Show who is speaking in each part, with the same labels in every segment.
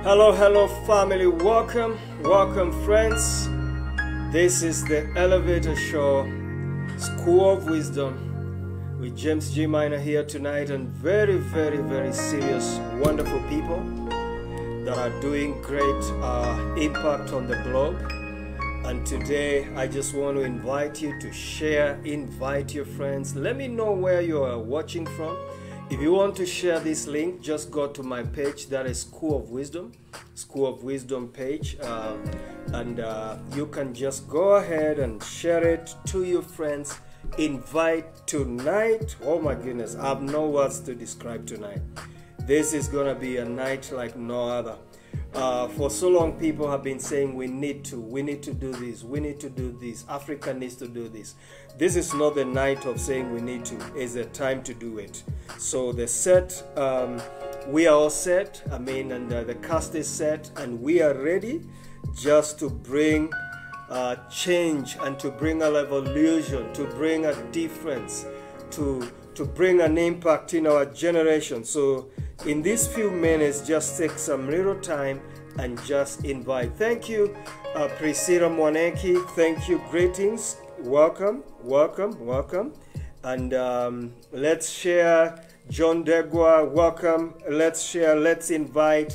Speaker 1: Hello, hello, family. Welcome, welcome, friends. This is the Elevator Show, School of Wisdom, with James G. Minor here tonight, and very, very, very serious, wonderful people that are doing great impact on the globe. And today, I just want to invite you to share, invite your friends. Let me know where you are watching from. If you want to share this link, just go to my page, that is School of Wisdom page, and you can just go ahead and share it to your friends. Invite tonight. Oh my goodness, I have no words to describe tonight. This is gonna be a night like no other. For so long, people have been saying we need to do this, we need to do this, Africa needs to do this. This is not the night of saying we need to, it's the time to do it. So the set, we are all set, and the cast is set, and we are ready just to bring change and to bring a revolution, to bring a difference, to bring an impact in our generation. So in these few minutes, just take some little time and just invite. Thank you, Priscilla Mwaneki. Thank you. Greetings. Welcome, welcome, welcome. And let's share. John Degwa, welcome. Let's share. Let's invite.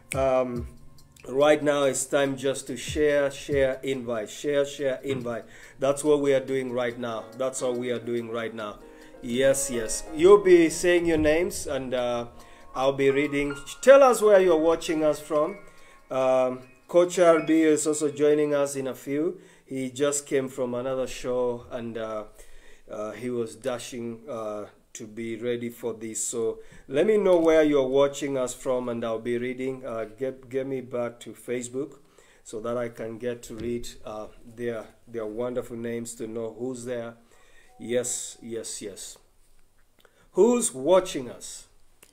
Speaker 1: Right now, it's time just to share, invite. Share, invite. That's what we are doing right now. That's all we are doing right now. Yes, yes. You'll be saying your names, and I'll be reading. Tell us where you're watching us from. Coach RB is also joining us in a few. He just came from another show, and he was dashing to be ready for this. So let me know where you're watching us from, and I'll be reading. Get me back to Facebook so that I can get to read their wonderful names to know who's there. Yes, yes, yes. Who's watching us?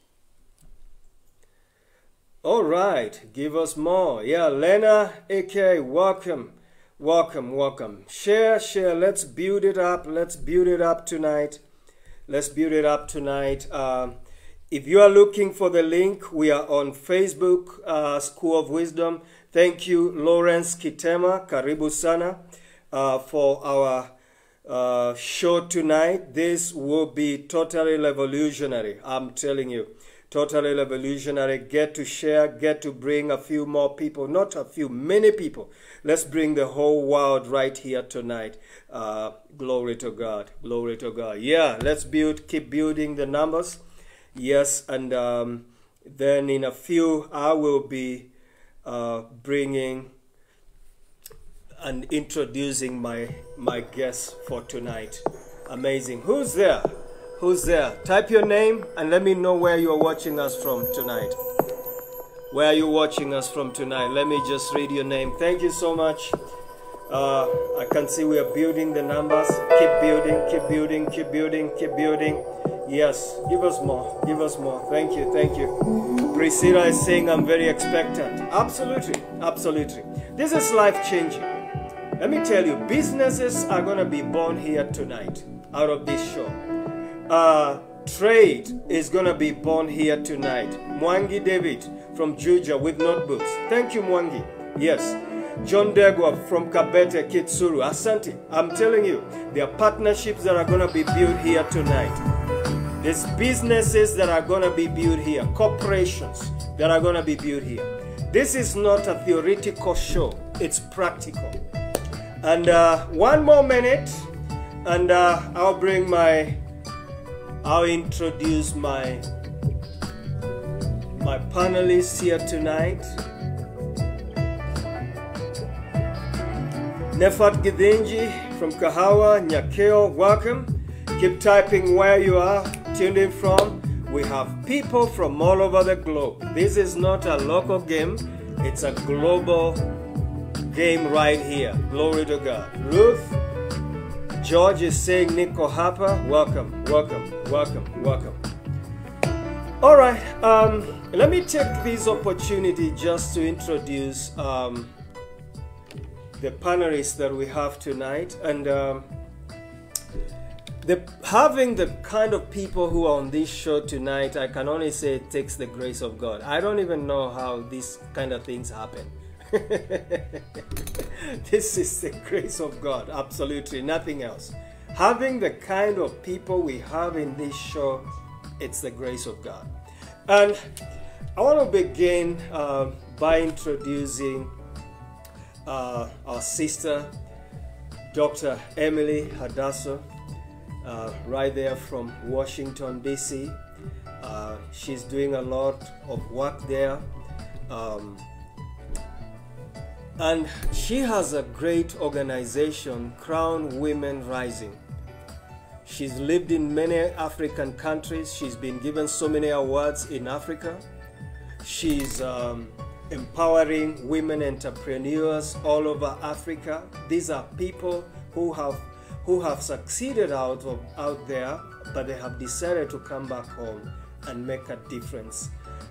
Speaker 1: All right, give us more. Yeah, Lena, AK, welcome, welcome, welcome. Share, let's build it up. Let's build it up tonight. Let's build it up tonight. If you are looking for the link, we are on Facebook, School of Wisdom. Thank you, Lawrence Kitema, Karibu Sana, for our show tonight. This will be totally revolutionary. I'm telling you, totally revolutionary. Get to share, get to bring a few more people, not a few, many people. Let's bring the whole world right here tonight. Glory to God, glory to God. Yeah, let's keep building the numbers. Yes, and then in a few, I will be bringing and introducing my guests for tonight. Amazing. Who's there? Who's there? Type your name and let me know where you're watching us from tonight. Where are you watching us from tonight? Let me just read your name. Thank you so much. I can see we are building the numbers. Keep building, keep building, keep building, keep building. Yes, give us more, give us more. Thank you, thank you. Priscilla is saying I'm very expectant. Absolutely, absolutely. This is life-changing. Let me tell you, businesses are going to be born here tonight out of this show. Trade is going to be born here tonight. Mwangi David from Juja with notebooks. Thank you, Mwangi. Yes. John Degwa from Kabete, Kitsuru. Asante. I'm telling you, there are partnerships that are going to be built here tonight. There's businesses that are going to be built here. Corporations that are going to be built here. This is not a theoretical show. It's practical. And one more minute, and I'll introduce my panelists here tonight. Nefat Gidinji from Kahawa, Nyakeo, welcome. Keep typing where you are tuned in from. We have people from all over the globe. This is not a local game, it's a global game right here. Glory to God. Ruth, George is saying Nico Harper, welcome, welcome, welcome, welcome. All right, let me take this opportunity just to introduce the panelists that we have tonight. And having the kind of people who are on this show tonight, I can only say it takes the grace of God. I don't even know how these kind of things happen. This is the grace of God, absolutely nothing else. Having the kind of people we have in this show, it's the grace of God. And I want to begin by introducing our sister, Dr. Emily Hadassah, right there from Washington, D.C. She's doing a lot of work there. And she has a great organization, Crown Women Rising. She's lived in many African countries. She's been given so many awards in Africa. She's empowering women entrepreneurs all over Africa. These are people who have succeeded out there, but they have decided to come back home and make a difference.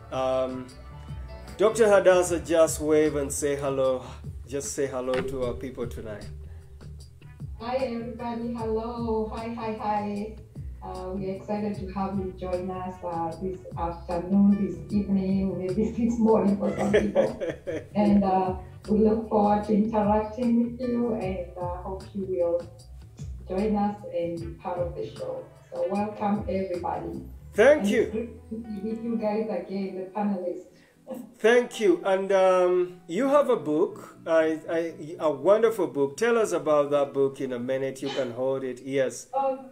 Speaker 1: Dr. Hadassah, just wave and say hello. Just say hello to our people tonight.
Speaker 2: Hi everybody, hello, hi. We're excited to have you join us this afternoon, this evening, maybe this morning for some people. And we look forward to interacting with you, and hope you will join us and be part of the show. So welcome everybody.
Speaker 1: Thank
Speaker 2: and
Speaker 1: you.
Speaker 2: It's great to be with you guys again, the panelists.
Speaker 1: Thank you. And you have a book, a wonderful book. Tell us about that book in a minute. You can hold it. Yes.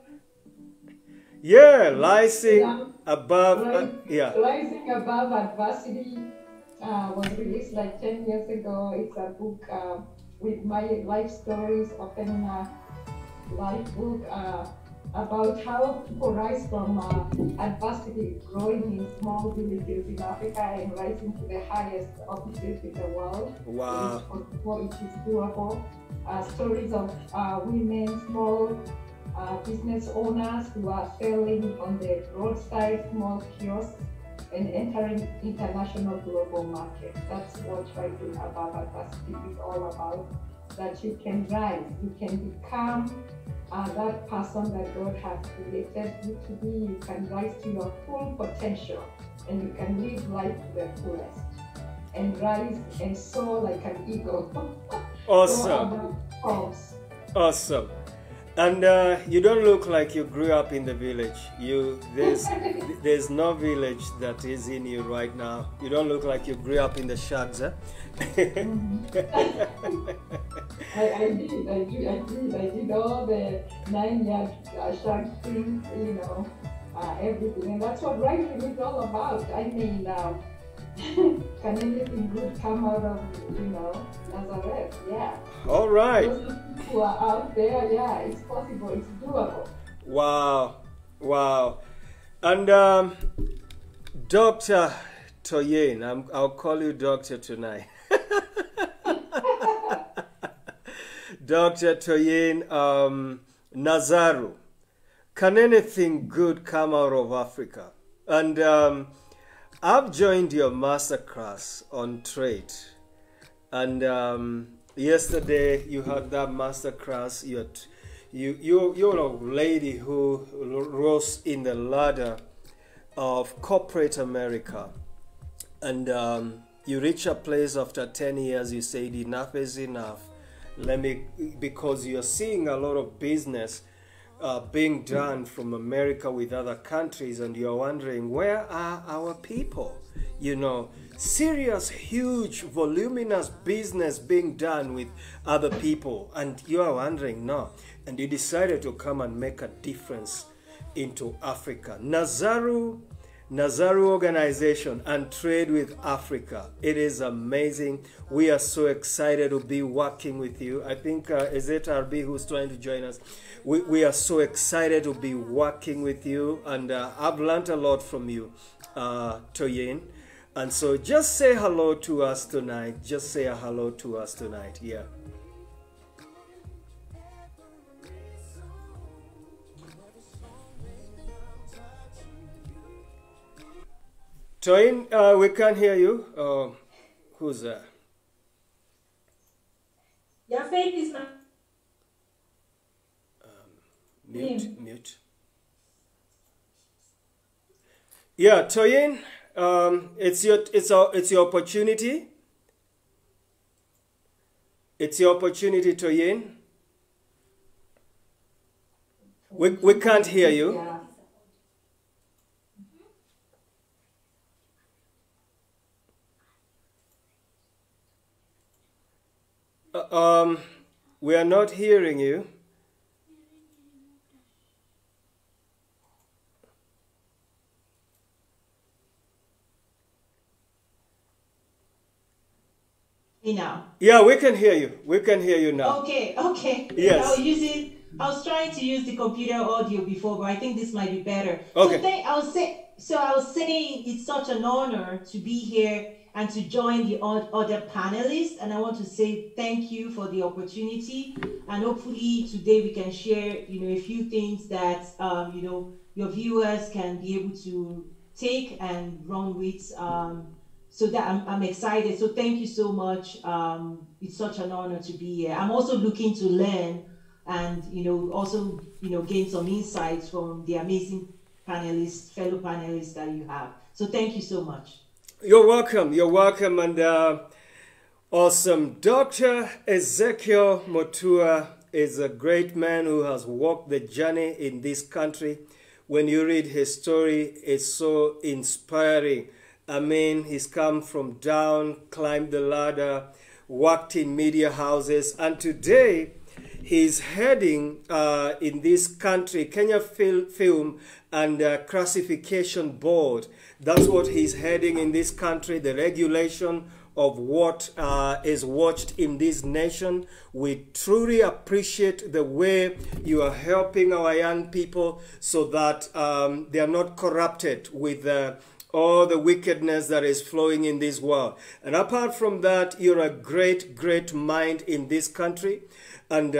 Speaker 1: Yeah, Rising Above.
Speaker 2: Rising Above Adversity was released like 10 years ago. It's a book with my life stories, often a life book about how people rise from adversity, growing in small villages in Africa and rising to the highest offices in the world.
Speaker 1: Wow.
Speaker 2: It is possible, it is doable. Stories of women, small business owners who are selling on the roadside, small kiosks, and entering international global markets. That's what Rising Above Adversity is all about. That you can rise, you can become that person that God has created you to be. You can rise to your full potential, and you can live life to the fullest, and rise and soar like an eagle.
Speaker 1: Awesome. Awesome. And you don't look like you grew up in the village. There's no village that is in you right now. You don't look like you grew up in the shacks, huh?
Speaker 2: I did all the 9-yard shack things, everything. And that's what writing is all about. I mean, can anything good come out of, Nazareth? Yeah.
Speaker 1: All right.
Speaker 2: Those who are out there, yeah, it's possible, it's doable.
Speaker 1: Wow. And Dr. Toyin, I'll call you Doctor tonight. Dr. Toyin Nazaru, can anything good come out of Africa? And I've joined your masterclass on trade, and yesterday you had that masterclass. You're a lady who rose in the ladder of corporate America, and you reach a place after 10 years. You said enough is enough. Because you're seeing a lot of business being done from America with other countries, and you're wondering, where are our people? Serious, huge, voluminous business being done with other people, and you are wondering, no. And you decided to come and make a difference into Africa. Nazaru Organization and Trade with Africa. It is amazing. We are so excited to be working with you. I think, is it RB who's trying to join us? We are so excited to be working with you, and I've learned a lot from you, Toyin. And so just say hello to us tonight. Just say a hello to us tonight. Yeah. Toyin, we can't hear you. Who's that?
Speaker 3: Your faith is not.
Speaker 1: Mute, mute. Yeah, Toyin, it's your opportunity. It's your opportunity, Toyin. We can't hear you.
Speaker 2: Yeah.
Speaker 1: We are not hearing you.
Speaker 3: Now.
Speaker 1: Yeah, we can hear you. We can hear you now.
Speaker 3: Okay, okay.
Speaker 1: Yes.
Speaker 3: I was trying to use the computer audio before, but I think this might be better.
Speaker 1: Okay.
Speaker 3: So I was saying it's such an honor to be here and to join the other panelists, and I want to say thank you for the opportunity, and hopefully today we can share, a few things that, your viewers can be able to take and run with. So that I'm excited. So thank you so much. It's such an honor to be here. I'm also looking to learn and, also, gain some insights from the amazing fellow panelists that you have. So thank you so much.
Speaker 1: You're welcome. You're welcome. And awesome. Dr. Ezekiel Mutua is a great man who has walked the journey in this country. When you read his story, it's so inspiring. I mean, he's come from down, climbed the ladder, worked in media houses, and today he's heading in this country, Kenya Film and Classification Board. That's what he's heading in this country, the regulation of what is watched in this nation. We truly appreciate the way you are helping our young people so that they are not corrupted with all the wickedness that is flowing in this world. And apart from that, you're a great, great mind in this country, and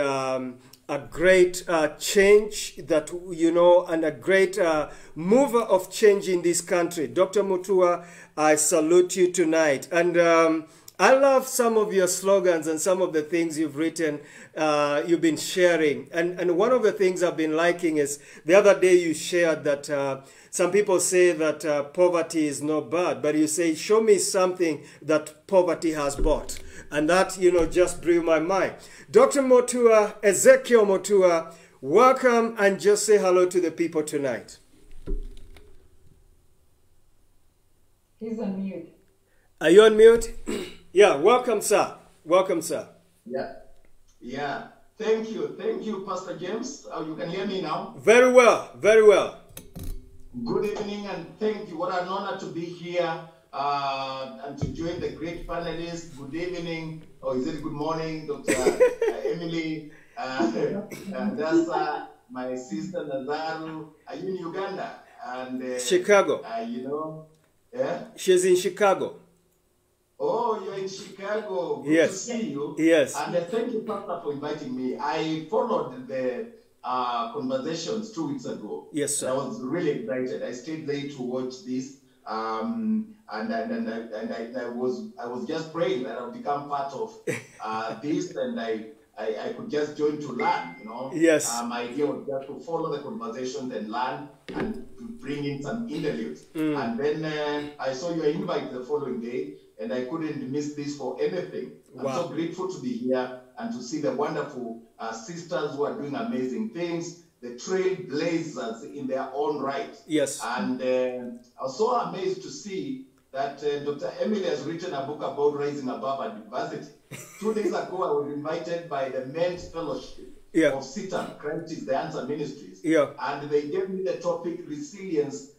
Speaker 1: a great change that, and a great mover of change in this country. Dr. Mutua, I salute you tonight. And I love some of your slogans and some of the things you've written, you've been sharing. And one of the things I've been liking is the other day you shared that some people say that poverty is not bad, but you say, show me something that poverty has bought. And that, just blew my mind. Dr. Mutua, Ezekiel Mutua, welcome, and just say hello to the people tonight.
Speaker 2: He's on mute.
Speaker 1: Are you on mute? Yeah, welcome, sir. Welcome, sir.
Speaker 4: Yeah. Thank you, Pastor James. You can hear me now?
Speaker 1: Very well, very well.
Speaker 4: Good evening, and thank you. What an honor to be here and to join the great panelists. Good evening, or is it good morning, Dr. Emily, that's my sister Nazaru. Are you in Uganda? And
Speaker 1: Chicago.
Speaker 4: Yeah?
Speaker 1: She's in Chicago.
Speaker 4: Oh, you're in Chicago. Good
Speaker 1: Yes.
Speaker 4: to see you.
Speaker 1: Yes.
Speaker 4: And thank you, Pastor, for inviting me. I followed the conversations 2 weeks ago.
Speaker 1: Yes, sir.
Speaker 4: I was really excited. I stayed late to watch this, and I was just praying that I'll become part of this, and I could just join to learn.
Speaker 1: Yes.
Speaker 4: My idea was just to follow the conversations and learn and to bring in some interviews. And then I saw your invite the following day, and I couldn't miss this for anything.
Speaker 1: Wow.
Speaker 4: I'm so grateful to be here and to see the wonderful sisters who are doing amazing things, the trailblazers in their own right.
Speaker 1: Yes.
Speaker 4: And I was so amazed to see that Dr. Emily has written a book about rising above adversity. 2 days ago, I was invited by the Men's Fellowship of CITAM, Christ is the Answer Ministries.
Speaker 1: Yeah.
Speaker 4: And they gave me the topic resilience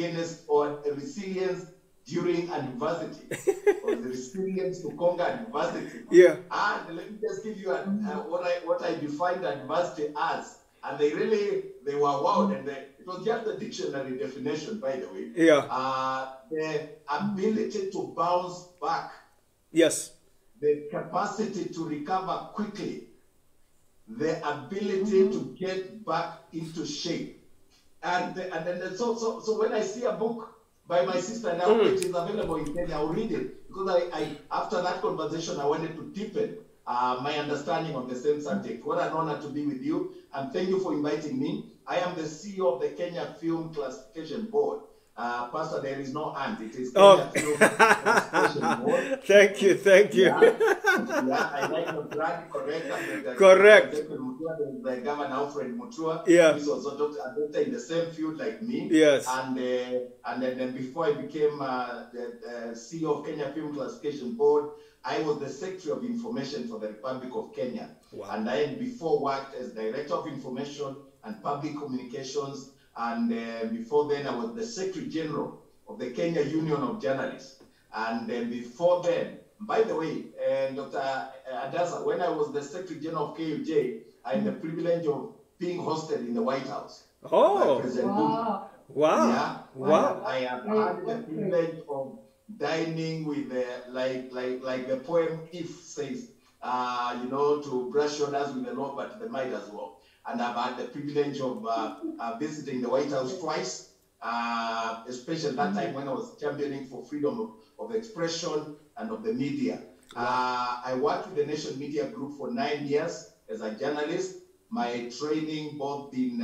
Speaker 4: resilience during adversity, or the resilience to conquer adversity.
Speaker 1: Yeah.
Speaker 4: And let me just give you what I defined adversity as. And they were wowed, and it was just the dictionary definition, by the way.
Speaker 1: Yeah.
Speaker 4: The ability to bounce back.
Speaker 1: Yes.
Speaker 4: The capacity to recover quickly. The ability to get back into shape. And then so when I see a book by my sister, and it is available in Kenya, I'll read it. Because I after that conversation, I wanted to deepen my understanding of the same subject. What an honor to be with you, and thank you for inviting me. I am the CEO of the Kenya Film Classification Board. Pastor, there is no and. It is Kenya Film Classification Board.
Speaker 1: Thank you, thank you.
Speaker 4: Yeah, I like the brand, correct.
Speaker 1: Correct.
Speaker 4: The Governor Alfred Mutua,
Speaker 1: Yeah.
Speaker 4: who was a doctor in the same field like me.
Speaker 1: Yes.
Speaker 4: And then before I became the CEO of Kenya Film Classification Board, I was the Secretary of Information for the Republic of Kenya.
Speaker 1: Wow.
Speaker 4: And I before worked as Director of Information and Public Communications. And before then, I was the Secretary General of the Kenya Union of Journalists. And before then, by the way, Dr. Adasa, when I was the Secretary General of KUJ, I had the privilege of being hosted in the White House.
Speaker 1: Oh,
Speaker 4: by President Bush.
Speaker 1: wow.
Speaker 4: Yeah,
Speaker 1: Wow.
Speaker 4: I have had the privilege of dining with like the poem If says, to brush shoulders with the law, but the might as well. And I've had the privilege of visiting the White House twice, especially that time when I was championing for freedom of expression and of the media. I worked with the Nation Media Group for 9 years as a journalist. My training, both in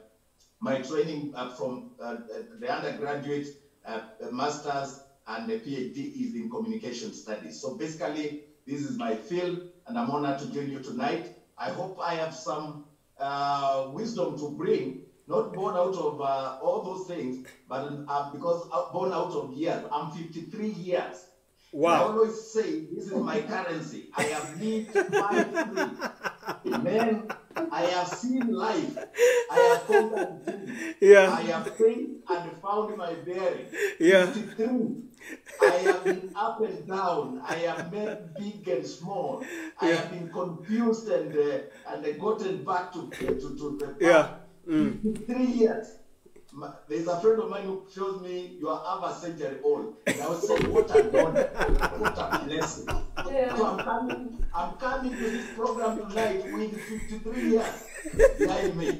Speaker 4: from the undergraduate, master's, and the PhD is in communication studies. So basically, this is my field, and I'm honored to join you tonight. I hope I have some wisdom to bring, not born out of all those things, but because born out of years. I'm 53 years.
Speaker 1: Wow.
Speaker 4: I always say this is my currency. I have lived 5-3. Man, I have seen life. I have conquered things.
Speaker 1: Yeah.
Speaker 4: I have faith and found my bearing.
Speaker 1: Yeah.
Speaker 4: 53. I have been up and down. I have met big and small. I have been confused and gotten back to the past.
Speaker 1: Yeah.
Speaker 4: 53 years. There's a friend of mine who shows me you are half a century old. And I was saying, what a honor, what a blessing.
Speaker 2: Yeah.
Speaker 4: So I'm coming to this program tonight with 53 years behind me.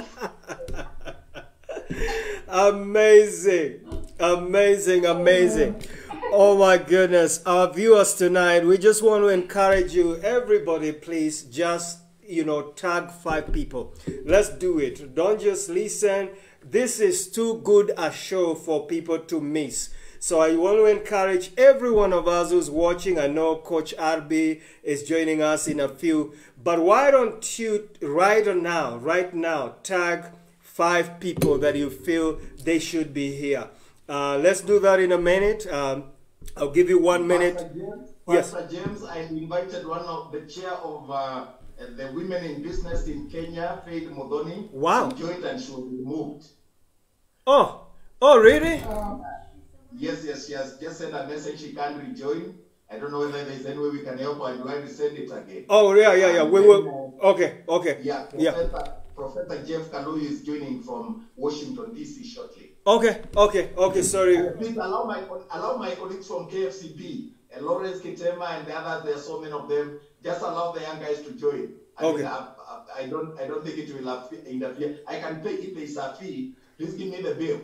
Speaker 1: Amazing. Amazing, amazing. Oh my goodness. Our viewers tonight, we just want to encourage you, everybody, please just, tag 5 people. Let's do it. Don't just listen. This is too good a show for people to miss. So I want to encourage every one of us who's watching. I know Coach Arby is joining us in a few. But why don't you right now, tag 5 people that you feel they should be here. Let's do that in a minute. I'll give you 1 minute.
Speaker 4: Pastor James, I invited one of the chair of the Women in Business in Kenya, Faith Modoni.
Speaker 1: Wow.
Speaker 4: She joined and she was removed.
Speaker 1: Oh, really?
Speaker 4: Yes. Just send a message. She can't rejoin. I don't know whether there's any way we can help her. Do I resend it again?
Speaker 1: Oh, yeah. We will. Okay.
Speaker 4: Yeah. Professor Jeff Kaluyu is joining from Washington, D.C. shortly.
Speaker 1: Okay. Sorry.
Speaker 4: Please allow my colleagues from KFCB, and Lawrence Kitema and the others. There are so many of them. Just allow the young guys to join. I don't think it will interfere. I can pay if there is a fee. Please give me the bill.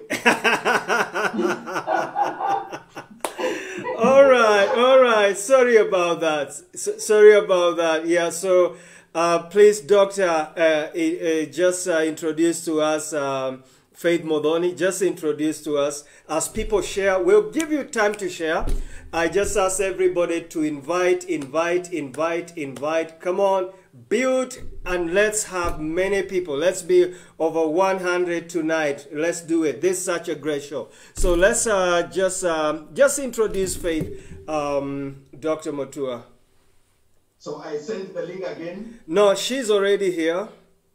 Speaker 1: All right. Sorry about that. Yeah. So, please, Doctor, just introduce to us Faith Modoni. Just introduce to us as people share. We'll give you time to share. I just ask everybody to invite. Come on, build, and let's have many people. Let's be over 100 tonight. Let's do it. This is such a great show. So let's just introduce Faith, Dr. Mutua.
Speaker 4: So I sent the link again.
Speaker 1: No, she's already here.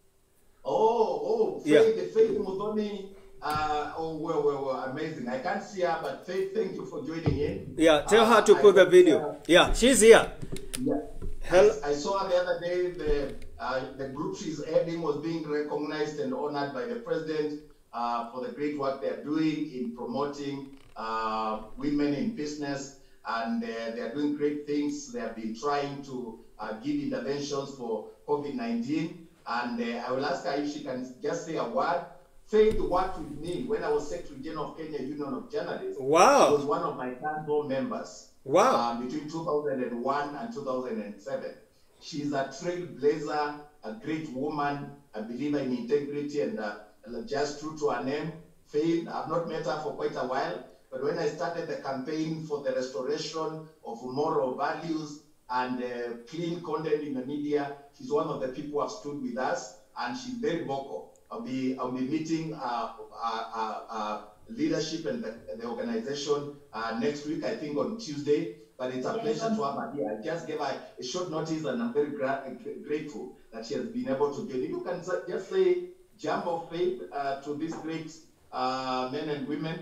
Speaker 4: Faith Modoni. Well, amazing. I can't see her, but Faith, thank you for joining in.
Speaker 1: Yeah, tell her to put the video. Yeah, she's here.
Speaker 4: Yeah. I saw her the other day, the group she's heading was being recognized and honored by the president for the great work they're doing in promoting women in business. And they're doing great things. They have been trying to give interventions for COVID-19. And I will ask her if she can just say a word. Faith worked with me when I was Secretary General of Kenya Union of Journalists.
Speaker 1: Wow.
Speaker 4: She was one of my board members.
Speaker 1: Wow.
Speaker 4: Between 2001 and 2007. She's a trailblazer, a great woman, a believer in integrity, and just true to her name. Faith, I've not met her for quite a while, but when I started the campaign for the restoration of moral values and clean content in the media, she's one of the people who have stood with us, and she's very vocal. I'll be meeting leadership and the organization next week, I think on Tuesday. But it's a pleasure to have her here. I just gave her a short notice, and I'm very grateful that she has been able to get it. You can just say jump of faith to these great men and women.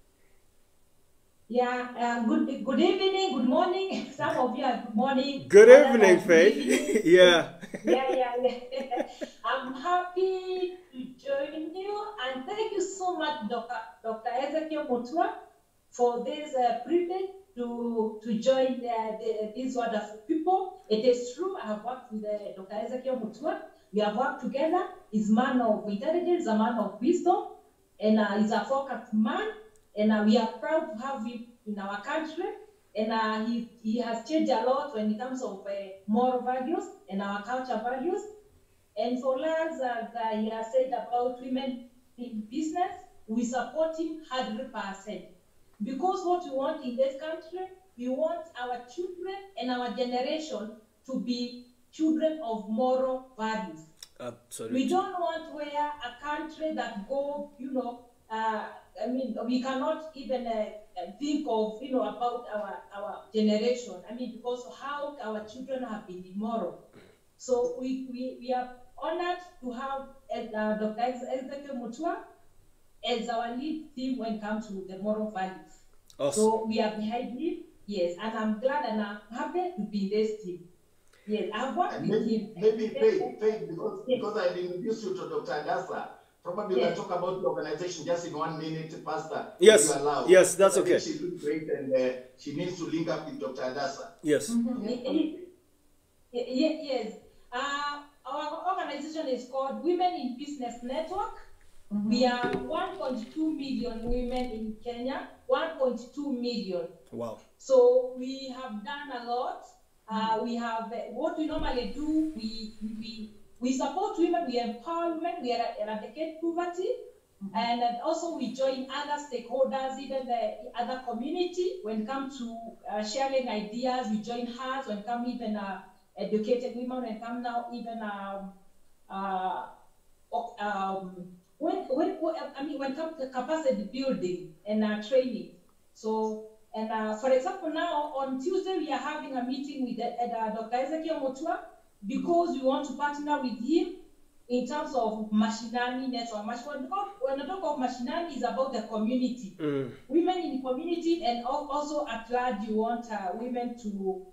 Speaker 5: Yeah, good evening, good morning. Some of you are good morning.
Speaker 1: Good evening, Faith. Yeah.
Speaker 5: Yeah. I'm happy to join you, and thank you so much, Dr. Ezekiel Mutua, for this privilege to join these wonderful people. It is true, I have worked with Dr. Ezekiel Mutua. We have worked together. He's a man of intelligence, a man of wisdom, and he's a focused man. And we are proud to have him in our country. And he has changed a lot when it comes of moral values and our culture values. And for us, as he has said about women in business, we support him 100%. Because what we want in this country, we want our children and our generation to be children of moral values.
Speaker 1: Absolutely.
Speaker 5: We don't want where a country that go, I mean, we cannot even think of, about our generation. I mean, because of how our children have been immoral. So we are honored to have Dr. Ezekiel Mutua as our lead team when it comes to the moral values.
Speaker 1: Awesome.
Speaker 5: So we are behind him, yes, and I'm glad and I'm happy to be in this team. Yes, I've worked with him.
Speaker 4: Maybe Faith, because I introduced you to Dr. Adasa. Probably we can talk about the organization just in 1 minute, Pastor.
Speaker 1: Yes,
Speaker 4: if you allow.
Speaker 1: yes, that's okay.
Speaker 4: She looks great, and she needs to link up with Dr. Adasa.
Speaker 1: Yes.
Speaker 5: Yes. Our organization is called Women in Business Network. We are 1.2 million women in Kenya, 1.2 million.
Speaker 1: Wow.
Speaker 5: So we have done a lot. We have what we normally do. We support women, we empower women, we eradicate poverty, and also we join other stakeholders, even the other community. When it comes to sharing ideas, we join hearts. When it comes even educated women, when it comes now even when it comes to capacity building and training. So, and for example, now on Tuesday we are having a meeting with Dr. Ezekiel Mutua, because we want to partner with him in terms of Mashinani Network. When I talk of Mashinani, is about the community, women in the community, and also at large. You want women to,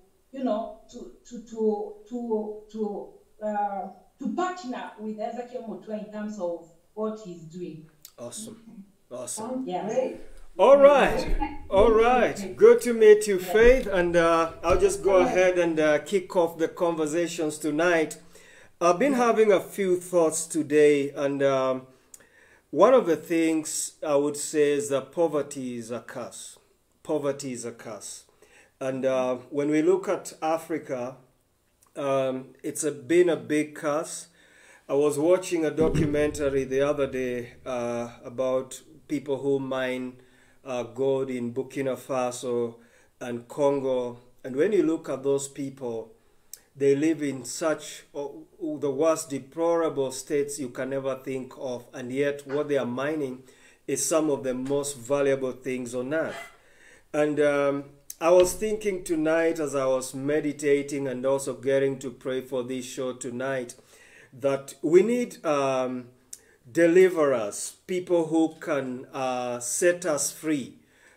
Speaker 5: to partner with Ezekiel Mutua in terms of what he's doing.
Speaker 1: Awesome. Awesome.
Speaker 5: Yeah.
Speaker 1: All right. Good to meet you, Faith. And I'll just go ahead and kick off the conversations tonight. I've been having a few thoughts today, and one of the things I would say is that poverty is a curse. Poverty is a curse. And when we look at Africa, it's been a big curse. I was watching a documentary the other day about people who mine gold in Burkina Faso and Congo. And when you look at those people, they live in such the worst deplorable states you can ever think of. And yet what they are mining is some of the most valuable things on earth. And I was thinking tonight as I was meditating and also getting to pray for this show tonight, that we need deliverers, people who can set us free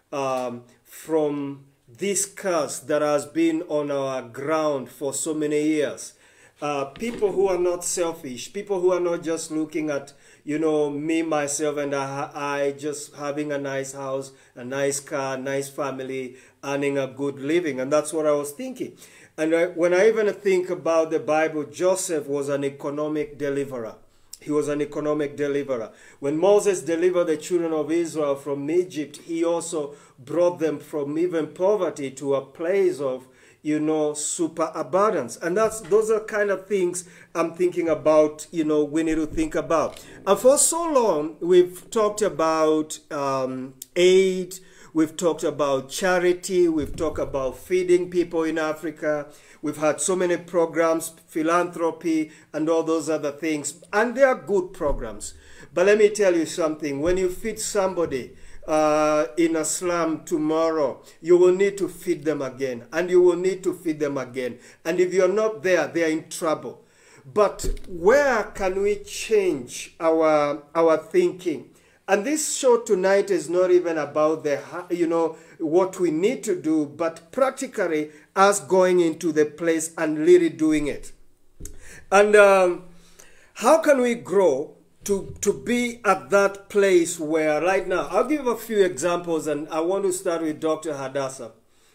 Speaker 1: from this curse that has been on our ground for so many years. People who are not selfish, people who are not just looking at, me, myself, and I just having a nice house, a nice car, nice family, earning a good living. And that's what I was thinking. And when I even think about the Bible, Joseph was an economic deliverer. He was an economic deliverer. When Moses delivered the children of Israel from Egypt, he also brought them from even poverty to a place of, superabundance. And those are kind of things I'm thinking about, we need to think about. And for so long, we've talked about aid, we've talked about charity, we've talked about feeding people in Africa. We've had so many programs, philanthropy, and all those other things. And they are good programs. But let me tell you something. When you feed somebody in a slum tomorrow, you will need to feed them again. And you will need to feed them again. And if you're not there, they are in trouble. But where can we change our thinking? And this show tonight is not even about what we need to do, but practically us going into the place and really doing it. And how can we grow to be at that place where right now, I'll give a few examples, and I want to start with Dr. Hadassah.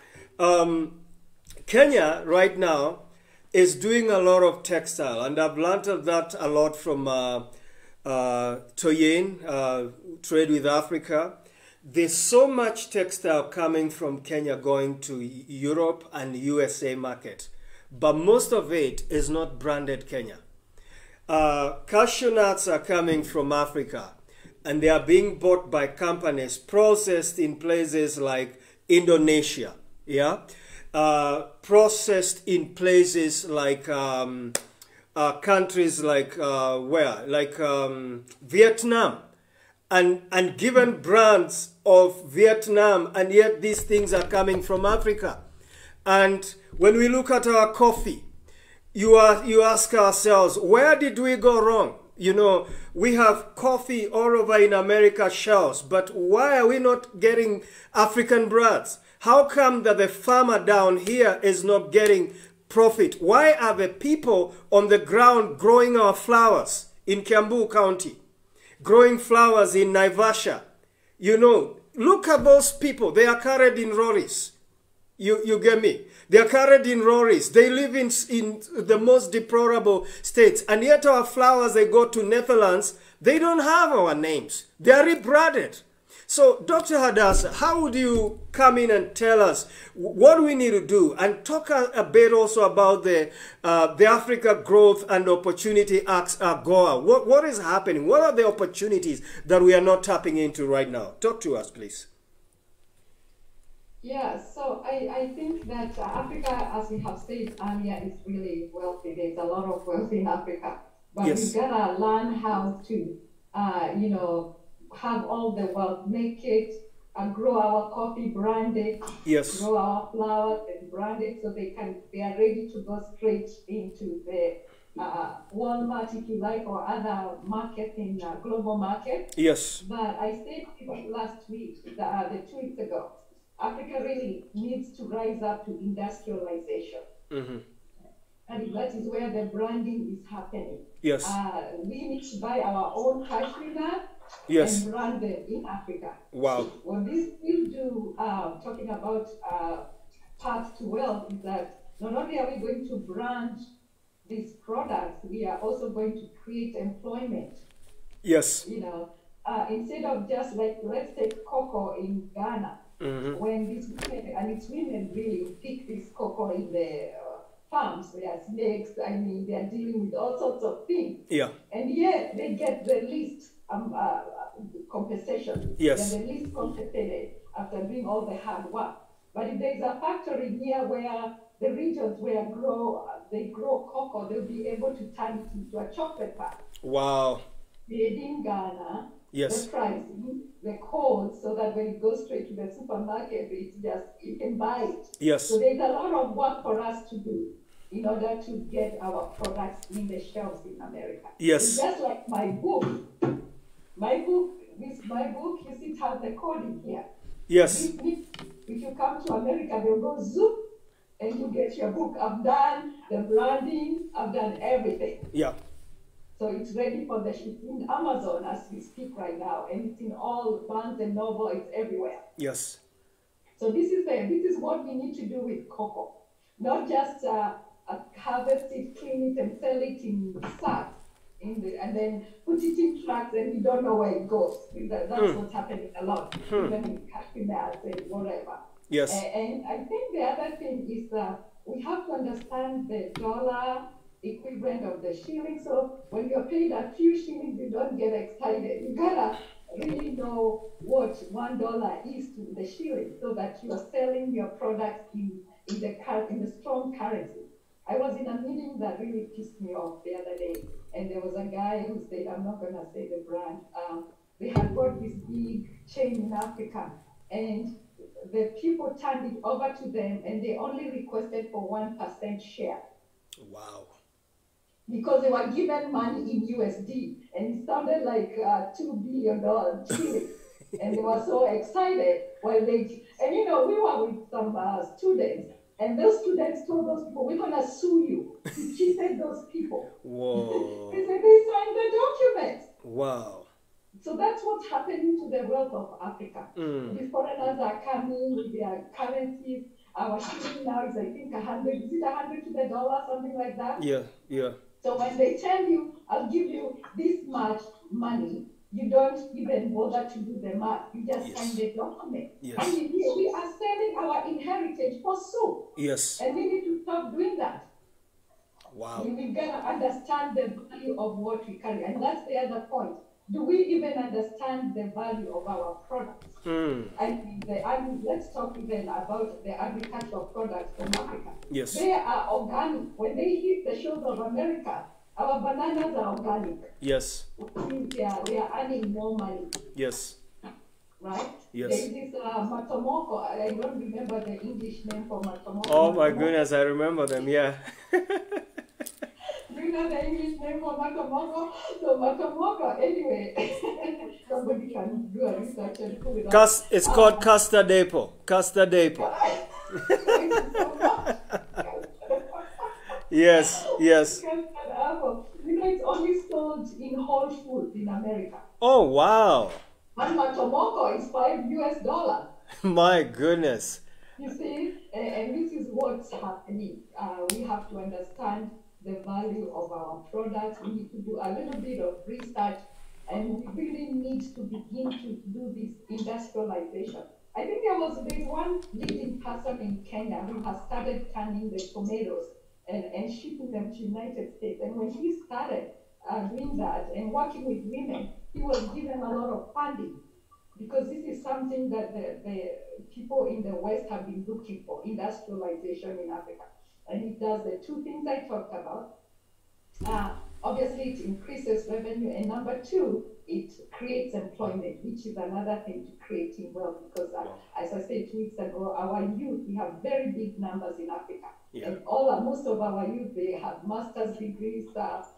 Speaker 1: Kenya right now is doing a lot of textile, and I've learned that a lot from Toyin, Trade with Africa. There's so much textile coming from Kenya going to Europe and USA market, but most of it is not branded Kenya. Cashew nuts are coming from Africa, and they are being bought by companies processed in places like Indonesia, processed in places like countries like Vietnam, and given brands of Vietnam, and yet these things are coming from Africa. And when we look at our coffee, you ask ourselves, where did we go wrong? We have coffee all over in America shelves, but why are we not getting African brands? How come that the farmer down here is not getting profit? Why are the people on the ground growing our flowers in Kiambu County, growing flowers in Naivasha? Look at those people. They are carried in lorries. You get me? They are carried in lorries. They live in the most deplorable states. And yet our flowers, they go to Netherlands, they don't have our names. They are rebranded. So, Dr. Hadassah, how would you come in and tell us what we need to do, and talk a bit also about the Africa Growth and Opportunity Act, AGOA? What is happening? What are the opportunities that we are not tapping into right now? Talk to us, please.
Speaker 2: Yeah, so I think that Africa, as we have said earlier, is really wealthy. There's a lot of wealth in Africa. But
Speaker 1: Yes.
Speaker 2: we've got to learn how to, have all the wealth, make it, grow our coffee, brand it,
Speaker 1: Yes.
Speaker 2: grow our flowers and brand it so they are ready to go straight into the Walmart, if you like, or other market in global market.
Speaker 1: Yes.
Speaker 2: But I said last week, the 2 weeks ago, Africa really needs to rise up to industrialization.
Speaker 1: Mm-hmm.
Speaker 2: And that is where the branding is happening.
Speaker 1: Yes.
Speaker 2: We need to buy our own cashew nut
Speaker 1: Yes.
Speaker 2: and brand them in Africa.
Speaker 1: Wow.
Speaker 2: What this will do, talking about path to wealth, is that not only are we going to brand these products, we are also going to create employment.
Speaker 1: Yes.
Speaker 2: Instead of just like, let's take cocoa in Ghana,
Speaker 1: Mm-hmm.
Speaker 2: when these women, and it's women really pick this cocoa in the farms, there are snakes, they are dealing with all sorts of things.
Speaker 1: Yeah.
Speaker 2: And yet they get the least compensation.
Speaker 1: Yes.
Speaker 2: They're the least compensated after doing all the hard work. But if there's a factory here where the regions where they grow cocoa, they'll be able to turn it into a chocolate bar.
Speaker 1: Wow.
Speaker 2: Made in Ghana.
Speaker 1: Yes.
Speaker 2: The pricing, the code, so that when it goes straight to the supermarket, it's just, you can buy it.
Speaker 1: Yes.
Speaker 2: So there's a lot of work for us to do in order to get our products in the shelves in America.
Speaker 1: Yes.
Speaker 2: It's just like my book. My book, you see it has the code in here.
Speaker 1: Yes.
Speaker 2: If you come to America, they'll go zoom and you get your book. I've done the branding, I've done everything.
Speaker 1: Yeah.
Speaker 2: So it's ready for it's in Amazon as we speak right now, and it's in all Barnes and Noble, it's everywhere.
Speaker 1: Yes.
Speaker 2: So this is what we need to do with cocoa, not just harvest it, clean it, and sell it in sacks, and then put it in trucks, and we don't know where it goes. That's what's happening a lot, even in cashew nuts and whatever.
Speaker 1: Yes.
Speaker 2: And I think the other thing is we have to understand the dollar equivalent of the shilling. So when you're paid a few shillings, you don't get excited. You gotta really know what $1 is to the shilling, so that you are selling your products in the strong currency. I was in a meeting that really pissed me off the other day, and there was a guy who said, I'm not gonna say the brand. They had got this big chain in Africa, and the people turned it over to them, and they only requested for 1% share.
Speaker 1: Wow.
Speaker 2: Because they were given money in USD, and it sounded like $2 billion Chile. And they were so excited. And you know, we were with some students, and those students told those people, we're gonna sue you. You cheated those people.
Speaker 1: Whoa.
Speaker 2: They said they signed the documents.
Speaker 1: Wow.
Speaker 2: So that's what's happening to the wealth of Africa. The foreigners are coming with their currencies. Our shilling now is, I think, 100. Is it 100 to the dollar, something like that?
Speaker 1: Yeah, yeah.
Speaker 2: So when they tell you, I'll give you this much money, you don't even bother to do the math. You just sign the document.
Speaker 1: Yes.
Speaker 2: And we are selling our inheritance for soup.
Speaker 1: Yes.
Speaker 2: And we need to stop doing that.
Speaker 1: Wow.
Speaker 2: We've got to understand the value of what we carry. And that's the other point. Do we even understand the value of our products? Let's talk even about the agricultural products from Africa.
Speaker 1: Yes.
Speaker 2: They are organic. When they hit the shores of America, our bananas are organic.
Speaker 1: Yes.
Speaker 2: They are earning more money.
Speaker 1: Yes.
Speaker 2: Right?
Speaker 1: Yes.
Speaker 2: There is this matomoko. I don't remember the English name for matomoko.
Speaker 1: Oh my goodness, I remember them, yeah.
Speaker 2: Do you know the English name for matomoko? So matomoko, anyway, somebody can do a research and pull it up.
Speaker 1: It's called custard apple. Custard apple. Yes, yes.
Speaker 2: Custard apple. You know, it's only sold in Whole Foods in America.
Speaker 1: Oh, wow.
Speaker 2: And matomoko is $5.
Speaker 1: My goodness.
Speaker 2: You see, and this is what's happening. We have to understand the value of our products. We need to do a little bit of research, and we really need to begin to do this industrialization. I think there's one leading person in Kenya who has started canning the tomatoes and shipping them to United States. And when he started doing that and working with women, he was given a lot of funding, because this is something that the people in the West have been looking for, industrialization in Africa. And it does the two things I talked about. Obviously, it increases revenue, and number two, it creates employment, which is another thing to creating wealth. Because as I said 2 weeks ago, our youth, we have very big numbers in Africa, and most of our youth, they have master's degrees,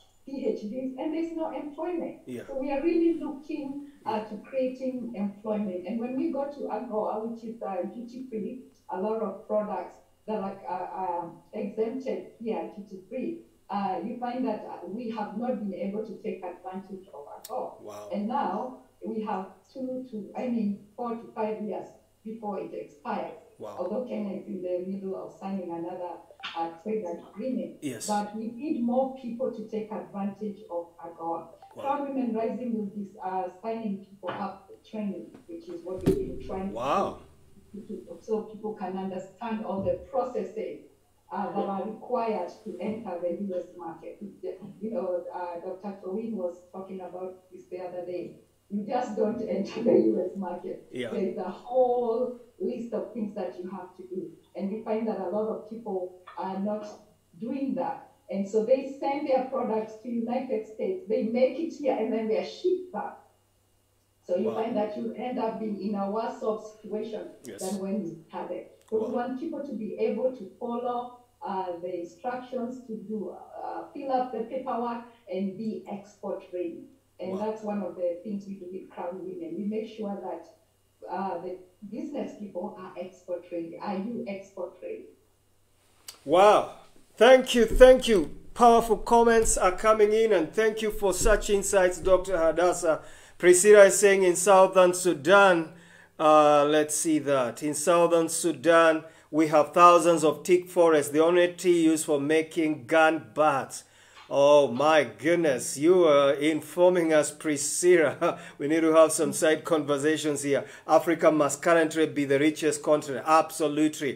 Speaker 2: PhDs, and there's no employment. So we are really looking to creating employment. And when we go to AGOA, which is duty-free, a lot of products that are exempted here, duty-free, you find that we have not been able to take advantage of AGOA.
Speaker 1: Wow.
Speaker 2: And now we have 4 to 5 years before it expires.
Speaker 1: Wow.
Speaker 2: Although Kenya is in the middle of signing another trade agreement.
Speaker 1: Yes.
Speaker 2: But we need more people to take advantage of AGOA. Crown Women Rising will be signing people up for training, which is what we've been trying to do, so people can understand all the processes that are required to enter the U.S. market. You know, Dr. Towin was talking about this the other day. You just don't enter the U.S. market. There's a whole list of things that you have to do. And we find that a lot of people are not doing that. And so they send their products to United States, they make it here, and then they are shipped back. So you find that you end up being in a worse off situation than when you had it. So we want people to be able to follow the instructions, to do fill up the paperwork and be export ready. And that's one of the things we do with Crown Women. We make sure that the business people are export ready. Are you export ready?
Speaker 1: Wow. Thank you. Thank you. Powerful comments are coming in, and thank you for such insights, Dr. Hadassah. Priscilla is saying in Southern Sudan, let's see that. In Southern Sudan, we have thousands of teak forests. The only tea used for making gun butts. Oh my goodness, you are informing us, Priscilla. We need to have some side conversations here. Africa must currently be the richest continent. Absolutely.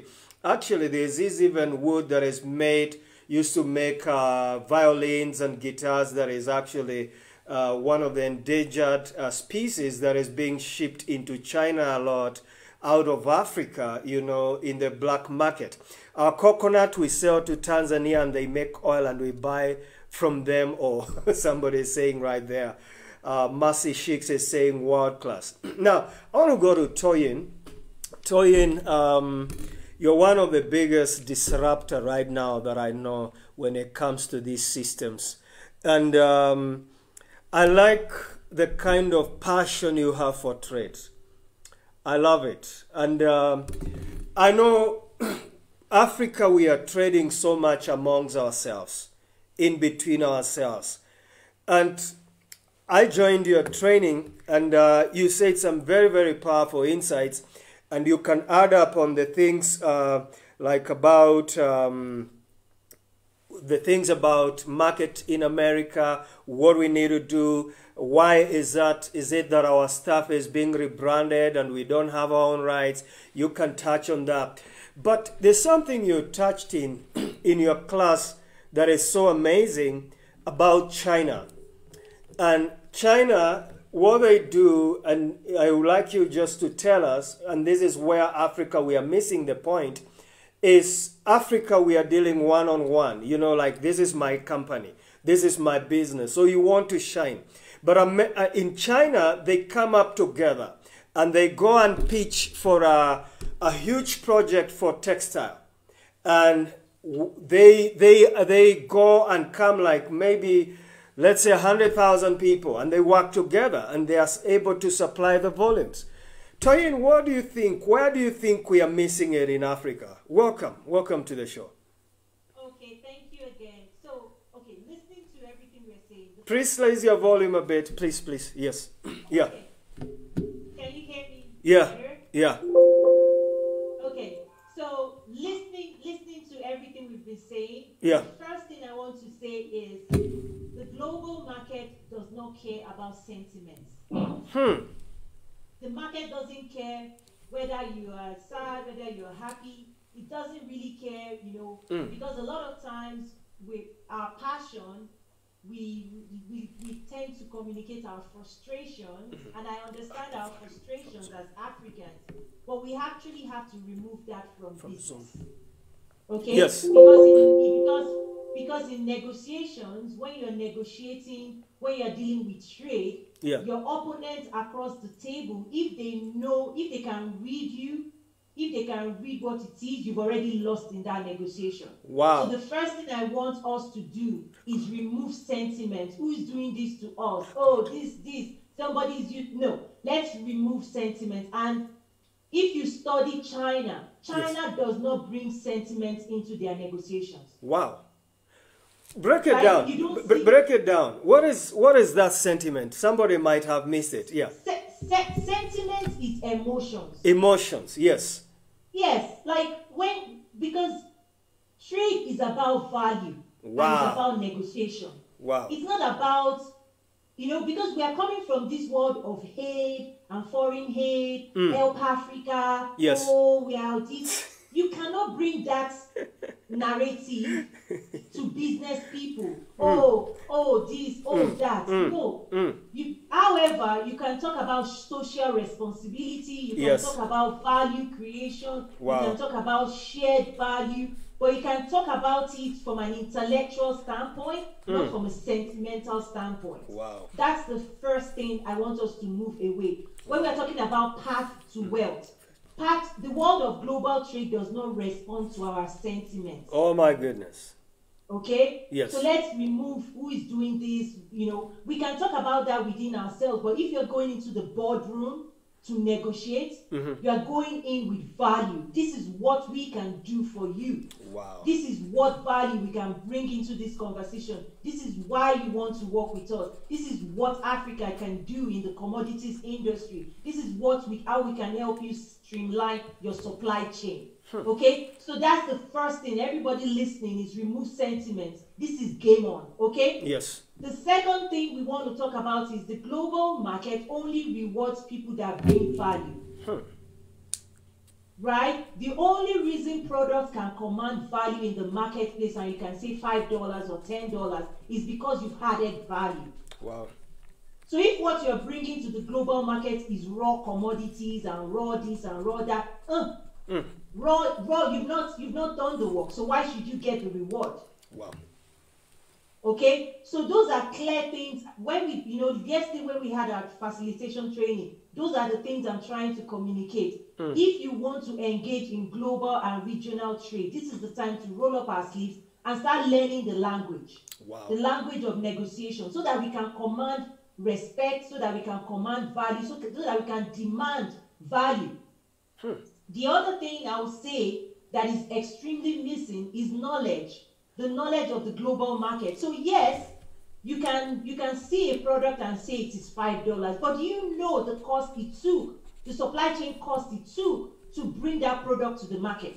Speaker 1: Actually, there's even wood that is made, used to make violins and guitars, that is actually one of the endangered species that is being shipped into China a lot out of Africa, you know, in the black market. Our coconut we sell to Tanzania and they make oil and we buy from them, or somebody is saying right there, Mercy Sheiks is saying world class. Now, I want to go to Toyin. Toyin, you're one of the biggest disruptor right now that I know when it comes to these systems. And I like the kind of passion you have for trade. I love it. And I know Africa, we are trading so much amongst ourselves, in between ourselves. And I joined your training and you said some very, very powerful insights, and you can add up on the things like about the things about market in America, what we need to do, why is that? Is it that our stuff is being rebranded and we don't have our own rights? You can touch on that. But there's something you touched in your class that is so amazing about China. And China, what they do, and I would like you just to tell us, and this is where Africa, we are missing the point, is Africa, we are dealing one-on-one. You know, like, this is my company, this is my business, so you want to shine. But in China, they come up together and they go and pitch for a huge project for textile. And they go and come like maybe, let's say 100,000 people, and they work together and they are able to supply the volumes. Toyin, what do you think? Where do you think we are missing it in Africa? Welcome to the show.
Speaker 3: Okay, thank you again. So, okay, listening to everything we're saying.
Speaker 1: Please raise your volume a bit, please. Yes. Yeah.
Speaker 3: Okay. Can you hear me?
Speaker 1: Yeah.
Speaker 3: Better?
Speaker 1: Yeah.
Speaker 3: Okay. So, listening to everything we've been saying.
Speaker 1: Yeah.
Speaker 3: The first thing I want to say is the global market does not care about sentiments. The market doesn't care whether you are sad, whether you're happy. It doesn't really care, you know, because a lot of times with our passion, we tend to communicate our frustrations, and I understand our frustrations as Africans, but we actually have to remove that from business. Okay?
Speaker 1: Yes.
Speaker 3: Because in negotiations, when you're negotiating, when you're dealing with trade, your opponents across the table, if they can read you, if they can read what it is, you've already lost in that negotiation.
Speaker 1: Wow.
Speaker 3: So the first thing I want us to do is remove sentiment. Who is doing this to us? Oh, this, somebody's you. No, let's remove sentiment. And if you study China does not bring sentiment into their negotiations.
Speaker 1: Wow. Break it down. Break it down. What is that sentiment? Somebody might have missed it. Yeah.
Speaker 3: Sentiment is emotions.
Speaker 1: Emotions, yes.
Speaker 3: Yes, because trade is about value.
Speaker 1: Wow.
Speaker 3: And it's about negotiation.
Speaker 1: Wow.
Speaker 3: It's not about, because we are coming from this world of hate and foreign hate, help Africa,
Speaker 1: yes.
Speaker 3: Oh, we are this. You cannot bring that narrative to business people. Oh, this, that. No. However, you can talk about social responsibility. You can talk about value creation.
Speaker 1: Wow.
Speaker 3: You can talk about shared value. But you can talk about it from an intellectual standpoint, not from a sentimental standpoint.
Speaker 1: Wow.
Speaker 3: That's the first thing I want us to move away. When we are talking about path to wealth, the world of global trade does not respond to our sentiments.
Speaker 1: Oh my goodness.
Speaker 3: Okay?
Speaker 1: Yes.
Speaker 3: So let's remove who is doing this. We can talk about that within ourselves, but if you're going into the boardroom to negotiate, you are going in with value. This is what we can do for you.
Speaker 1: Wow.
Speaker 3: This is what value we can bring into this conversation. This is why you want to work with us. This is what Africa can do in the commodities industry. This is how we can help you streamline your supply chain. Okay? So that's the first thing. Everybody listening is remove sentiment. This is game on. Okay?
Speaker 1: Yes.
Speaker 3: The second thing we want to talk about is the global market only rewards people that bring value. right? The only reason products can command value in the marketplace and you can say $5 or $10 is because you've added value.
Speaker 1: Wow.
Speaker 3: So if what you're bringing to the global market is raw commodities and raw this and raw that, raw, you've not done the work. So why should you get the reward?
Speaker 1: Wow.
Speaker 3: Okay, so those are clear things. When we, yesterday when we had our facilitation training, those are the things I'm trying to communicate. If you want to engage in global and regional trade, this is the time to roll up our sleeves and start learning the language.
Speaker 1: Wow.
Speaker 3: The language of negotiation, so that we can command respect, so that we can command value, so that we can demand value. The other thing I would say that is extremely missing is knowledge. The knowledge of the global market. So yes, you can see a product and say it is $5, but do you know the cost it took, the supply chain cost it took to bring that product to the market?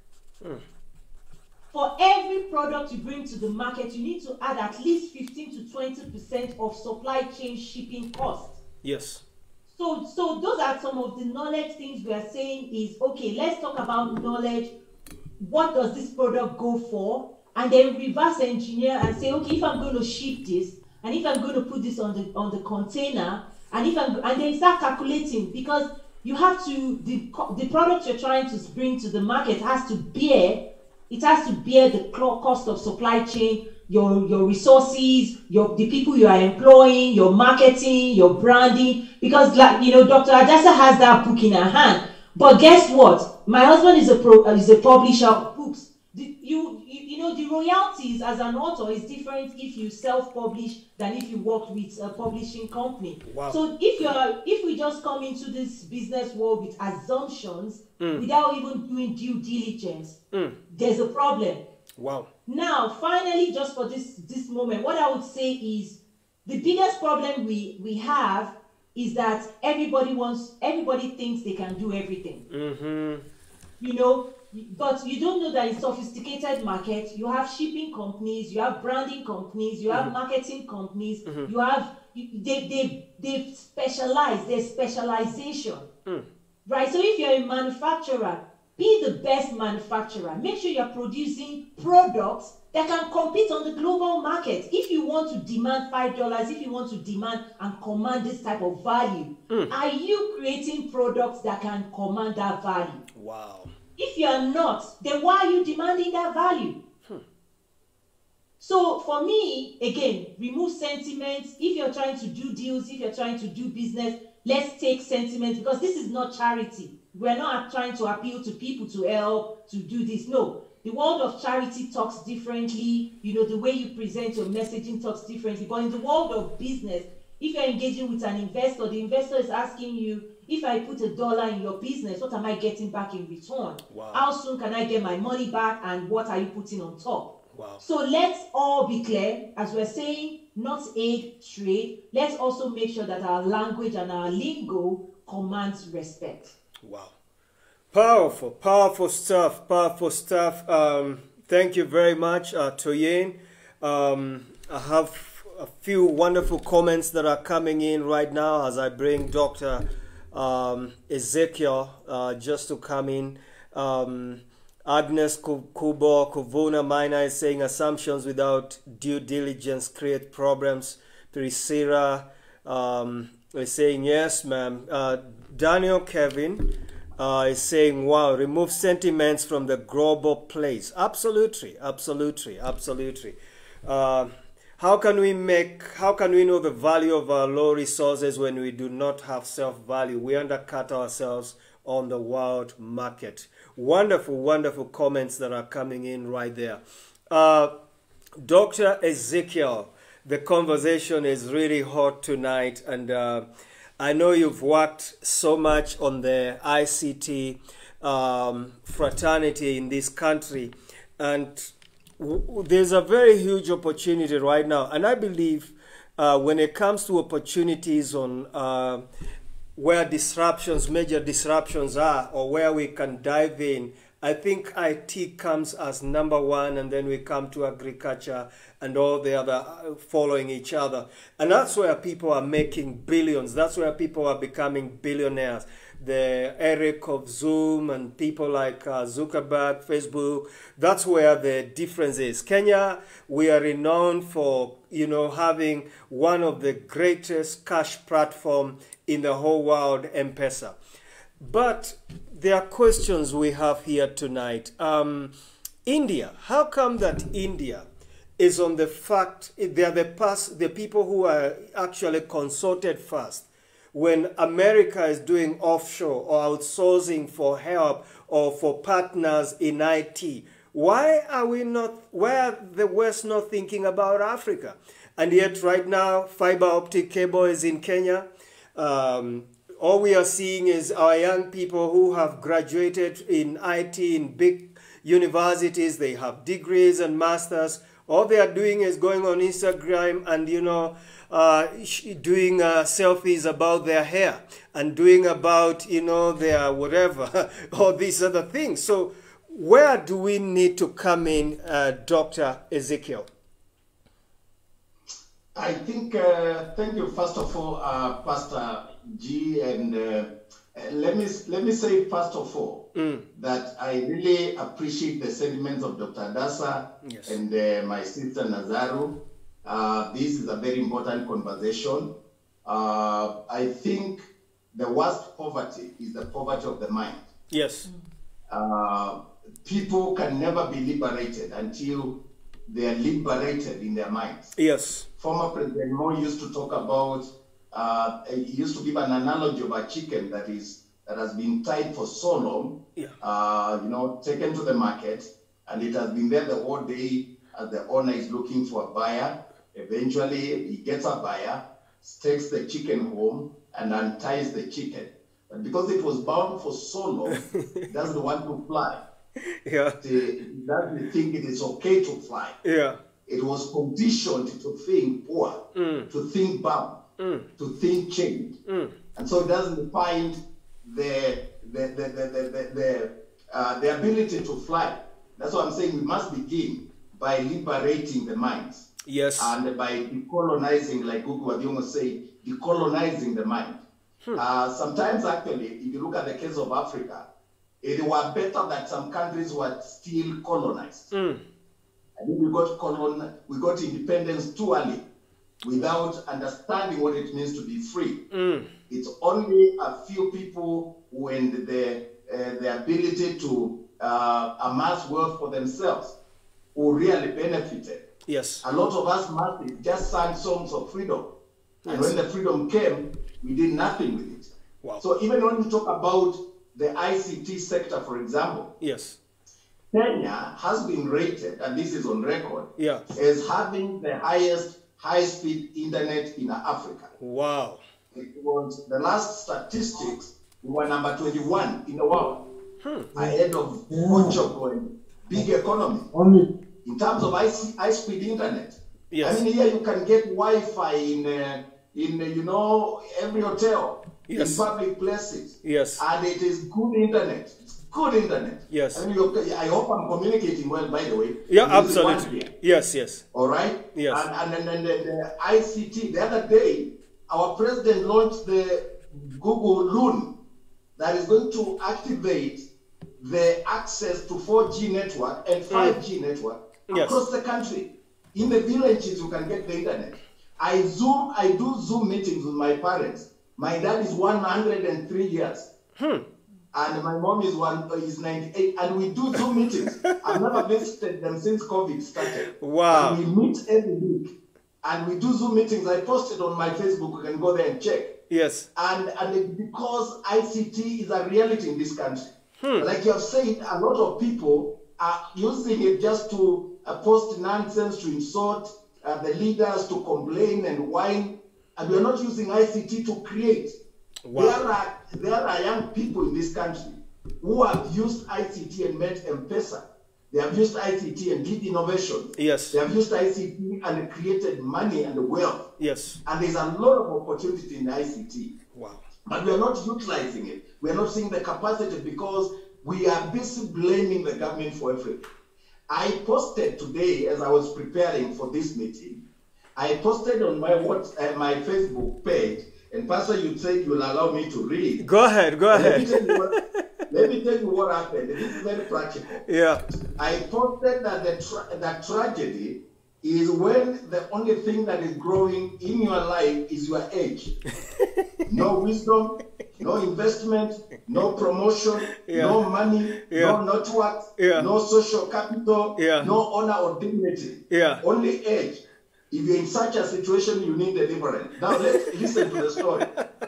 Speaker 3: For every product you bring to the market, you need to add at least 15 to 20% of supply chain shipping costs.
Speaker 1: Yes.
Speaker 3: So those are some of the knowledge things we are saying is, okay, let's talk about knowledge. What does this product go for? And then reverse engineer and say, okay, if I'm going to ship this, and if I'm going to put this on the container, and then start calculating, because you have to, the product you're trying to bring to the market has to bear the cost of supply chain, your resources, the people you are employing, your marketing, your branding, because Dr. Adjasa has that book in her hand. But guess what? My husband is a publisher of books. The royalties as an author is different if you self-publish than if you work with a publishing company.
Speaker 1: Wow.
Speaker 3: So if we just come into this business world with assumptions without even doing due diligence, there's a problem. Wow. Now, finally, just for this moment, what I would say is the biggest problem we have is that everybody thinks they can do everything. But you don't know that in sophisticated markets, you have shipping companies, you have branding companies, you have marketing companies, you have they've specialized, there's specialization. Right? So if you're a manufacturer, be the best manufacturer. Make sure you're producing products that can compete on the global market. If you want to demand $5, if you want to demand and command this type of value, are you creating products that can command that value?
Speaker 1: Wow.
Speaker 3: If you are not, then why are you demanding that value? So for me, again, remove sentiments. If you're trying to do deals, if you're trying to do business, let's take sentiments, because this is not charity. We're not trying to appeal to people to help, to do this. No, the world of charity talks differently. The way you present your messaging talks differently. But in the world of business, if you're engaging with an investor, the investor is asking you, if I put $1 in your business, what am I getting back in return?
Speaker 1: Wow.
Speaker 3: How soon can I get my money back, and what are you putting on top?
Speaker 1: Wow.
Speaker 3: So let's all be clear, as we're saying, not aid trade. Let's also make sure that our language and our lingo commands respect.
Speaker 1: Wow. Powerful stuff, thank you very much, Toyin. I have a few wonderful comments that are coming in right now as I bring Dr. Ezekiel just to come in. Agnes Kubo Kuvuna Minor is saying assumptions without due diligence create problems. Priscilla is saying yes, ma'am. Daniel Kevin is saying, wow, remove sentiments from the global place. Absolutely. How can we know the value of our low resources when we do not have self-value? We undercut ourselves on the world market. Wonderful comments that are coming in right there. Dr. Ezekiel, the conversation is really hot tonight, and I know you've worked so much on the ICT fraternity in this country, and there's a very huge opportunity right now. And I believe when it comes to opportunities on where major disruptions are, or where we can dive in I think IT comes as number one, and then we come to agriculture and all the other following each other. And that's where people are making billions. That's where people are becoming billionaires. The Eric of Zoom and people like Zuckerberg, Facebook, that's where the difference is. Kenya, we are renowned for, you know, having one of the greatest cash platform in the whole world, M-Pesa. But there are questions we have here tonight. India, how come that India is on the fact, they are the people who are actually consulted first when America is doing offshore or outsourcing for help or for partners in IT? Why are the West not thinking about Africa? And yet right now, fiber optic cable is in Kenya. All we are seeing is our young people who have graduated in IT in big universities. They have degrees and masters. All they are doing is going on Instagram and, you know, doing selfies about their hair and doing about, you know, their whatever, all these other things. So where do we need to come in, Dr. Ezekiel?
Speaker 4: I think, thank you, first of all, Pastor G, and let me say, first of all, that I really appreciate the sentiments of Dr. Adasa, yes, and my sister Nazaru. This is a very important conversation. I think the worst poverty is the poverty of the mind.
Speaker 1: Yes.
Speaker 4: People can never be liberated until they are liberated in their minds.
Speaker 1: Yes.
Speaker 4: Former President Mo used to talk about, he used to give an analogy of a chicken that has been tied for so long, yeah, you know, taken to the market, and it has been there the whole day as the owner is looking for a buyer. Eventually, he gets a buyer, takes the chicken home, and unties the chicken. But because it was bound for so long, it doesn't want to fly.
Speaker 1: Yeah.
Speaker 4: It doesn't think it is okay to fly.
Speaker 1: Yeah.
Speaker 4: It was conditioned to think poor, to think bound, to think chained. And so it doesn't find the ability to fly. That's why I'm saying we must begin by liberating the minds.
Speaker 1: Yes. And
Speaker 4: by decolonizing, like Gugu Wadiongo say, decolonizing the mind. Sometimes, actually, if you look at the case of Africa, it was better that some countries were still colonized. I think we got independence too early without understanding what it means to be free. It's only a few people who had the ability to amass wealth for themselves who really benefited.
Speaker 1: Yes.
Speaker 4: A lot of us must just sang songs of freedom. And when the freedom came, we did nothing with it.
Speaker 1: Wow.
Speaker 4: So even when we talk about the ICT sector, for example,
Speaker 1: yes,
Speaker 4: Kenya has been rated, and this is on record,
Speaker 1: yeah,
Speaker 4: as having the highest high-speed internet in Africa.
Speaker 1: Wow.
Speaker 4: It was the last statistics, we were number 21 in the world, ahead of Portugal and big economy. Only in terms of high-speed internet.
Speaker 1: Yes.
Speaker 4: I mean, here you can get Wi-Fi in you know, every hotel,
Speaker 1: yes,
Speaker 4: in public places.
Speaker 1: Yes.
Speaker 4: And it is good internet. It's good internet.
Speaker 1: Yes.
Speaker 4: I mean, I hope I'm communicating well, by the way.
Speaker 1: Yeah, absolutely. Yes, yes.
Speaker 4: All right?
Speaker 1: Yes.
Speaker 4: And then the ICT, the other day, our president launched the Google Loon that is going to activate the access to 4G network and 5G network across the country. In the villages, you can get the internet. I do Zoom meetings with my parents. My dad is 103 years. And my mom is 98. And we do Zoom meetings. I've never visited them since COVID started.
Speaker 1: Wow.
Speaker 4: And we meet every week. And we do Zoom meetings. I posted on my Facebook. You can go there and check.
Speaker 1: Yes.
Speaker 4: And because ICT is a reality in this country. Like you have said, a lot of people are using it just to post nonsense, to insult the leaders, to complain and whine. And we are not using ICT to create. Wow. There are young people in this country who have used ICT and made M-Pesa. They have used ICT and did innovation.
Speaker 1: Yes.
Speaker 4: They have used ICT and created money and wealth.
Speaker 1: Yes.
Speaker 4: And there's a lot of opportunity in ICT.
Speaker 1: Wow.
Speaker 4: But we are not utilizing it. We are not seeing the capacity because we are busy blaming the government for everything. I posted today, as I was preparing for this meeting, I posted on my my Facebook page, and Pastor, you said you'll allow me to read.
Speaker 1: Go ahead, go ahead.
Speaker 4: Let me tell you what happened. This is very practical.
Speaker 1: Yeah.
Speaker 4: I posted that that tragedy is when the only thing that is growing in your life is your age. No wisdom, no investment, no promotion, no money, no network, no social capital, no honor or dignity. Only age. If you're in such a situation, you need deliverance. Now let's listen to the story.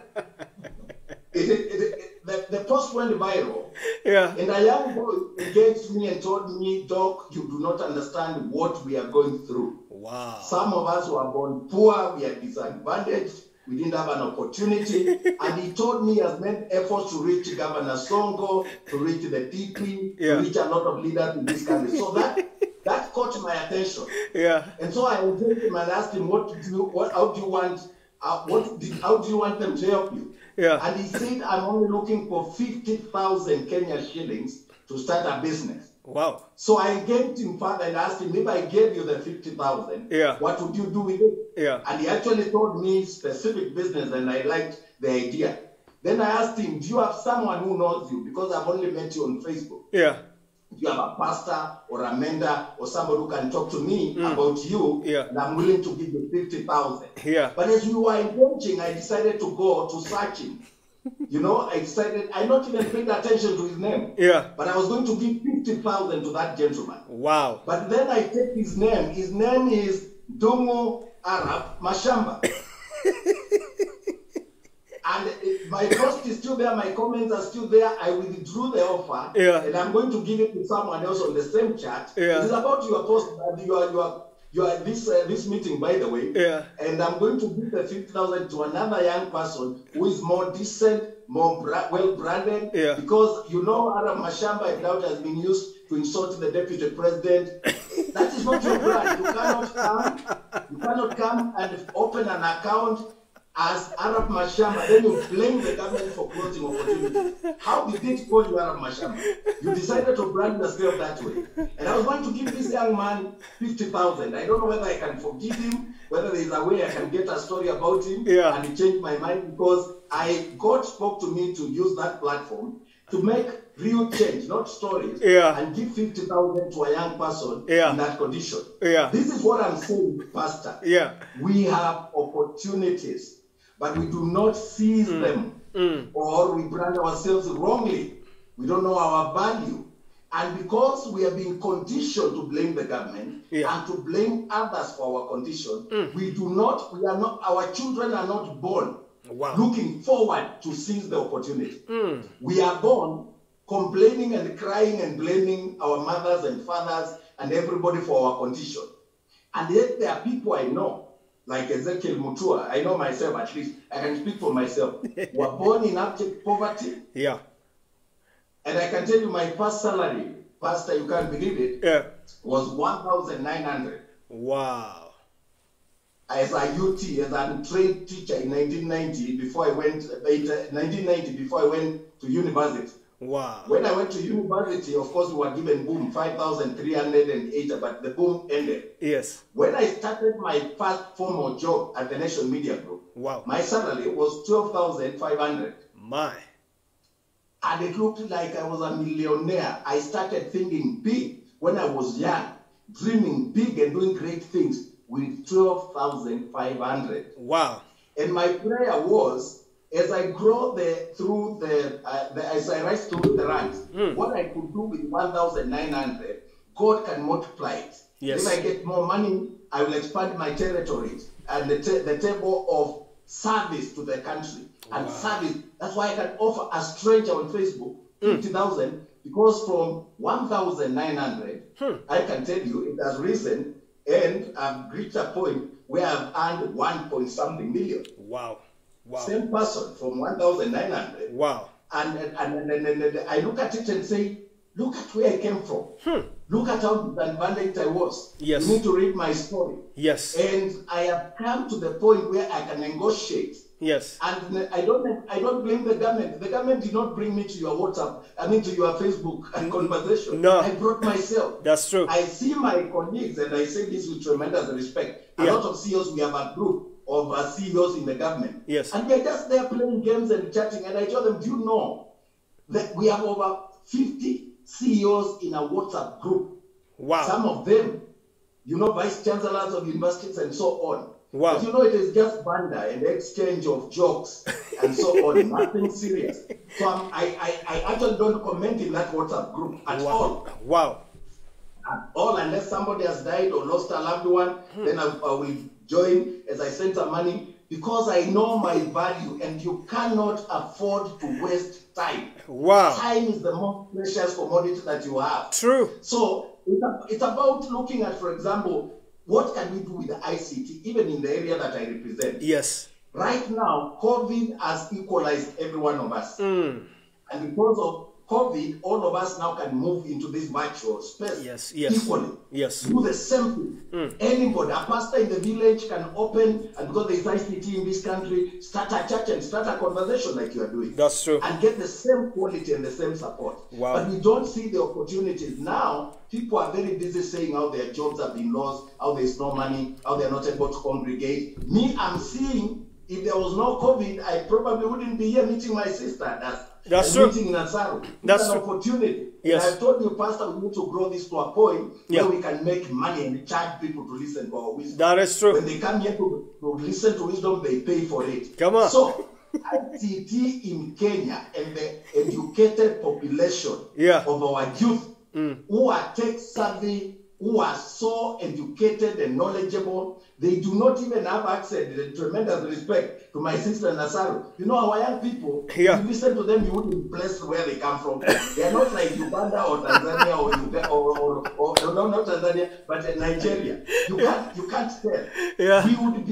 Speaker 4: The post went viral, and a young boy engaged me and told me, Doc, you do not understand what we are going through.
Speaker 1: Wow.
Speaker 4: Some of us were born poor, we are disadvantaged, we didn't have an opportunity, and he told me he has made efforts to reach Governor Sonko, to reach the DP, to reach a lot of leaders in this country. So that caught my attention. And so I engaged him and asked him, how do you want them to help you? And he said, I'm only looking for 50,000 Kenya shillings to start a business.
Speaker 1: Wow.
Speaker 4: So I engaged him further and asked him, if I gave you the 50,000, what would you do with it? And he actually told me specific business, and I liked the idea. Then I asked him, do you have someone who knows you? Because I've only met you on Facebook. If you have a pastor or a mentor or somebody who can talk to me about you, and I'm willing to give you 50,000. But as we were engaging, I decided to go to search him. You know, I not even paid attention to his name. But I was going to give 50,000 to that gentleman.
Speaker 1: Wow. But
Speaker 4: then I take his name. His name is Dungu Arap Mashamba. And my post is still there, my comments are still there. I withdrew the offer, and I'm going to give it to someone else on the same chat. It is about your post, this meeting, by the way. And I'm going to give the 50,000 to another young person who is more decent, more well-branded. Because you know, Arap Mashamba, I doubt, has been used to insult the deputy president. That is not your brand. You cannot come and open an account as Arap Mashamba, then you blame the government for closing opportunities. How did it call you Arap Mashamba? You decided to brand yourself that way. And I was going to give this young man 50,000. I don't know whether I can forgive him, whether there is a way I can get a story about him, and he changed my mind because God spoke to me to use that platform to make real change, not stories, and give 50,000 to a young person in that condition. This is what I'm saying, Pastor. We have opportunities, but we do not seize them, or we brand ourselves wrongly. We don't know our value. And because we have been conditioned to blame the government and to blame others for our condition, our children are not born looking forward to seize the opportunity. We are born complaining and crying and blaming our mothers and fathers and everybody for our condition. And yet there are people I know, like Ezekiel Mutua, I know myself at least, I can speak for myself, were born in abject poverty. And I can tell you my first salary, Pastor, you can't believe it, was 1,900.
Speaker 1: Wow.
Speaker 4: As a UT, as a trained teacher in 1990, before I went to university.
Speaker 1: Wow.
Speaker 4: When I went to university, of course, we were given boom, 5,380, but the boom ended. When I started my first formal job at the Nation Media Group, my salary was 12,500. And it looked like I was a millionaire. I started thinking big when I was young, dreaming big and doing great things with 12,500.
Speaker 1: Wow.
Speaker 4: And my prayer was, as I grow as I rise through the ranks, what I could do with 1,900, God can multiply it. If I get more money, I will expand my territories and the table of service to the country. And service, that's why I can offer a stranger on Facebook 50,000, because from 1,900, I can tell you it has risen, and I've reached a point where I've earned 1.something million.
Speaker 1: Wow.
Speaker 4: Same person from 1,900.
Speaker 1: Wow.
Speaker 4: And I look at it and say, look at where I came from. Look at how disadvantaged I was.
Speaker 1: Yes.
Speaker 4: You need to read my story.
Speaker 1: Yes.
Speaker 4: And I have come to the point where I can negotiate
Speaker 1: Yes.
Speaker 4: And I don't blame the government. The government did not bring me to your WhatsApp, to your Facebook conversation.
Speaker 1: No.
Speaker 4: I brought myself.
Speaker 1: That's true.
Speaker 4: I see my colleagues, and I say this with tremendous respect. A lot of CEOs, we have a group of CEOs in the government.
Speaker 1: Yes.
Speaker 4: And they're just there playing games and chatting. And I told them, do you know that we have over 50 CEOs in a WhatsApp group?
Speaker 1: Wow.
Speaker 4: Some of them, vice chancellors of universities and so on.
Speaker 1: Wow.
Speaker 4: But it is just banter and exchange of jokes and so on, nothing serious. So I actually don't comment in that WhatsApp group at all.
Speaker 1: Wow.
Speaker 4: At all, unless somebody has died or lost a loved one, then I will join as I send some money, because I know my value, and you cannot afford to waste time.
Speaker 1: Wow.
Speaker 4: Time is the most precious commodity that you have.
Speaker 1: True.
Speaker 4: So it's about looking at, for example, what can we do with the ICT, even in the area that I represent?
Speaker 1: Yes.
Speaker 4: Right now, COVID has equalized every one of us. And because of COVID, all of us now can move into this virtual space equally.
Speaker 1: Yes.
Speaker 4: Do the same thing. Anybody, a pastor in the village can open, and because there is ICT in this country, start a church and start a conversation like you are doing.
Speaker 1: That's true.
Speaker 4: And get the same quality and the same support.
Speaker 1: Wow.
Speaker 4: But we don't see the opportunities. Now, people are very busy saying how their jobs have been lost, how there's no money, how they're not able to congregate. Me, I'm seeing, if there was no COVID, I probably wouldn't be here meeting my sister.
Speaker 1: That's true.
Speaker 4: Meeting in Nasaru.
Speaker 1: That's
Speaker 4: an
Speaker 1: true.
Speaker 4: opportunity.
Speaker 1: Yes.
Speaker 4: And I've told you, Pastor, we need to grow this to a point where we can make money and charge people to listen to our wisdom.
Speaker 1: That is true.
Speaker 4: When they come here to listen to wisdom, they pay for it.
Speaker 1: Come on.
Speaker 4: So, ICT in Kenya and the educated population of our youth who are tech savvy, who are so educated and knowledgeable, they do not even have access, tremendous respect to my sister Nasaru. Our young people, if you listen to them, you wouldn't be blessed where they come from. They are not like Uganda or Tanzania or not Tanzania, but Nigeria. You can't tell.
Speaker 1: Yeah.
Speaker 4: We would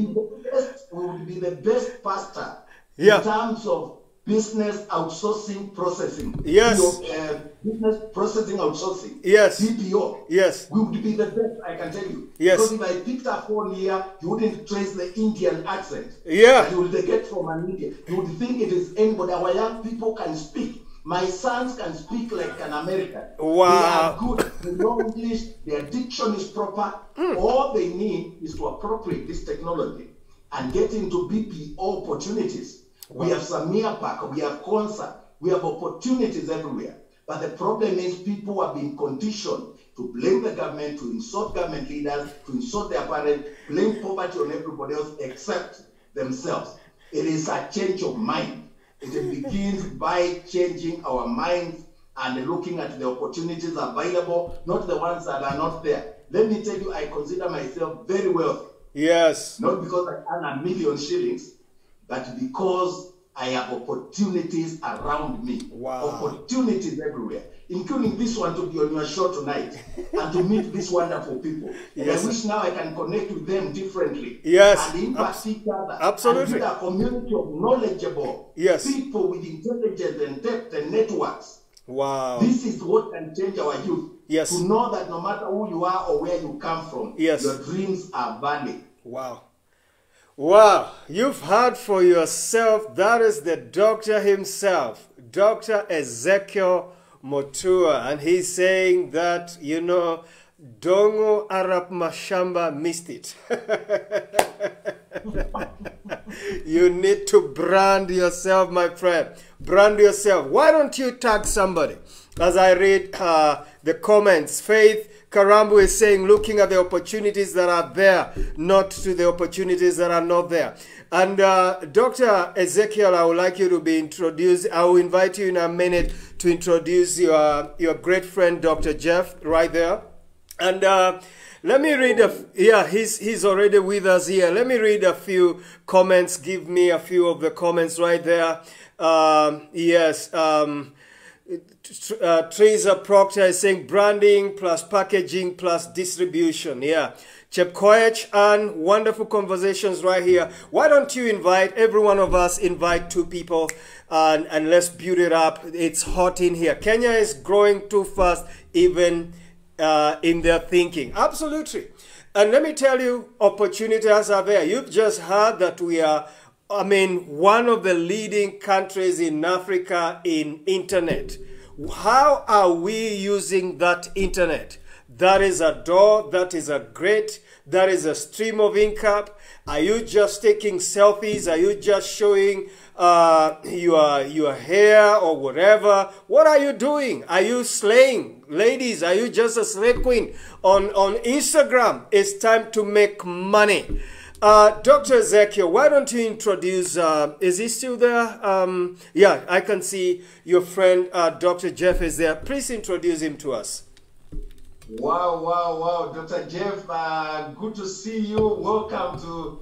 Speaker 4: be the best pastor in terms of business outsourcing processing.
Speaker 1: Yes.
Speaker 4: Business processing outsourcing.
Speaker 1: Yes.
Speaker 4: BPO.
Speaker 1: Yes.
Speaker 4: We would be the best, I can tell you.
Speaker 1: Yes.
Speaker 4: Because if I picked a phone here, you wouldn't trace the Indian accent.
Speaker 1: Yeah.
Speaker 4: That you would get from an Indian. You would think it is anybody. Our young people can speak. My sons can speak like an American.
Speaker 1: Wow.
Speaker 4: They are good. They know English. Their diction is proper. All they need is to appropriate this technology and get into BPO opportunities. Wow. We have Samia Park, we have concert, we have opportunities everywhere. But the problem is people have been conditioned to blame the government, to insult government leaders, to insult their parents, blame poverty on everybody else except themselves. It is a change of mind. It begins by changing our minds and looking at the opportunities available, not the ones that are not there. Let me tell you, I consider myself very wealthy.
Speaker 1: Yes.
Speaker 4: Not because I earn 1 million shillings, but because I have opportunities around me.
Speaker 1: Wow.
Speaker 4: Opportunities everywhere, including this one to be on your show tonight and to meet these wonderful people. And I wish now I can connect with them differently.
Speaker 1: Yes.
Speaker 4: And impact each other.
Speaker 1: Absolutely.
Speaker 4: And build a community of knowledgeable people with intelligence and depth and networks.
Speaker 1: Wow.
Speaker 4: This is what can change our youth.
Speaker 1: Yes.
Speaker 4: To know that no matter who you are or where you come from, your dreams are valid.
Speaker 1: Wow. Wow, you've heard for yourself. That is the doctor himself, Dr. Ezekiel Mutua. And he's saying that, Dongo Arap Mashamba missed it. You need to brand yourself, my friend. Brand yourself. Why don't you tag somebody? As I read the comments, Faith Karambu is saying, looking at the opportunities that are there, not to the opportunities that are not there. And Dr. Ezekiel, I would like you to be introduced. I will invite you in a minute to introduce your great friend, Dr. Jeff, right there. And let me read he's already with us here. Let me read a few comments. Give me a few of the comments right there. Teresa Proctor is saying branding plus packaging plus distribution. Yeah. Chepkoech and wonderful conversations right here. Why don't you invite, every one of us invite 2 people and let's build it up. It's hot in here. Kenya is growing too fast even in their thinking. Absolutely. And let me tell you, opportunities are there. You've just heard that we are I mean, one of the leading countries in Africa in internet. How are we using that internet? That is a door, that is a great, that is a stream of income. Are you just taking selfies? Are you just showing your hair or whatever? What are you doing? Are you slaying? Ladies, are you just a slay queen on Instagram? It's time to make money. Dr. Ezekiel, why don't you introduce, is he still there? Yeah, I can see your friend Dr. Jeff is there. Please introduce him to us.
Speaker 4: Wow. Dr. Jeff, good to see you. Welcome to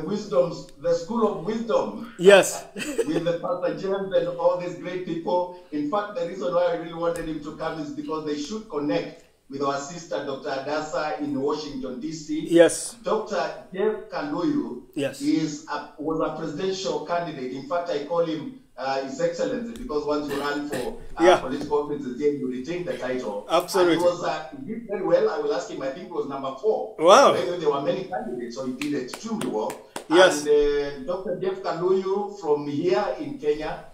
Speaker 4: the School of Wisdom.
Speaker 1: Yes.
Speaker 4: With the Pastor James and all these great people. In fact, the reason why I really wanted him to come is because they should connect with our sister, Dr. Adasa in Washington, D.C.
Speaker 1: Yes.
Speaker 4: Dr. Jeff Kaluyu
Speaker 1: yes.
Speaker 4: was a presidential candidate. In fact, I call him His Excellency because once you run for political offices, then you retain the title.
Speaker 1: Absolutely.
Speaker 4: And he did very well. I will ask him, I think it was number 4.
Speaker 1: Wow.
Speaker 4: There were many candidates, so he did extremely well.
Speaker 1: Yes.
Speaker 4: And Dr. Jeff Kaluyu from here in Kenya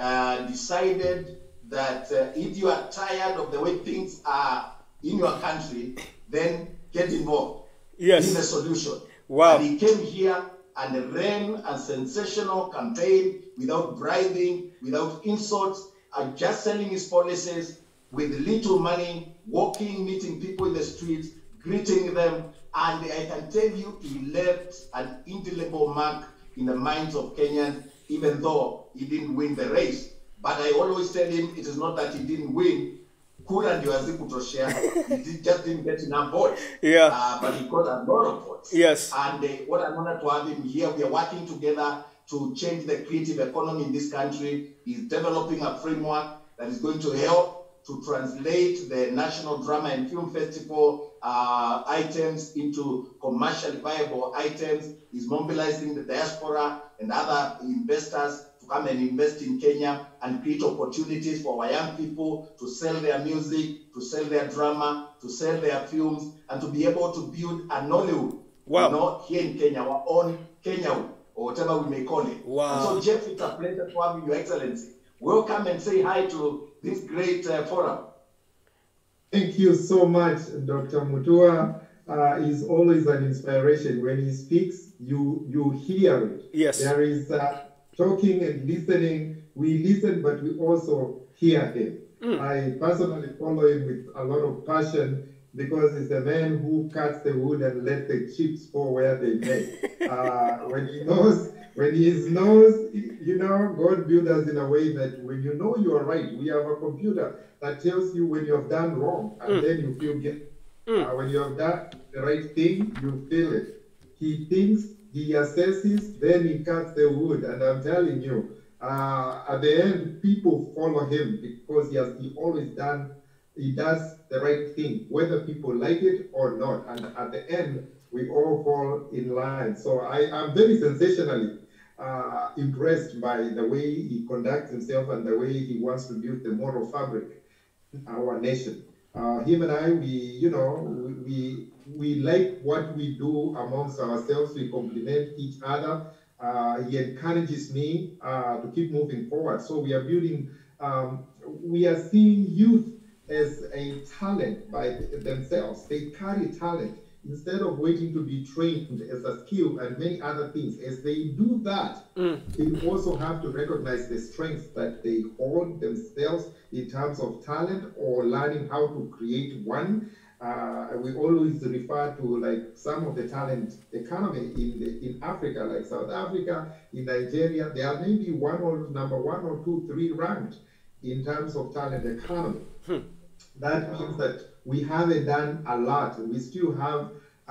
Speaker 4: decided that if you are tired of the way things are in your country, then get involved in the solution.
Speaker 1: Wow.
Speaker 4: And he came here and ran a sensational campaign without bribing, without insults, and just selling his policies with little money, walking, meeting people in the streets, greeting them. And I can tell you, he left an indelible mark in the minds of Kenyans, even though he didn't win the race. But I always tell him, it is not that he didn't win. Kura ndio hazikutoshea. He just didn't get enough votes.
Speaker 1: Yeah.
Speaker 4: But he got a lot of votes.
Speaker 1: Yes.
Speaker 4: And what I wanted to have him here, we are working together to change the creative economy in this country. He's developing a framework that is going to help to translate the National Drama and Film Festival items into commercially viable items. He's mobilizing the diaspora and other investors to come and invest in Kenya and create opportunities for our young people to sell their music, to sell their drama, to sell their films, and to be able to build a Nollywood.
Speaker 1: Wow.
Speaker 4: You know, here in Kenya, our own Kenyawood, or whatever we may call it.
Speaker 1: Wow.
Speaker 4: And so, Jeff, it's a pleasure to have you, Your Excellency. Welcome and say hi to this great forum.
Speaker 6: Thank you so much, Dr. Mutua. Is always an inspiration. When he speaks, you hear it.
Speaker 1: Yes.
Speaker 6: There is talking and listening. We listen, but we also hear him. I personally follow him with a lot of passion because he's a man who cuts the wood and lets the chips fall where they may. When he knows, you know, God built us in a way that when you know you are right, we have a computer that tells you when you have done wrong, and then you feel guilty. When you have done the right thing, you feel it. He thinks, he assesses, then he cuts the wood. And I'm telling you, at the end, people follow him because he does the right thing, whether people like it or not. And at the end, we all fall in line. So I'm very sensationally impressed by the way he conducts himself and the way he wants to build the moral fabric in our nation. Him and I, we like what we do amongst ourselves. We complement each other. He encourages me to keep moving forward. So we are building, we are seeing youth as a talent by themselves. They carry talent instead of waiting to be trained as a skill and many other things. As they do that, they also have to recognize the strengths that they hold themselves in terms of talent or learning how to create one. We always refer to like some of the talent economy in Africa, like South Africa, in Nigeria. They are maybe number 1 or 2, 3 ranked in terms of talent economy. That means that we haven't done a lot. We still have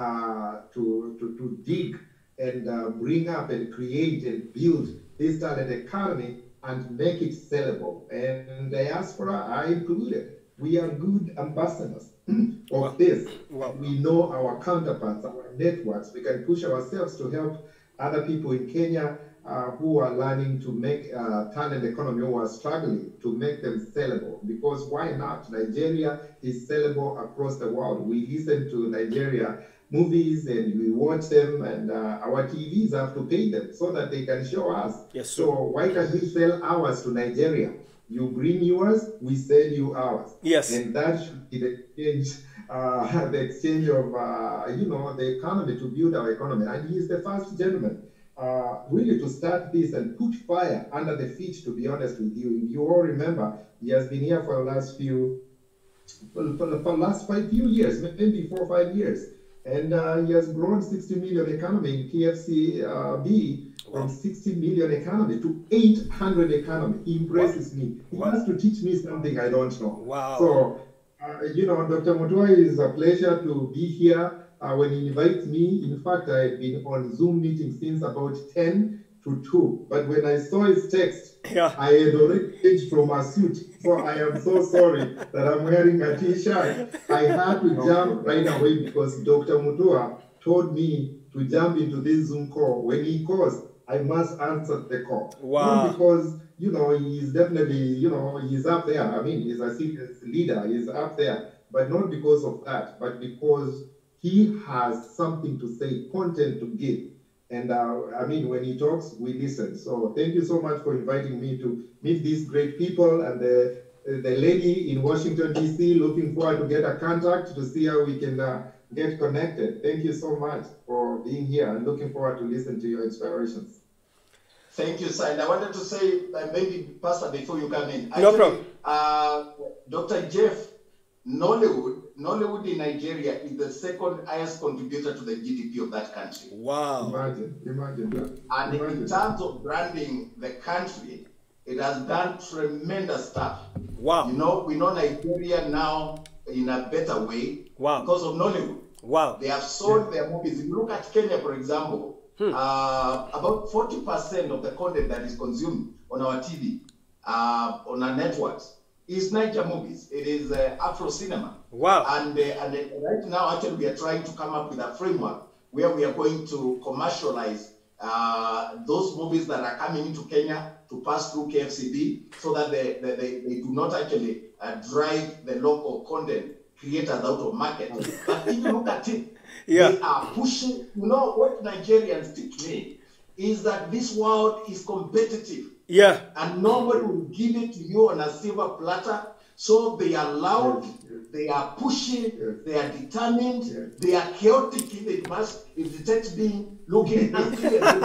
Speaker 6: to dig and bring up and create and build this talent economy and make it sellable. And diaspora are included. We are good ambassadors of this. We know our counterparts, our networks. We can push ourselves to help other people in Kenya who are learning to make talent economy, who are struggling to make them sellable. Because why not? Nigeria is sellable across the world. We listen to Nigeria movies and we watch them, and our TVs have to pay them so that they can show us.
Speaker 1: Yes, sir.
Speaker 6: So why can't we sell ours to Nigeria? You bring yours, we sell you ours.
Speaker 1: Yes.
Speaker 6: And that should be the exchange of, the economy, to build our economy. And he is the first gentleman really to start this and put fire under the feet, to be honest with you. If you all remember, he has been here for the last few years, maybe 4 or 5 years. And he has grown 60 million economy in KFCB, from 60 million economy to 800 economy. He impresses me. He has to teach me something I don't know.
Speaker 1: Wow.
Speaker 6: So, Dr. Mutua, it is a pleasure to be here. When he invites me, in fact, I've been on Zoom meetings since about 10 to 2. But when I saw his text, I had already changed from a suit. So I am so sorry that I'm wearing a t-shirt. I had to jump right away because Dr. Mutua told me to jump into this Zoom call. When he calls, I must answer the call.
Speaker 1: Wow.
Speaker 6: Not because, he's definitely, he's up there. I mean, he's a serious leader. He's up there. But not because of that, but because he has something to say, content to give. And when he talks, we listen. So thank you so much for inviting me to meet these great people, and the lady in Washington, D.C., looking forward to get a contact to see how we can get connected. Thank you so much for being here, and looking forward to listen to your inspirations.
Speaker 4: Thank you, sir. And I wanted to say, maybe, Pastor, before you come in.
Speaker 1: No problem.
Speaker 4: Dr. Jeff, Nollywood in Nigeria is the second highest contributor to the GDP of that country.
Speaker 1: Wow.
Speaker 6: Imagine that.
Speaker 4: And in terms of branding the country, it has done tremendous stuff.
Speaker 1: Wow.
Speaker 4: We know Nigeria now in a better way because of Nollywood.
Speaker 1: Wow.
Speaker 4: They have sold their movies. If you look at Kenya, for example, about 40% of the content that is consumed on our TV, on our networks, is Niger movies. It is Afro cinema.
Speaker 1: Wow.
Speaker 4: And right now, actually, we are trying to come up with a framework where we are going to commercialize those movies that are coming into Kenya to pass through KFCB, so that they do not actually drive the local content creators out of market. But if you look at it, they are pushing. What Nigerians teach me is that this world is competitive.
Speaker 1: Yeah.
Speaker 4: And nobody will give it to you on a silver platter. So they are loud, they are pushing, they are determined, they are chaotic if it takes being looking angry and looking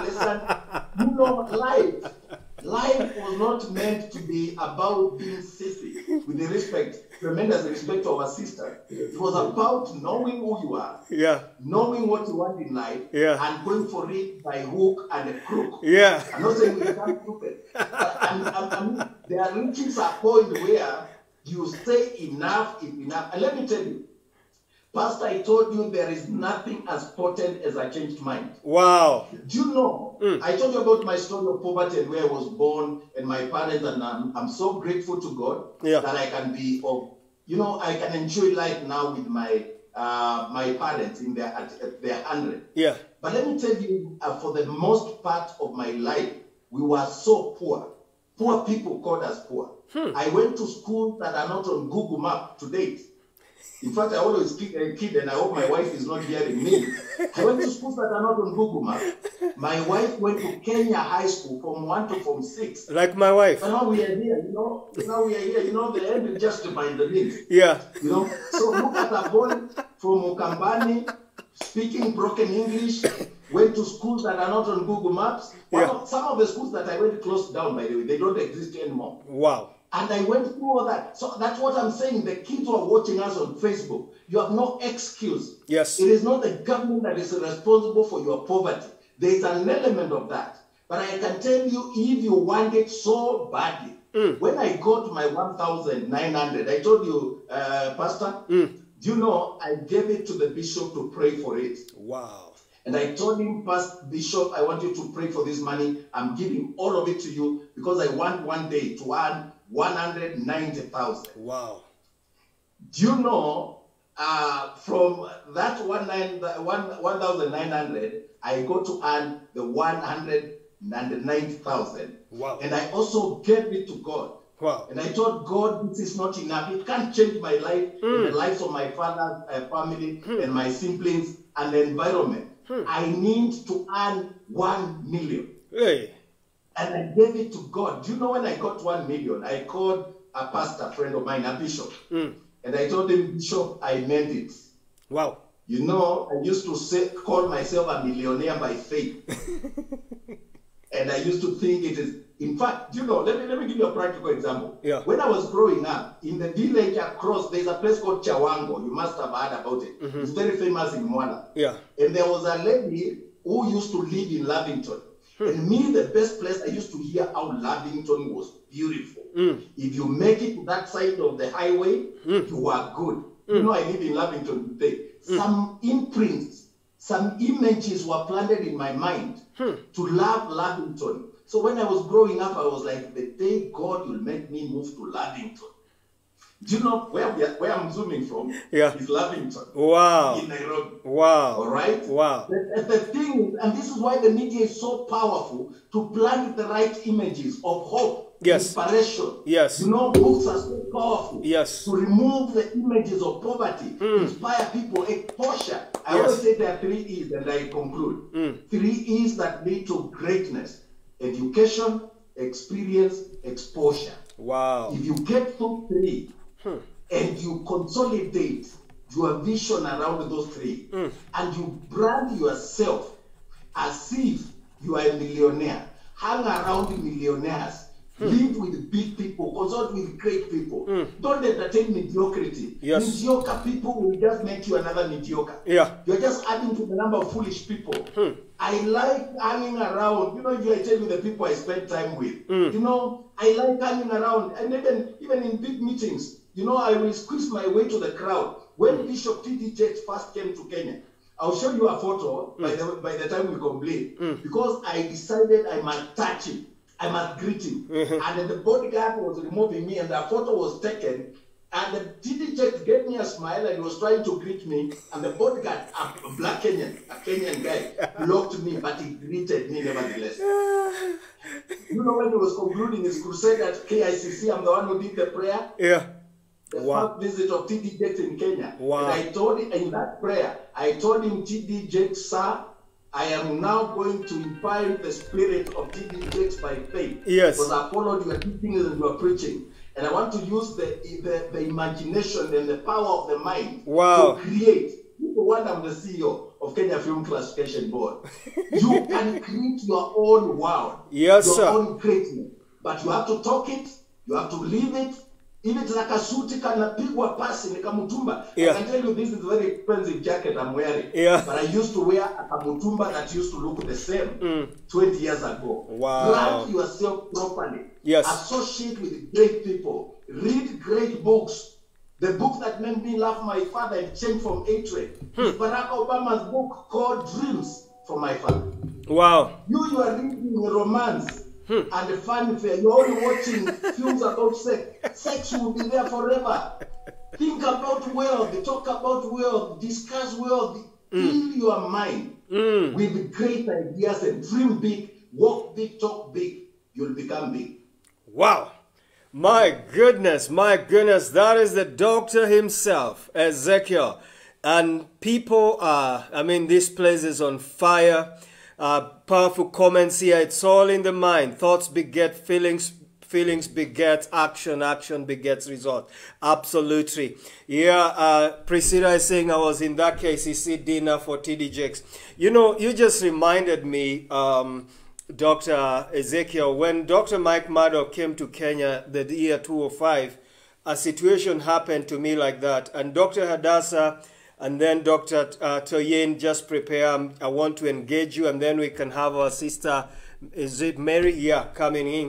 Speaker 4: unpleasant. Life was not meant to be about being sissy, with the tremendous respect to our sister. It was about knowing who you are, knowing what you want in life, and going for it by hook and crook. I'm not saying we can't do it. And they are reaching a point where you say enough is enough. And let me tell you, Pastor, I told you there is nothing as potent as a changed mind. Wow. Do you know, I told you about my story of poverty and where I was born and my parents, and I'm so grateful to God that I can be I can enjoy life now with my parents in at their 100. Yeah. But let me tell you, for the most part of my life, we were so poor. Poor people called us poor. I went to schools that are not on Google Maps to date. In fact, I always kid, and I hope my wife is not hearing me. I went to schools that are not on Google Maps. My wife went to Kenya High School from 1 to from 6.
Speaker 1: Like my wife.
Speaker 4: And now we are here, Now we are here, the end justifies the means.
Speaker 1: Yeah.
Speaker 4: So look at a boy from Ukambani, speaking broken English, went to schools that are not on Google Maps. Some of the schools that I went closed down, by the way. They don't exist anymore. Wow. And I went through all that. So that's what I'm saying. The kids who are watching us on Facebook, you have no excuse. Yes. It is not the government that is responsible for your poverty. There is an element of that. But I can tell you, if you want it so badly, when I got my 1,900, I told you, Pastor, do you know, I gave it to the bishop to pray for it. Wow. And I told him, Bishop, I want you to pray for this money. I'm giving all of it to you because I want one day to earn 190,000. Wow. Do you know, from that 1,900, I got to earn the 190,000. Wow. And I also gave it to God. Wow. And I told God, this is not enough. It can't change my life, and the lives of my father's family and my siblings. and the environment. I need to earn 1 million.
Speaker 1: Hey.
Speaker 4: And I gave it to God. Do you know when I got 1 million, I called a pastor friend of mine, a bishop. And I told him, Bishop, I meant it.
Speaker 1: Wow.
Speaker 4: You know, I used to call myself a millionaire by faith. And I used to think it is, in fact, you know, let me give you a practical example.
Speaker 1: Yeah.
Speaker 4: When I was growing up, in the village across, there's a place called Chawango. You must have heard about it. It's very famous in Mwana.
Speaker 1: Yeah.
Speaker 4: And there was a lady who used to live in Lavington. And me, the best place, I used to hear how Lavington was beautiful. If you make it to that side of the highway, you are good. You know, I live in Lavington today. Some imprints, some images were planted in my mind to love Lavington. So when I was growing up, I was like, the day God will make me move to Lavington. Do you know where I'm zooming from?
Speaker 1: Yeah.
Speaker 4: Is Lavington.
Speaker 1: Wow.
Speaker 4: In Nairobi.
Speaker 1: Wow.
Speaker 4: All right?
Speaker 1: Wow.
Speaker 4: The thing is, and this is why the media is so powerful, to plant the right images of hope,
Speaker 1: Yes.
Speaker 4: inspiration.
Speaker 1: Yes.
Speaker 4: You know, books are so powerful.
Speaker 1: Yes.
Speaker 4: To remove the images of poverty, inspire people, exposure. I
Speaker 1: Yes.
Speaker 4: always say there are 3 E's, and I conclude. 3 E's that lead to greatness: education, experience, exposure.
Speaker 1: Wow.
Speaker 4: If you get those 3 and you consolidate your vision around those 3 and you brand yourself as if you are a millionaire, hang around millionaires, live with big people, consult with great people. Don't entertain mediocrity.
Speaker 1: Yes.
Speaker 4: Mediocre people will just make you another mediocre.
Speaker 1: Yeah.
Speaker 4: You're just adding to the number of foolish people. I like hanging around. You know, if I tell you the people I spend time with, you know, I like hanging around. And even in big meetings, you know, I will squeeze my way to the crowd. When Bishop T.D. Jakes first came to Kenya, I'll show you a photo by the time we complete, because I decided I must touch him. I must greet him. And then the bodyguard was removing me, and the photo was taken. And the T.D. Jakes gave me a smile, and he was trying to greet me. And the bodyguard, a black Kenyan, a Kenyan guy, blocked me, but he greeted me nevertheless. You know, when he was concluding his crusade at KICC, I'm the one who did the prayer.
Speaker 1: Yeah.
Speaker 4: The
Speaker 1: Wow.
Speaker 4: first visit of T.D. Jakes in Kenya.
Speaker 1: Wow.
Speaker 4: And I told him, in that prayer, I told him, T.D. Jakes, sir, I am now going to imbibe the spirit of T.D. Jakes by faith.
Speaker 1: Yes.
Speaker 4: Because I followed your teachings and your preaching. And I want to use the imagination and the power of the mind
Speaker 1: Wow.
Speaker 4: to create. You know what? I'm the CEO of Kenya Film Classification Board. You can create your own world.
Speaker 1: Yes,
Speaker 4: your
Speaker 1: sir.
Speaker 4: own greatness. But you have to talk it, you have to live it. If it's like a suit, kanapigwa pasi ni kamutumba.
Speaker 1: Yeah.
Speaker 4: I can tell you this is a very expensive jacket I'm wearing.
Speaker 1: Yeah.
Speaker 4: But I used to wear a kamutumba that used to look the same 20 years ago.
Speaker 1: Wow.
Speaker 4: Brand yourself properly.
Speaker 1: Yes.
Speaker 4: Associate with great people. Read great books. The book that made me love my father and change from hatred is Barack Obama's book called Dreams for My Father.
Speaker 1: Wow.
Speaker 4: You are reading a romance and a fanfare. You're only watching films about sex. Sex will be there forever. Think about wealth. Talk about wealth. Discuss wealth. Fill your mind with great ideas and dream big. Walk big. Talk big. You'll become big.
Speaker 1: Wow. My goodness, that is the doctor himself, Ezekiel. And people are, I mean, this place is on fire. Powerful comments here. It's all in the mind. Thoughts beget feelings. Feelings beget action. Action begets result. Absolutely. Yeah, Priscilla is saying I was in that KCC dinner for T.D. Jakes. You know, you just reminded me, Dr. Ezekiel, when Dr. Mike Murdoch came to Kenya the year 2005, a situation happened to me like that. And Dr. Hadassah and then Dr. Toyin just prepare. I want to engage you, and then we can have our sister, is it Mary? Yeah, coming in.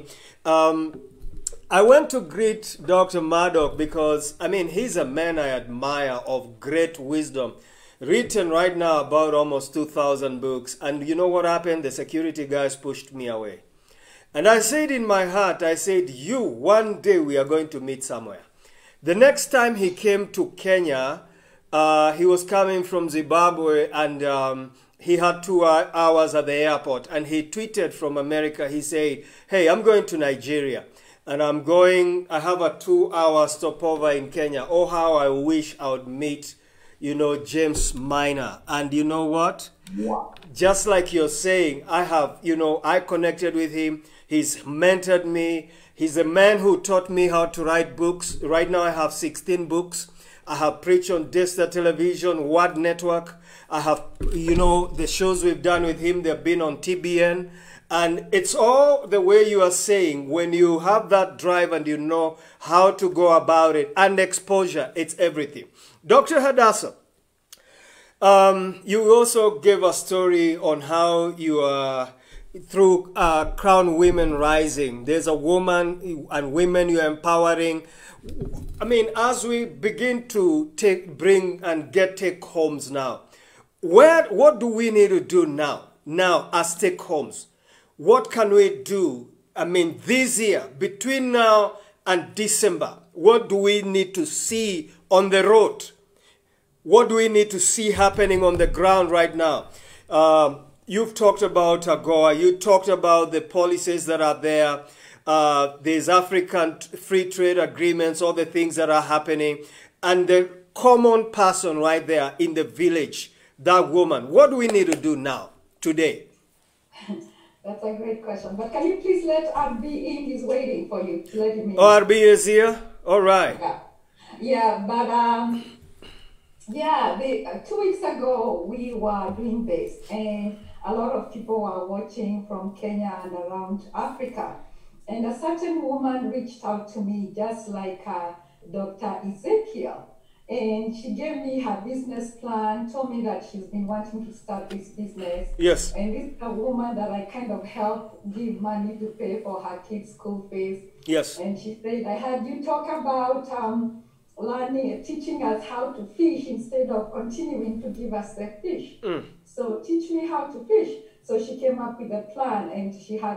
Speaker 1: I went to greet Dr. Murdoch because, I mean, he's a man I admire of great wisdom. Written right now about almost 2,000 books. And you know what happened? The security guys pushed me away. And I said in my heart, I said, you, one day we are going to meet somewhere. The next time he came to Kenya, he was coming from Zimbabwe, and he had 2 hours at the airport. And he tweeted from America. He said, hey, I'm going to Nigeria. And I have a 2-hour stopover in Kenya. Oh, how I wish I would meet James Minor. And you know what? Just like you're saying, I connected with him. He's mentored me. He's the man who taught me how to write books. Right now I have 16 books. I have preached on Desta Television, Word Network. I have, the shows we've done with him, they've been on TBN. And it's all the way you are saying, when you have that drive and you know how to go about it, and exposure, it's everything. Dr. Hadassah, you also gave a story on how you are, through Crown Women Rising, there's a woman and women you're empowering. I mean, as we begin to bring and get take homes now, what do we need to do now as take homes? What can we do? I mean, this year, between now and December, what do we need to see on the road? What do we need to see happening on the ground right now? You've talked about AGOA. You talked about the policies that are there. There's African free trade agreements, all the things that are happening. And the common person right there in the village, that woman, what do we need to do now, today?
Speaker 2: That's a great question. But can you please let RB in? He's waiting for you to let him in.
Speaker 1: Oh, RB is here? All right.
Speaker 2: Yeah, but 2 weeks ago, we were doing this, and a lot of people were watching from Kenya and around Africa. And a certain woman reached out to me, just like Dr. Ezekiel. And she gave me her business plan, told me that she's been wanting to start this business.
Speaker 1: Yes.
Speaker 2: And this is a woman that I kind of helped give money to pay for her kids' school fees.
Speaker 1: Yes.
Speaker 2: And she said, I heard you talk about teaching us how to fish instead of continuing to give us the fish. So teach me how to fish. So she came up with a plan, and she had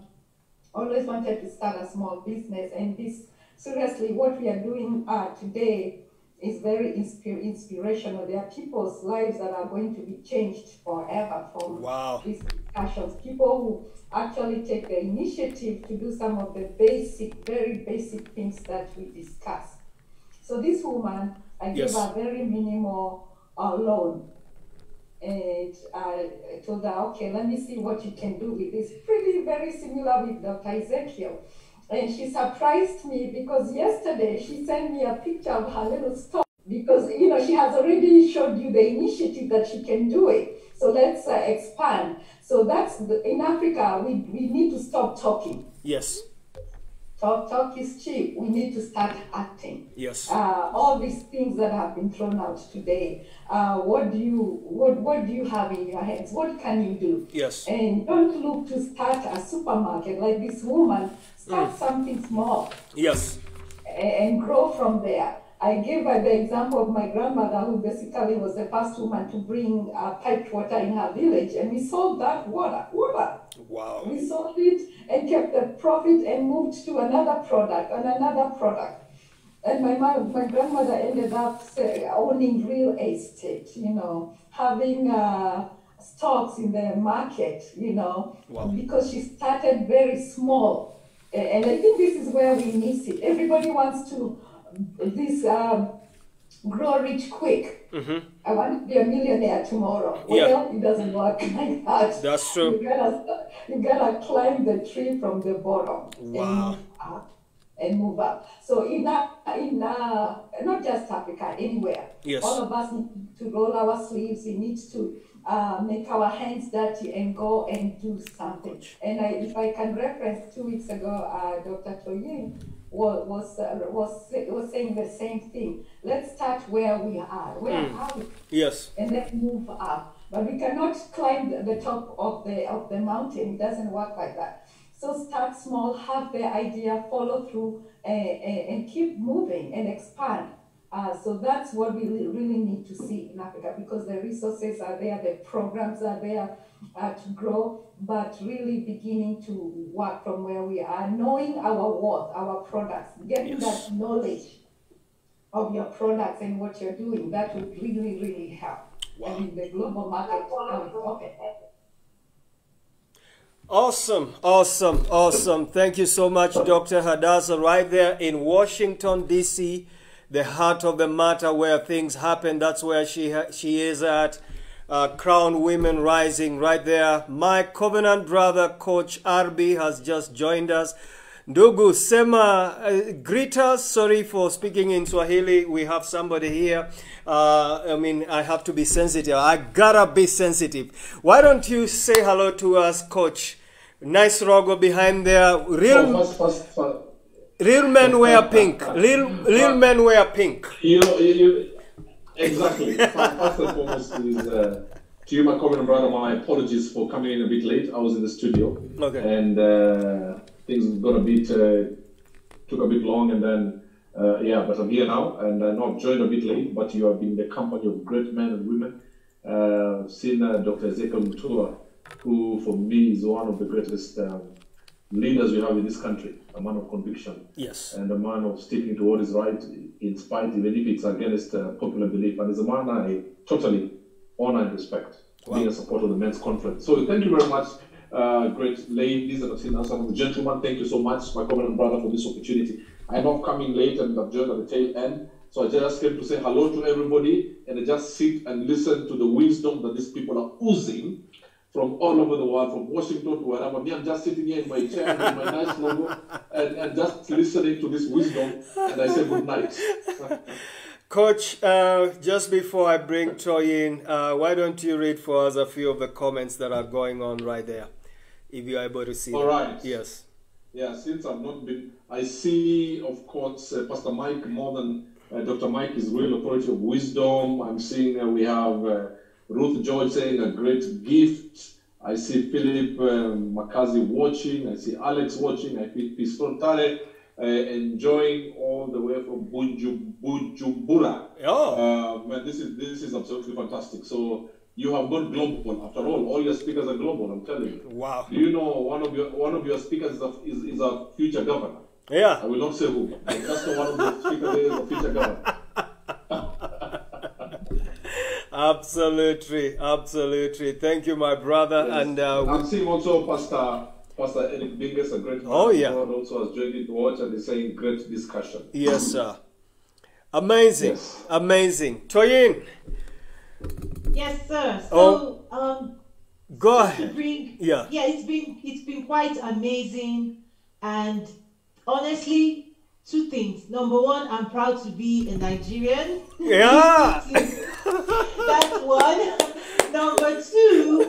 Speaker 2: always wanted to start a small business. And this, seriously, what we are doing today is very inspirational. There are people's lives that are going to be changed forever from these discussions. People who actually take the initiative to do some of the very basic things that we discuss. So this woman, I gave her a very minimal loan. And I told her, okay, let me see what you can do with this. Very similar with Dr. Ezekiel. And she surprised me because yesterday she sent me a picture of her little store, because she has already showed you the initiative that she can do it. So let's expand. So that's in Africa, we need to stop talking.
Speaker 1: Yes.
Speaker 2: Talk is cheap. We need to start acting.
Speaker 1: Yes.
Speaker 2: All these things that have been thrown out today. What do you have in your hands? What can you do?
Speaker 1: Yes.
Speaker 2: And don't look to start a supermarket like this woman. Start something small.
Speaker 1: Yes.
Speaker 2: And grow from there. I gave her the example of my grandmother, who basically was the first woman to bring piped water in her village, and we sold that water.
Speaker 1: Wow.
Speaker 2: We sold it and kept the profit and moved to another product and another product. And my grandmother ended up owning real estate, having stocks in the market, because she started very small. And I think this is where we miss it. Everybody wants to grow rich quick. I want to be a millionaire tomorrow. Well, it doesn't work like that.
Speaker 1: That's true.
Speaker 2: You gotta climb the tree from the bottom.
Speaker 1: Wow.
Speaker 2: And move up. So in not just Africa, anywhere.
Speaker 1: Yes.
Speaker 2: All of us need to roll our sleeves. We need to make our hands dirty and go and do something. And if I can reference 2 weeks ago, Dr. Toyin was saying the same thing. Let's start where we are. Where are we?
Speaker 1: Yes.
Speaker 2: And then move up. But we cannot climb the top of the mountain. It doesn't work like that. So start small, have the idea, follow through, and keep moving and expand. So that's what we really need to see in Africa, because the resources are there, the programs are there to grow, but really beginning to work from where we are, knowing our worth, our products, getting that knowledge of your products and what you're doing. That would really, really help. Wow. And in the global market,
Speaker 1: Awesome. Thank you so much, Dr. Hadassah, right there in Washington, D.C. the heart of the matter where things happen. That's where she is at. Crown Women Rising right there. My covenant brother, Coach Arbi, has just joined us. Ndugu Sema, greet us. Sorry for speaking in Swahili. We have somebody here. I mean, I have to be sensitive. I gotta be sensitive. Why don't you say hello to us, Coach? Nice logo behind there. Real men wear pink. Real men wear pink.
Speaker 7: Exactly. First and foremost is to you, my covenant brother, my apologies for coming in a bit late. I was in the studio.
Speaker 1: Okay.
Speaker 7: And things got a bit, took a bit long, and then, but I'm here now, and I know I've joined a bit late, but you have been in the company of great men and women. I've seen Dr. Ezekiel Mutua, who for me is one of the greatest leaders we have in this country, a man of conviction.
Speaker 1: Yes.
Speaker 7: And a man of sticking to what is right, in spite, even if it's against popular belief. And it's a man I totally honor and respect, being a supporter of the men's conference. So thank you very much, great ladies and I've seen some of the gentlemen. Thank you so much, my covenant brother, for this opportunity. I know I'm coming late and I've joined at the tail end. So I just came to say hello to everybody and just sit and listen to the wisdom that these people are oozing from all over the world, from Washington to wherever. Me, I'm just sitting here in my chair with my nice logo and just listening to this wisdom, and I say good night.
Speaker 1: Coach, just before I bring Toy in, why don't you read for us a few of the comments that are going on right there, if you're able to see
Speaker 7: All
Speaker 1: them.
Speaker 7: right.
Speaker 1: Yes.
Speaker 7: Yeah, since I've not been, I see, of course, Pastor Mike more than Dr. Mike is real authority of wisdom. I'm seeing we have Ruth George saying a great gift. I see Philip Makazi watching. I see Alex watching. I see Piston Tare enjoying all the way from Bujumbura.
Speaker 1: Oh.
Speaker 7: Man, this is absolutely fantastic. So you have gone global. After all your speakers are global. I'm telling you.
Speaker 1: Wow.
Speaker 7: Do you know one of your speakers is a future governor?
Speaker 1: Yeah.
Speaker 7: I will not say who. But just know one of the speakers is a future governor.
Speaker 1: Absolutely, absolutely. Thank you, my brother.
Speaker 7: Yes.
Speaker 1: And
Speaker 7: I'm seeing also Pastor Eric Bingus, a great man.
Speaker 1: Oh, yeah.
Speaker 7: God also has joined in to watch and is saying great discussion.
Speaker 1: yes, sir. Amazing,
Speaker 7: Yes.
Speaker 1: amazing. Toyin,
Speaker 3: Yes, sir. So,
Speaker 1: go
Speaker 3: to
Speaker 1: ahead.
Speaker 3: bring,
Speaker 1: Yeah.
Speaker 3: it's been quite amazing, and honestly, two things. Number one, I'm proud to be a Nigerian.
Speaker 1: Yeah.
Speaker 3: That's one. Number two,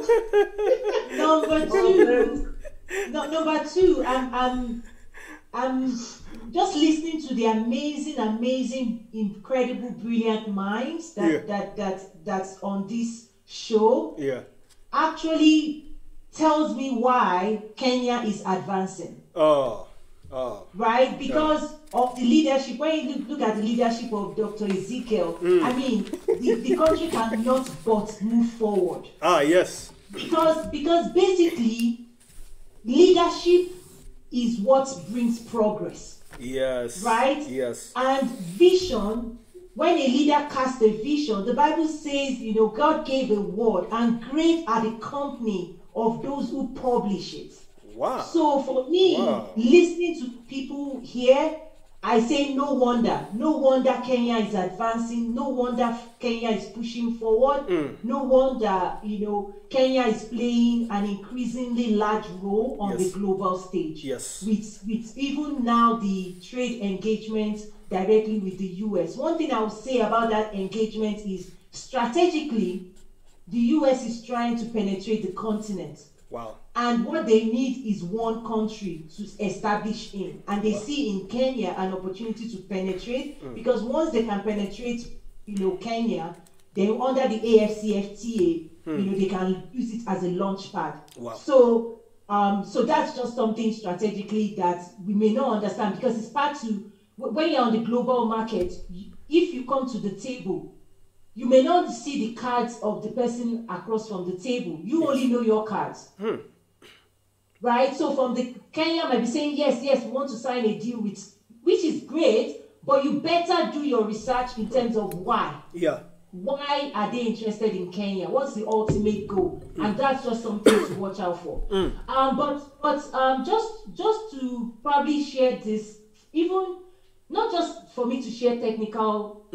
Speaker 3: I'm just listening to the amazing, incredible, brilliant minds that's on this show.
Speaker 1: Yeah.
Speaker 3: Actually tells me why Kenya is advancing.
Speaker 1: Oh.
Speaker 3: Right? Because of the leadership. When you look at the leadership of Dr. Ezekiel, I mean, the country cannot but move forward.
Speaker 1: Ah, yes.
Speaker 3: Because basically, leadership is what brings progress.
Speaker 1: Yes.
Speaker 3: Right?
Speaker 1: Yes.
Speaker 3: And vision, when a leader casts a vision, the Bible says, God gave a word, and great are the company of those who publish it.
Speaker 1: Wow.
Speaker 3: So for me, listening to people here, I say no wonder Kenya is advancing, no wonder Kenya is pushing forward, no wonder, Kenya is playing an increasingly large role on the global stage.
Speaker 1: Yes.
Speaker 3: With even now the trade engagement directly with the US. One thing I would say about that engagement is strategically, the US is trying to penetrate the continent.
Speaker 1: Wow.
Speaker 3: And what they need is one country to establish in. And they see in Kenya an opportunity to penetrate, because once they can penetrate, Kenya, then under the AfCFTA, they can use it as a launch pad.
Speaker 1: Wow.
Speaker 3: So that's just something strategically that we may not understand, because it's part to, when you're on the global market, if you come to the table, you may not see the cards of the person across from the table. You only know your cards. Right? So from the Kenya might be saying, yes, we want to sign a deal with, which is great, but you better do your research in terms of why.
Speaker 1: Yeah.
Speaker 3: Why are they interested in Kenya? What's the ultimate goal? And that's just something to watch out for. But just to probably share this, even not just for me to share technical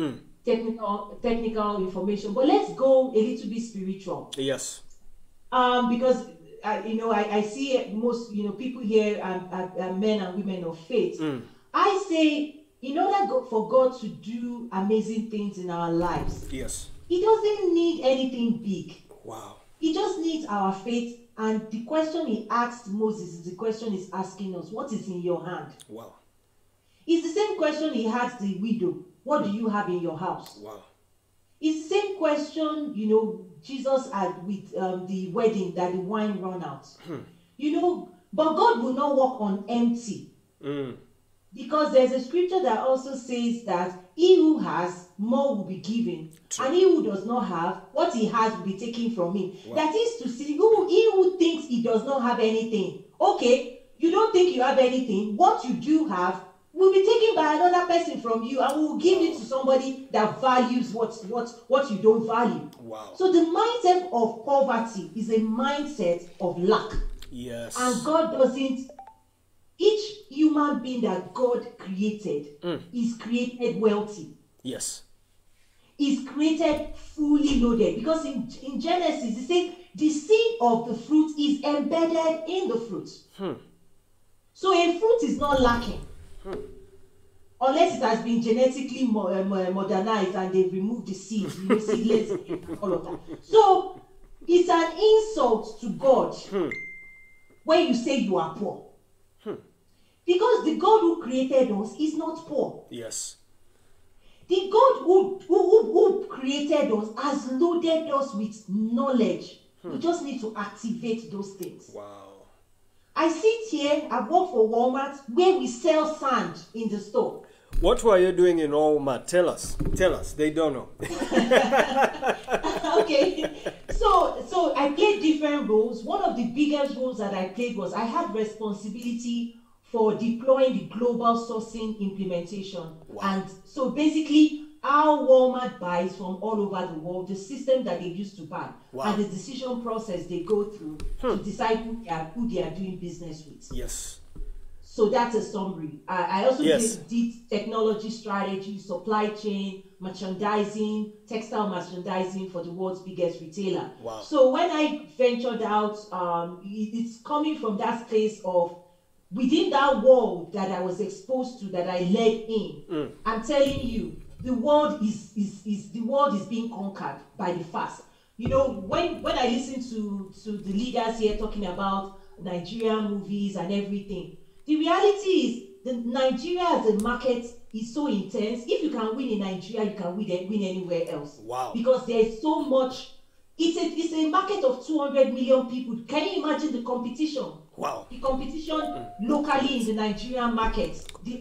Speaker 3: information, but let's go a little bit spiritual.
Speaker 1: Yes.
Speaker 3: Because I see most people here are men and women of faith. I say, in order for God to do amazing things in our lives,
Speaker 1: yes,
Speaker 3: He doesn't need anything big.
Speaker 1: Wow.
Speaker 3: He just needs our faith. And the question He asked Moses is the question He's asking us: what is in your hand?
Speaker 1: Wow.
Speaker 3: It's the same question He asked the widow: what do you have in your house?
Speaker 1: Wow.
Speaker 3: It's the same question, Jesus had with the wedding that the wine ran out. But God will not walk on empty. Because there's a scripture that also says that he who has, more will be given. True. And he who does not have, what he has will be taken from him. Wow. That is to say, he who thinks he does not have anything. Okay, you don't think you have anything. What you do have will be taken by another person from you, and will give it to somebody that values what you don't value.
Speaker 1: Wow.
Speaker 3: So the mindset of poverty is a mindset of lack.
Speaker 1: Yes.
Speaker 3: And God doesn't. Each human being that God created is created wealthy.
Speaker 1: Yes.
Speaker 3: Is created fully loaded. Because in Genesis, it says the seed of the fruit is embedded in the fruit. So a fruit is not lacking. Unless it has been genetically modernized and they've removed the seeds, seedless and all of that. So it's an insult to God when you say you are poor. Because the God who created us is not poor.
Speaker 1: Yes.
Speaker 3: The God who created us has loaded us with knowledge. We just need to activate those things.
Speaker 1: Wow.
Speaker 3: I sit here, I work for Walmart, where we sell sand in the store.
Speaker 1: What were you doing in Walmart? Tell us. Tell us. They don't know.
Speaker 3: Okay. So I played different roles. One of the biggest roles that I played was I had responsibility for deploying the global sourcing implementation. Wow. And so basically, our Walmart buys from all over the world, the system that they used to buy, and the decision process they go through to decide who they are doing business with.
Speaker 1: Yes.
Speaker 3: So that's a summary. I also did technology strategy, supply chain, merchandising, textile merchandising for the world's biggest retailer.
Speaker 1: Wow.
Speaker 3: So when I ventured out, it's coming from that place of within that world that I was exposed to, that I led in. I'm telling you, the world is being conquered by the fast. When I listen to the leaders here talking about Nigerian movies and everything, the reality is that Nigeria as a market is so intense. If you can win in Nigeria, you can win anywhere else.
Speaker 1: Wow.
Speaker 3: Because there is so much. It's a market of 200 million people. Can you imagine the competition?
Speaker 1: Wow.
Speaker 3: The competition locally in the Nigerian market.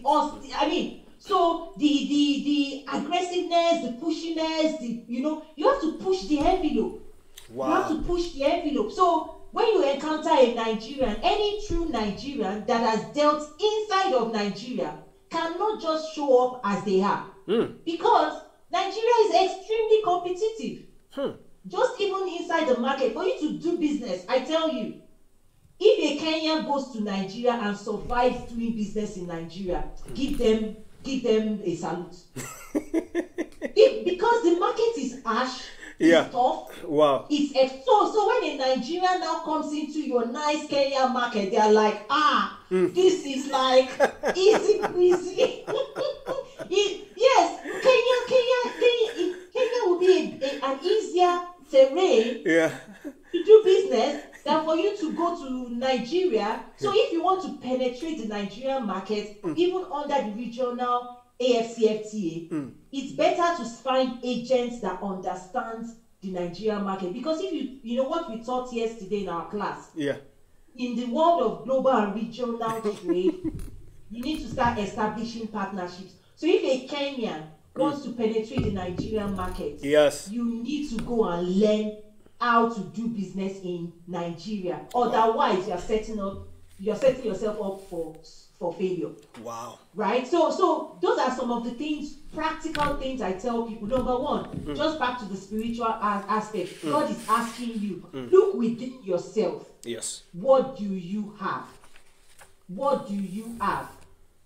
Speaker 3: So the aggressiveness, the pushiness, you have to push the envelope.
Speaker 1: Wow.
Speaker 3: You have to push the envelope. So when you encounter a Nigerian, any true Nigerian that has dealt inside of Nigeria cannot just show up as they are. Because Nigeria is extremely competitive. Just even inside the market, for you to do business, I tell you, if a Kenyan goes to Nigeria and survives doing business in Nigeria, give them a salute. Because the market is harsh, it's tough.
Speaker 1: Wow.
Speaker 3: So when a Nigerian now comes into your nice Kenyan market, they are like, this is like easy peasy. Yes, Kenya will be an easier terrain to do business than for you to go to Nigeria. So if you want to penetrate the Nigerian market, even under the regional AFCFTA, it's better to find agents that understand the Nigerian market. Because if you know what we taught yesterday in our class, in the world of global and regional trade, you need to start establishing partnerships. So if a Kenyan wants to penetrate the Nigerian market, you need to go and learn how to do business in Nigeria. Otherwise, you're setting yourself up for failure.
Speaker 1: Wow.
Speaker 3: Right? So those are some of the things, practical things I tell people. Number one, just back to the spiritual aspect. God is asking you, look within yourself.
Speaker 1: Yes.
Speaker 3: What do you have? What do you have?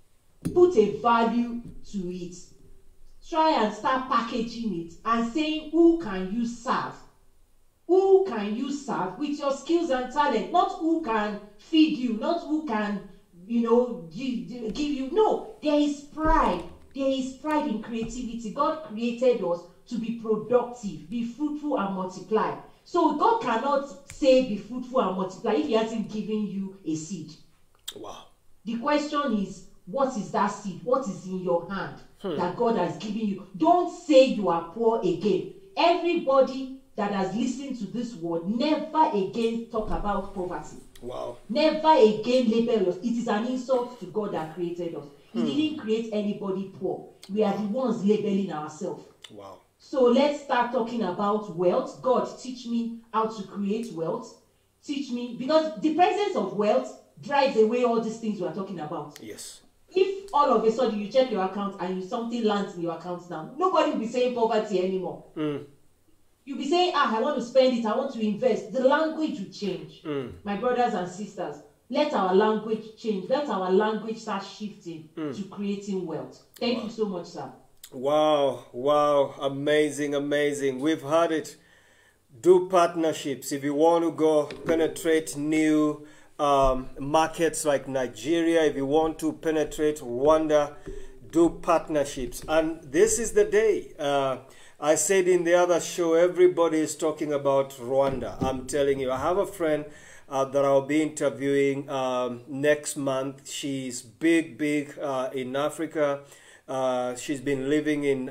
Speaker 3: put a value to it. Try and start packaging it and saying, who can you serve? Who can you serve with your skills and talent? Not who can feed you, not who can, you know, give you. No, there is pride. There is pride in creativity. God created us to be productive, be fruitful and multiply. So God cannot say be fruitful and multiply if he hasn't given you a seed.
Speaker 1: Wow.
Speaker 3: The question is, what is that seed? What is in your hand that God has given you? Don't say you are poor again. Everybody that has listened to this word, never again talk about poverty.
Speaker 1: Wow.
Speaker 3: Never again label us. It is an insult to God that created us. He didn't create anybody poor. We are the ones labeling ourselves.
Speaker 1: Wow.
Speaker 3: So let's start talking about wealth. God, teach me how to create wealth. Teach me, because the presence of wealth drives away all these things we are talking about.
Speaker 1: Yes.
Speaker 3: If all of a sudden you check your account and something lands in your account now, nobody will be saying poverty anymore. You'll be saying, I want to spend it, I want to invest. The language will change. My brothers and sisters, let our language change. Let our language start shifting to creating wealth. Thank you so much, sir.
Speaker 1: Wow, wow, amazing, amazing. We've heard it. Do partnerships. If you want to go penetrate new markets like Nigeria, if you want to penetrate Rwanda, do partnerships. And this is the day. I said in the other show, everybody is talking about Rwanda. I'm telling you, I have a friend that I'll be interviewing next month. She's big in Africa. She's been living in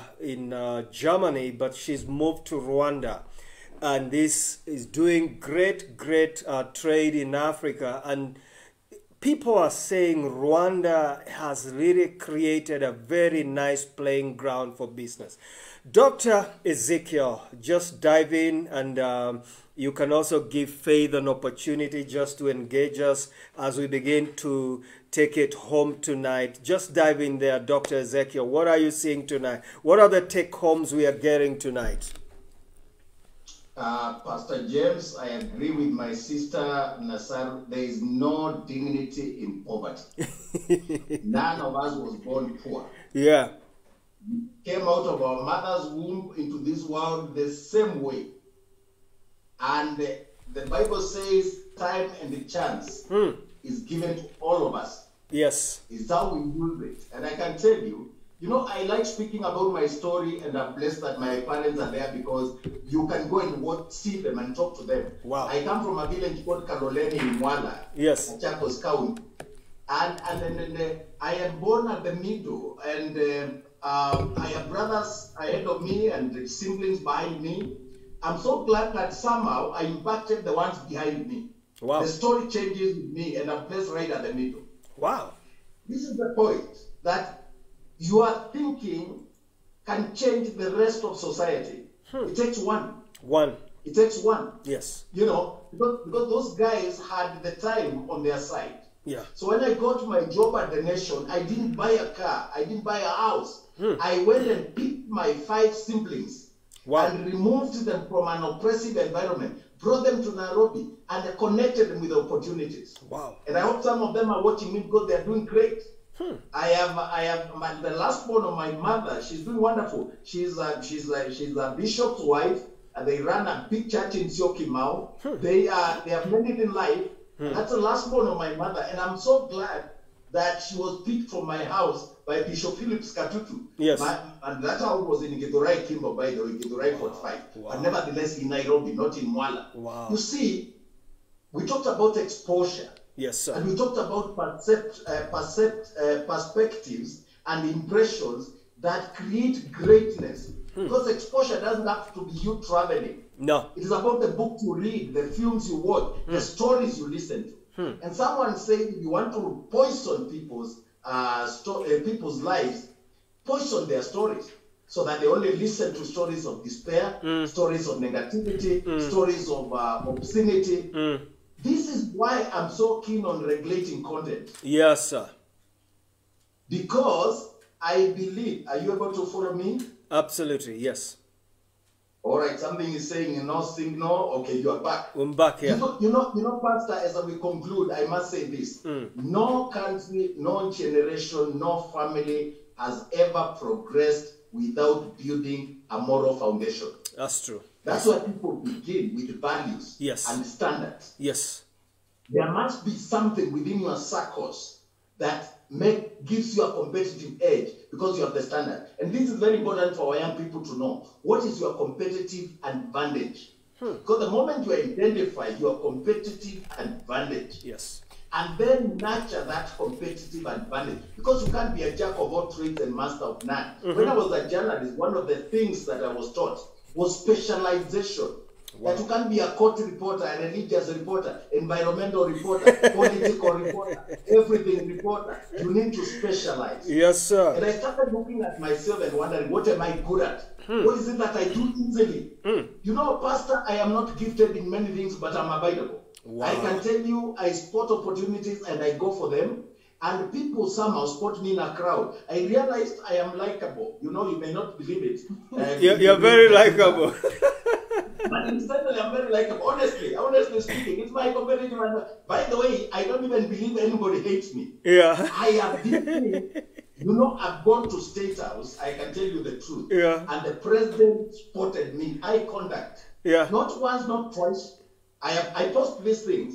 Speaker 1: Germany, but she's moved to Rwanda. And this is doing great trade in Africa. And people are saying Rwanda has really created a very nice playing ground for business. Dr. Ezekiel, just dive in, and you can also give Faith an opportunity just to engage us as we begin to take it home tonight. Just dive in there, Dr. Ezekiel. What are you seeing tonight? What are the take-homes we are getting tonight?
Speaker 4: Pastor James, I agree with my sister Nasar. There is no dignity in poverty. None of us was born poor.
Speaker 1: Yeah.
Speaker 4: We came out of our mother's womb into this world the same way. And the Bible says time and the chance is given to all of us.
Speaker 1: Yes.
Speaker 4: It's how we use it. And I can tell you, you know, I like speaking about my story, and I'm blessed that my parents are there because you can go and see them and talk to them.
Speaker 1: Wow.
Speaker 4: I come from a village called Kaloleni in Mwala,
Speaker 1: Yes.
Speaker 4: Machakos County. And I am born at the middle, and I have brothers ahead of me and siblings behind me. I'm so glad that somehow I impacted the ones behind me.
Speaker 1: Wow.
Speaker 4: The story changes with me, and I'm placed right at the middle.
Speaker 1: Wow.
Speaker 4: This is the point, that your thinking can change the rest of society. It takes one.
Speaker 1: One.
Speaker 4: It takes one.
Speaker 1: Yes.
Speaker 4: You know, because those guys had the time on their side.
Speaker 1: Yeah.
Speaker 4: So when I got my job at the Nation, I didn't buy a car. I didn't buy a house. I went and picked my 5 siblings and removed them from an oppressive environment, brought them to Nairobi, and connected them with opportunities.
Speaker 1: Wow.
Speaker 4: And I hope some of them are watching me because they're doing great. I have the last born of my mother. She's doing wonderful. She's a bishop's wife, and they run a big church in Syokimau. They have made it in life. That's the last born of my mother, and I'm so glad that she was picked from my house by Bishop Phillips Katutu.
Speaker 1: Yes.
Speaker 4: And that house was in Githurai Kimbo, by the way, Githurai 45. But nevertheless in Nairobi, not in Mwala.
Speaker 1: Wow.
Speaker 4: You see, we talked about exposure.
Speaker 1: Yes, sir.
Speaker 4: And we talked about perspectives and impressions that create greatness. Because exposure doesn't have to be you traveling.
Speaker 1: No.
Speaker 4: It is about the book you read, the films you watch, the stories you listen to. And someone said, you want to poison people's lives, poison their stories, so that they only listen to stories of despair, stories of negativity, stories of obscenity. This is why I'm so keen on regulating content.
Speaker 1: Yes, sir.
Speaker 4: Because I believe, are you able to follow me?
Speaker 1: Absolutely, yes.
Speaker 4: All right, something is saying no signal. Okay, you are back.
Speaker 1: I'm back here.
Speaker 4: You know, Pastor, as we conclude, I must say this. No country, no generation, no family has ever progressed without building a moral foundation.
Speaker 1: That's true.
Speaker 4: That's why people begin with values
Speaker 1: Yes.
Speaker 4: and standards.
Speaker 1: Yes.
Speaker 4: There must be something within your circles that gives you a competitive edge because you have the standard. And this is very important for our young people to know. What is your competitive advantage? Because the moment you identify your competitive advantage,
Speaker 1: Yes.
Speaker 4: and then nurture that competitive advantage, because you can't be a jack of all trades and master of none. When I was a journalist, one of the things that I was taught was specialization. That you can't be a court reporter, a religious reporter, environmental reporter, political reporter, everything reporter. You need to specialize.
Speaker 1: Yes, sir.
Speaker 4: And I started looking at myself and wondering, what am I good at? What is it that I do easily? You know, Pastor, I am not gifted in many things, but I'm available.
Speaker 1: Wow.
Speaker 4: I can tell you, I spot opportunities and I go for them. And people somehow spot me in a crowd. I realized I am likable. You know, you may not believe it.
Speaker 1: You're very likable.
Speaker 4: But incidentally, I'm very likable. Honestly speaking, it's my competitive advantage. By the way, I don't even believe anybody hates me.
Speaker 1: Yeah.
Speaker 4: I have been, you know, I've gone to State House. I can tell you the truth.
Speaker 1: Yeah.
Speaker 4: And the president spotted me. Eye contact.
Speaker 1: Yeah.
Speaker 4: Not once, not twice. I post these things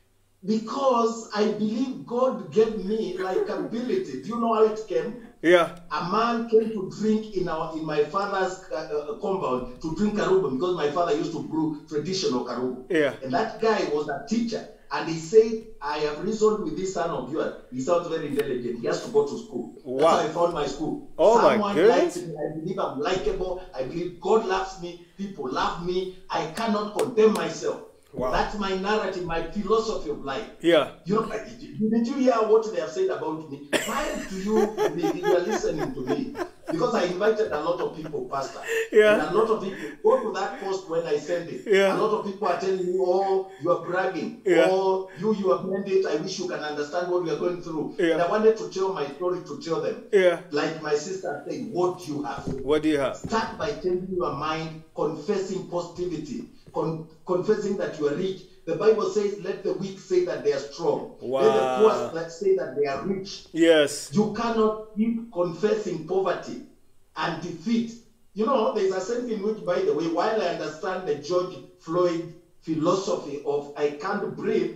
Speaker 4: because I believe God gave me like ability. Do you know how it came?
Speaker 1: Yeah.
Speaker 4: A man came to drink in my father's compound to drink karubo because my father used to brew traditional karubo.
Speaker 1: Yeah.
Speaker 4: And that guy was a teacher. And he said, I have reasoned with this son of yours. He sounds very intelligent. He has to go to school.
Speaker 1: Wow.
Speaker 4: That's how I found my school.
Speaker 1: Oh,
Speaker 4: Someone
Speaker 1: my goodness.
Speaker 4: likes me. I believe I'm likable. I believe God loves me. People love me. I cannot condemn myself.
Speaker 1: Wow.
Speaker 4: That's my narrative, my philosophy of life.
Speaker 1: Yeah.
Speaker 4: You know, did you hear what they have said about me? Why do you believe you are listening to me? Because I invited a lot of people, Pastor.
Speaker 1: Yeah.
Speaker 4: And a lot of people go to that post when I send it.
Speaker 1: Yeah.
Speaker 4: A lot of people are telling me, oh, you are bragging.
Speaker 1: Yeah.
Speaker 4: Oh, you have made it. I wish you can understand what we are going through.
Speaker 1: Yeah.
Speaker 4: And I wanted to tell my story to tell them.
Speaker 1: Yeah.
Speaker 4: Like my sister said, what you have.
Speaker 1: What do you have?
Speaker 4: Start by changing your mind, confessing positivity, confessing that you are rich. The Bible says, let the weak say that they are strong.
Speaker 1: Wow.
Speaker 4: Let the poor that say that they are rich.
Speaker 1: Yes.
Speaker 4: You cannot keep confessing poverty and defeat. You know, there's a sense in which, by the way, while I understand the George Floyd philosophy of I can't breathe,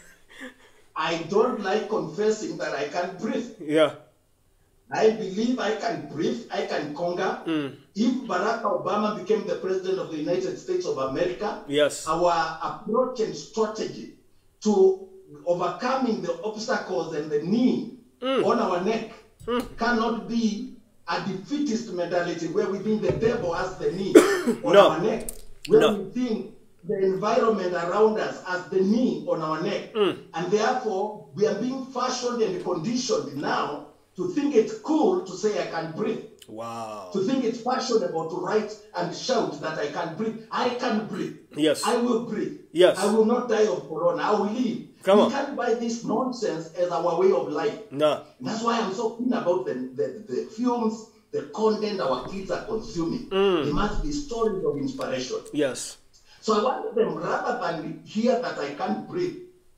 Speaker 4: I don't like confessing that I can't breathe.
Speaker 1: Yeah.
Speaker 4: I believe I can breathe, I can conquer. If Barack Obama became the president of the United States of America,
Speaker 1: Yes.
Speaker 4: our approach and strategy to overcoming the obstacles and the knee on our neck cannot be a defeatist mentality where we think the devil has the knee on
Speaker 1: No.
Speaker 4: our neck, where
Speaker 1: No.
Speaker 4: we think the environment around us has the knee on our neck. And therefore, we are being fashioned and conditioned now to think it's cool to say I can breathe.
Speaker 1: Wow.
Speaker 4: To think it's fashionable to write and shout that I can breathe. I can breathe.
Speaker 1: Yes.
Speaker 4: I will breathe.
Speaker 1: Yes.
Speaker 4: I will not die of corona. I will live.
Speaker 1: Come
Speaker 4: we
Speaker 1: on.
Speaker 4: can't buy this nonsense as our way of life.
Speaker 1: No.
Speaker 4: That's why I'm so keen about the films, the content our kids are consuming. There must be stories of inspiration.
Speaker 1: Yes.
Speaker 4: So I want them, rather than hear that I can't breathe,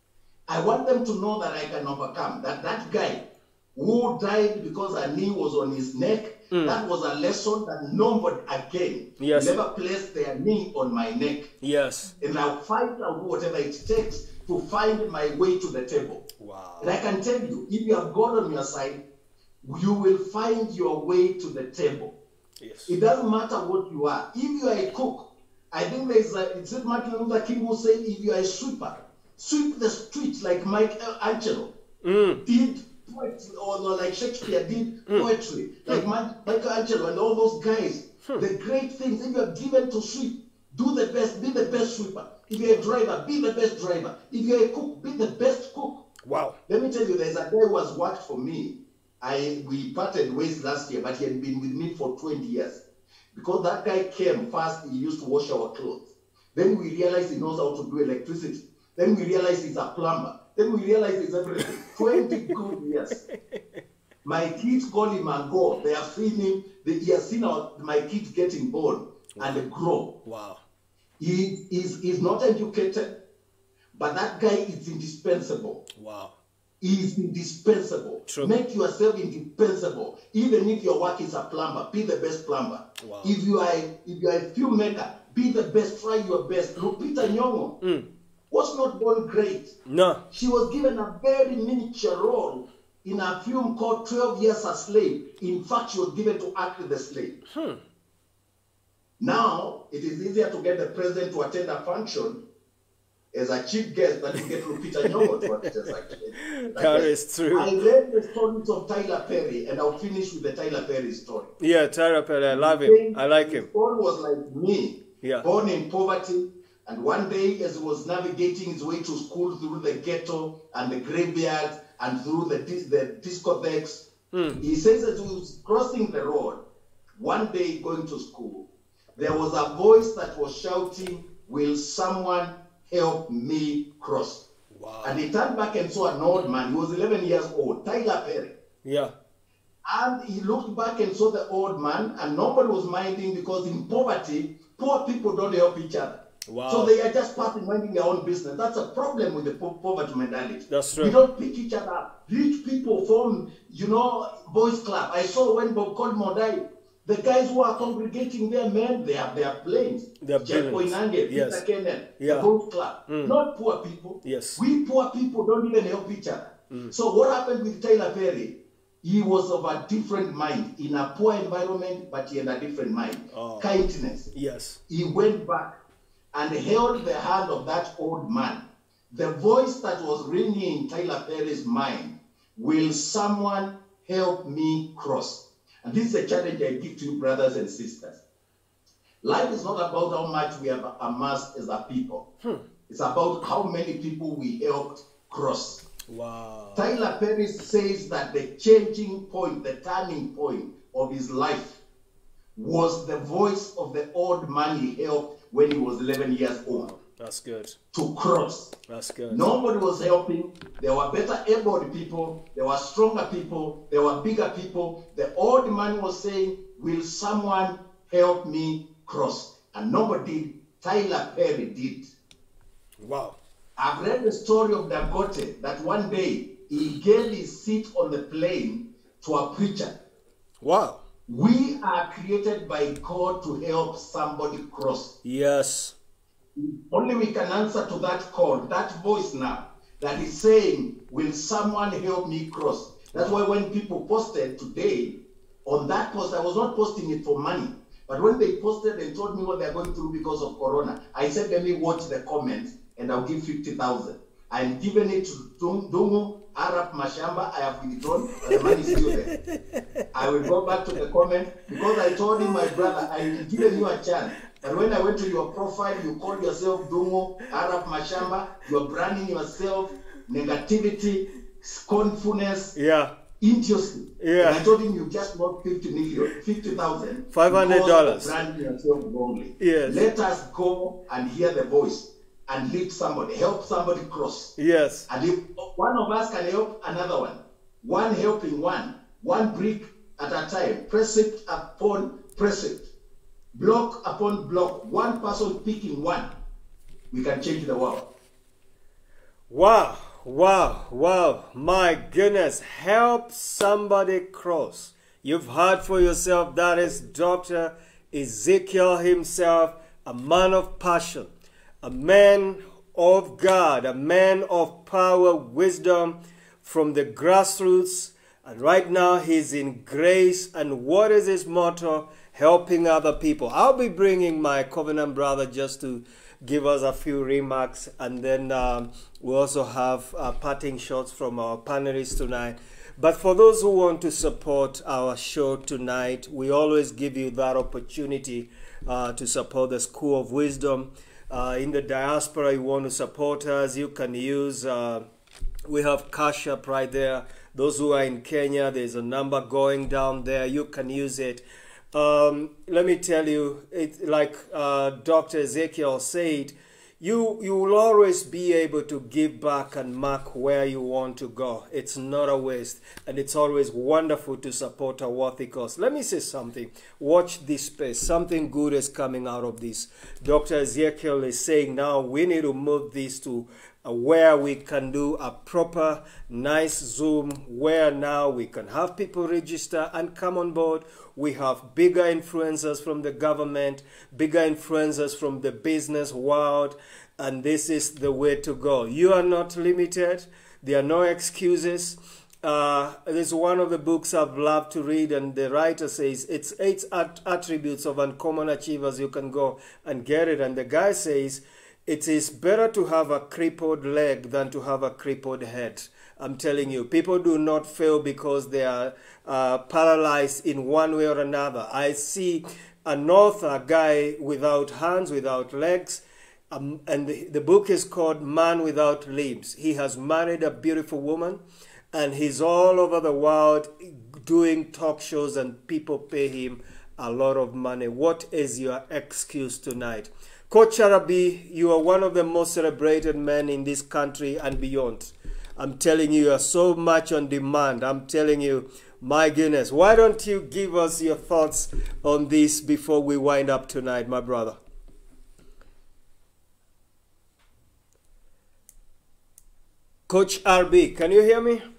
Speaker 4: I want them to know that I can overcome. That guy who died because a knee was on his neck, that was a lesson that nobody again
Speaker 1: Yes.
Speaker 4: never placed their knee on my neck.
Speaker 1: Yes.
Speaker 4: And I'll fight, I'll do whatever it takes to find my way to the table.
Speaker 1: Wow.
Speaker 4: And I can tell you, if you have God on your side, you will find your way to the table.
Speaker 1: Yes.
Speaker 4: It doesn't matter what you are. If you are a cook, I think there's it's Martin Luther King who said, if you are a sweeper, sweep the streets like Michelangelo did poetry, or like Shakespeare did poetry, like Michelangelo and all those guys. The great things, if you are given to sweep, do the best, be the best sweeper. If you're a driver, be the best driver. If you're a cook, be the best cook.
Speaker 1: Wow.
Speaker 4: Let me tell you, there's a guy who has worked for me. We parted ways last year, but he had been with me for 20 years. Because that guy came first, he used to wash our clothes. Then we realized he knows how to do electricity. Then we realized he's a plumber. Then we realized he's everything. 20 good years. My kids call him Ango. They have seen him. He has seen my kids getting born. and grow.
Speaker 1: Wow.
Speaker 4: He is not educated, but that guy is indispensable.
Speaker 1: Wow.
Speaker 4: He is indispensable.
Speaker 1: True.
Speaker 4: Make yourself indispensable. Even if your work is a plumber, be the best plumber.
Speaker 1: Wow.
Speaker 4: If you are a filmmaker, be the best. Try your best. Lupita Nyong'o was not born great.
Speaker 1: No.
Speaker 4: She was given a very miniature role in a film called 12 Years a Slave. In fact, she was given to act the slave. Now, it is easier to get the president to attend a function as a chief guest than to get Lupita Nyong'o to attend actually.
Speaker 1: That is true.
Speaker 4: I read the stories of Tyler Perry, and I'll finish with the Tyler Perry story.
Speaker 1: Yeah, Tyler Perry, I love him. I like him.
Speaker 4: His story was like me,
Speaker 1: Yeah.
Speaker 4: born in poverty, and one day as he was navigating his way to school through the ghetto and the graveyard and through the discotheques, he says that he was crossing the road, one day going to school, there was a voice that was shouting, "Will someone help me cross?"
Speaker 1: Wow.
Speaker 4: And he turned back and saw an old man. He was 11 years old, Tyler Perry.
Speaker 1: Yeah.
Speaker 4: And he looked back and saw the old man, and nobody was minding, because in poverty, poor people don't help each other.
Speaker 1: Wow.
Speaker 4: So they are just passing, minding their own business. That's a problem with the poverty mentality.
Speaker 1: That's true.
Speaker 4: We don't pick each other up. Rich people form, boys club. I saw when Bob Codmore died, the guys who are congregating there, men, they have their planes.
Speaker 1: They're
Speaker 4: Jeff
Speaker 1: brilliant.
Speaker 4: Koinange,
Speaker 1: Yes.
Speaker 4: Peter Kenneth,
Speaker 1: Yeah.
Speaker 4: the boys club. Not poor people.
Speaker 1: Yes.
Speaker 4: We poor people don't even help each other. So what happened with Tyler Perry? He was of a different mind, in a poor environment, but he had a different mind. Kindness.
Speaker 1: Yes.
Speaker 4: He went back and held the hand of that old man. The voice that was ringing in Tyler Perry's mind, "Will someone help me cross?" And this is a challenge I give to you, brothers and sisters. Life is not about how much we have amassed as a people. It's about how many people we helped cross.
Speaker 1: Wow.
Speaker 4: Tyler Perry says that the changing point, the turning point of his life was the voice of the old man he helped when he was 11 years old
Speaker 1: That's good.
Speaker 4: to cross.
Speaker 1: That's good.
Speaker 4: Nobody was helping. There were better able people. There were stronger people. There were bigger people. The old man was saying, "Will someone help me cross?" And nobody did. Tyler Perry did.
Speaker 1: Wow.
Speaker 4: I've read the story of Dangote, that one day he gave his seat on the plane to a preacher.
Speaker 1: Wow.
Speaker 4: We are created by God to help somebody cross.
Speaker 1: Yes.
Speaker 4: Only we can answer to that call, that voice now, that is saying, "Will someone help me cross?" That's why when people posted today, on that post, I was not posting it for money, but when they posted and told me what they're going through because of Corona, I said, let me watch the comments and I'll give 50,000. I'm giving it to Dungu, Arab Mashamba. I have withdrawn, but the money is still there. I will go back to the comment, because I told him, my brother, I'm giving you a chance. But when I went to your profile, you call yourself Dungu, Arab Mashamba, you're branding yourself, negativity, scornfulness,
Speaker 1: Yeah.
Speaker 4: idiocy.
Speaker 1: Yeah.
Speaker 4: And I told him you just bought 50,000.
Speaker 1: $500.
Speaker 4: Branding yourself wrongly.
Speaker 1: Yes.
Speaker 4: Let us go and hear the voice and lift somebody, help somebody cross.
Speaker 1: Yes.
Speaker 4: And if one of us can help another one helping one brick at a time, precept upon precept, block upon block, one person picking one, we can change the world.
Speaker 1: Wow. Wow. Wow. My goodness. Help somebody cross. You've heard for yourself. That is Dr. Ezekiel himself, a man of passion, a man of God, a man of power, wisdom from the grassroots. And right now he's in grace. And what is his motto? Helping other people. I'll be bringing my covenant brother just to give us a few remarks. And then we also have parting shots from our panelists tonight. But for those who want to support our show tonight, we always give you that opportunity to support the School of Wisdom. In the diaspora, you want to support us, you can use, we have Cash App right there. Those who are in Kenya, there's a number going down there. You can use it. Let me tell you, like Dr. Ezekiel said, you will always be able to give back and mark where you want to go. It's not a waste, and it's always wonderful to support a worthy cause. Let me say something. Watch this space. Something good is coming out of this. Dr. Ezekiel is saying now we need to move this to where we can do a proper, nice Zoom, where now we can have people register and come on board. We have bigger influencers from the government, bigger influencers from the business world, and this is the way to go. You are not limited. There are no excuses. There's one of the books I've loved to read, and the writer says it's 8 attributes of uncommon achievers. You can go and get it. And the guy says, it is better to have a crippled leg than to have a crippled head. I'm telling you, people do not fail because they are paralyzed in one way or another. I see an author, a guy without hands, without legs, and the book is called Man Without Limbs. He has married a beautiful woman, and he's all over the world doing talk shows, and people pay him a lot of money. What is your excuse tonight? Coach Arabi, you are one of the most celebrated men in this country and beyond. I'm telling you, you are so much on demand. I'm telling you, my goodness. Why don't you give us your thoughts on this before we wind up tonight, my brother? Coach RB, can you hear me?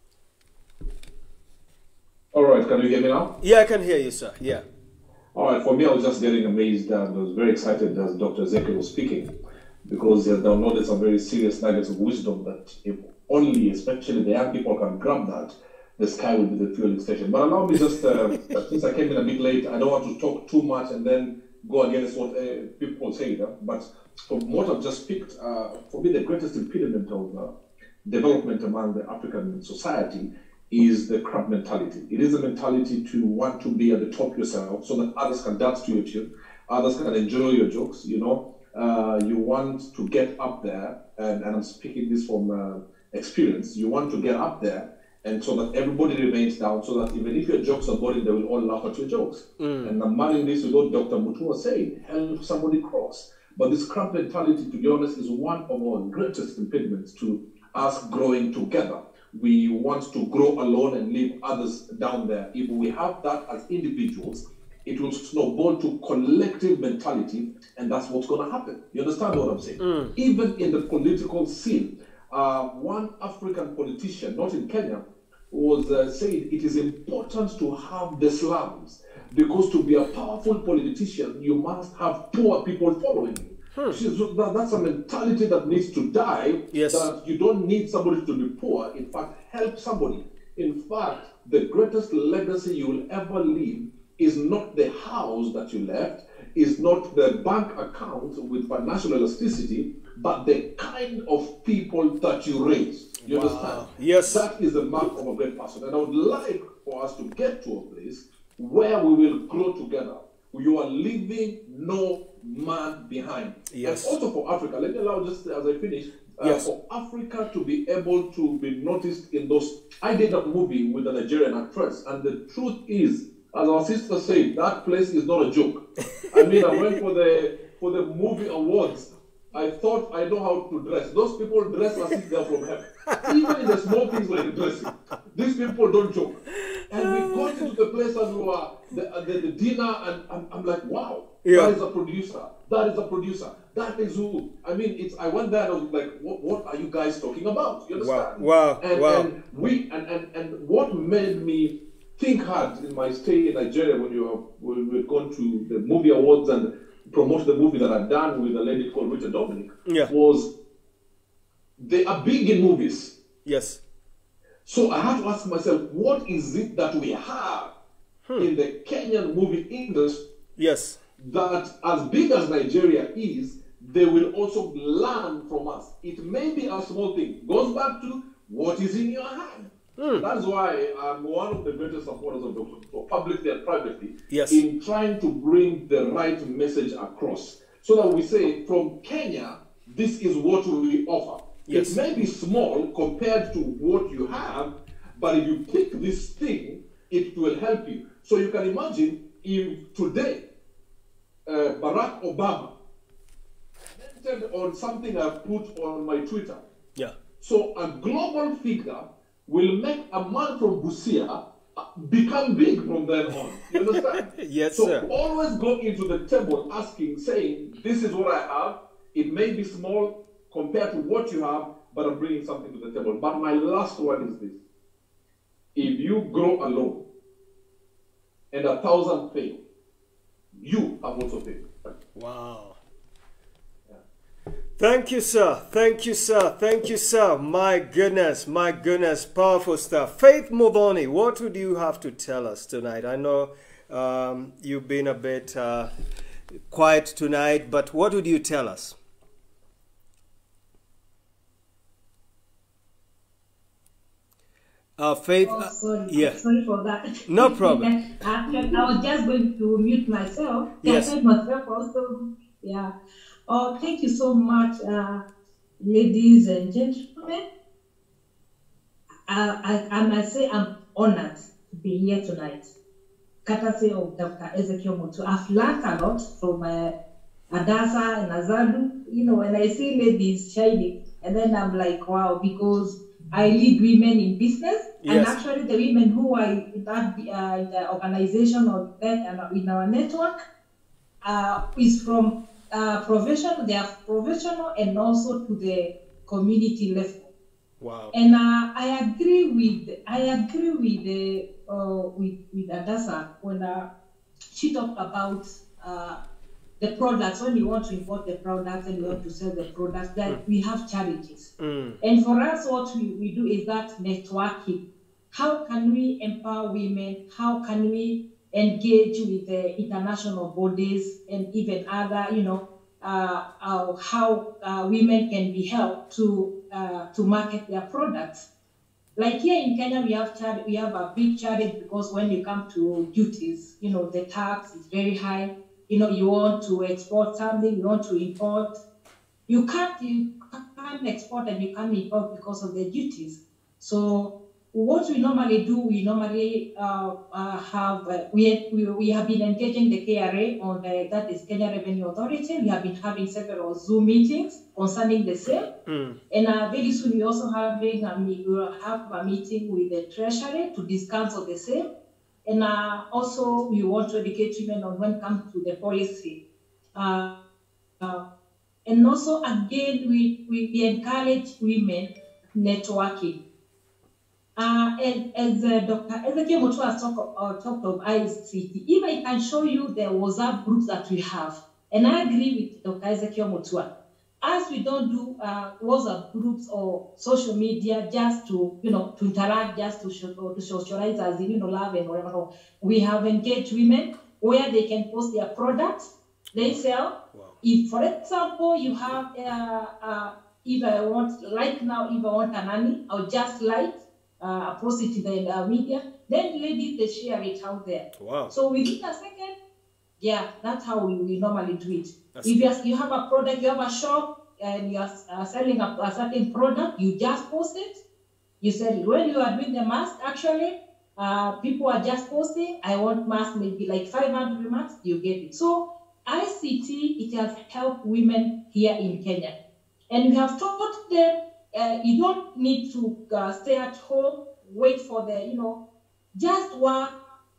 Speaker 7: All right, can you hear me now?
Speaker 1: Yeah, I can hear you, sir. Yeah.
Speaker 7: All right, for me, I was just getting amazed and I was very excited as Dr. Ezekiel was speaking, because he has downloaded some very serious nuggets of wisdom that if only, especially the young people, can grab that, the sky will be the fueling station. But allow me just, since I came in a bit late, I don't want to talk too much and then go against what people say. But from what I've just picked, for me, the greatest impediment of development among the African society is the crab mentality. It is a mentality to want to be at the top yourself so that others can dance to your tune, others can enjoy your jokes, you know. You want to get up there, and I'm speaking this from experience, you want to get up there and so that everybody remains down, so that even if your jokes are boring, they will all laugh at your jokes. And I'm marrying this with what Dr. Mutua said, help somebody cross. But this crab mentality, to be honest, is one of our greatest impediments to us growing together. We want to grow alone and leave others down there. If we have that as individuals, it will snowball to collective mentality, and that's what's going to happen. You understand what I'm saying? Even in the political scene, one African politician, not in Kenya, was saying it is important to have the slums, because to be a powerful politician, you must have poor people following you. That's a mentality that needs to die.
Speaker 1: Yes.
Speaker 7: That you don't need somebody to be poor. In fact, help somebody. In fact, the greatest legacy you will ever leave is not the house that you left, is not the bank account with financial elasticity, but the kind of people that you raised. You understand?
Speaker 1: Yes.
Speaker 7: That is the mark of a great person. And I would like for us to get to a place where we will grow together. You are leaving no man behind.
Speaker 1: Yes.
Speaker 7: And also for Africa, let me allow, just as I finish, for Africa to be able to be noticed in those. I did a movie with a Nigerian actress, and the truth is, as our sister said, that place is not a joke. I mean, I went for the movie awards. I thought I know how to dress. Those people dress as if they're from heaven. Even in the small things like dressing, these people don't joke. And we got into the place as we were the dinner, and I'm like, wow, that is a producer. That is a producer. That is who. I mean, I went there and I was like, what are you guys talking about? You understand?
Speaker 1: Wow.
Speaker 7: And what made me think hard in my stay in Nigeria when we had gone to the movie awards and promote the movie that I'd done with a lady called Rita Dominic, was they are big in movies.
Speaker 1: Yes.
Speaker 7: So I had to ask myself, what is it that we have in the Kenyan movie industry that, as big as Nigeria is, they will also learn from us? It may be a small thing. Goes back to what is in your hand. That's why I'm one of the greatest supporters of Dr. Mutua, publicly and privately, in trying to bring the right message across. So that we say, from Kenya, this is what we offer. It may be small compared to what you have, but if you pick this thing, it will help you. So you can imagine if today Barack Obama commented on something I put on my Twitter.
Speaker 1: Yeah.
Speaker 7: So a global figure will make a man from Busia become big from then on. You understand?
Speaker 1: Yes,
Speaker 7: so
Speaker 1: sir.
Speaker 7: always go into the table asking, saying, this is what I have. It may be small compared to what you have, but I'm bringing something to the table. But my last word is this. If you grow alone and 1,000 fail, you have also failed.
Speaker 1: Wow. Thank you, sir. Thank you, sir. Thank you, sir. My goodness, powerful stuff. Faith Muboni, what would you have to tell us tonight? I know you've been a bit quiet tonight, but what would you tell us? Faith,
Speaker 5: sorry.
Speaker 1: yeah.
Speaker 5: Sorry for that.
Speaker 1: No problem.
Speaker 5: I was just going to mute myself.
Speaker 1: Yes.
Speaker 5: I myself also. Yeah. Oh, thank you so much, ladies and gentlemen. I must say I'm honored to be here tonight. Courtesy of Dr. Ezekiel Motu. I've learned a lot from Adasa and Azadu. You know, when I see ladies shining, and then I'm like, wow, because I lead women in business,
Speaker 1: Yes.
Speaker 5: and actually the women who are in the organization or in our network is from professional. They are professional and also to the community level.
Speaker 1: Wow.
Speaker 5: And I agree with Adasa when she talked about the products. When you want to import the products and you want to sell the products, that we have challenges. And for us, what we do is that networking. How can we empower women? How can we engage with the international bodies and even other, how women can be helped to market their products. Like here in Kenya, we have a big challenge because when you come to duties, the tax is very high. You want to export something, you want to import. You can't export and you can't import because of the duties. So what we normally do, we normally we have been engaging the KRA on that is Kenya Revenue Authority. We have been having several Zoom meetings concerning the same. And very soon we also we will have a meeting with the Treasury to discuss on the same. And also we want to educate women on when it comes to the policy. And also again, we encourage women networking. And as Dr. Ezekiel Motu has talked of ICT, if I can show you the WhatsApp groups that we have, and I agree with Dr. Ezekiel Motu, as we don't do WhatsApp groups or social media just to, to interact, just to socialize as in, love and whatever. We have engaged women where they can post their products, they sell.
Speaker 1: Wow.
Speaker 5: If, for example, you have, if I want a nanny, I'll just post it to the media, then ladies, they share it out there.
Speaker 1: Wow.
Speaker 5: So within a second, yeah, that's how we normally do it.
Speaker 1: That's
Speaker 5: If you have a product, you have a shop, and you are selling a certain product, you just post it. You sell it. When you are doing the mask, actually, people are just posting, I want mask, maybe like 500 masks, you get it. So ICT, it has helped women here in Kenya. And we have taught them, you don't need to stay at home, wait for the, just work,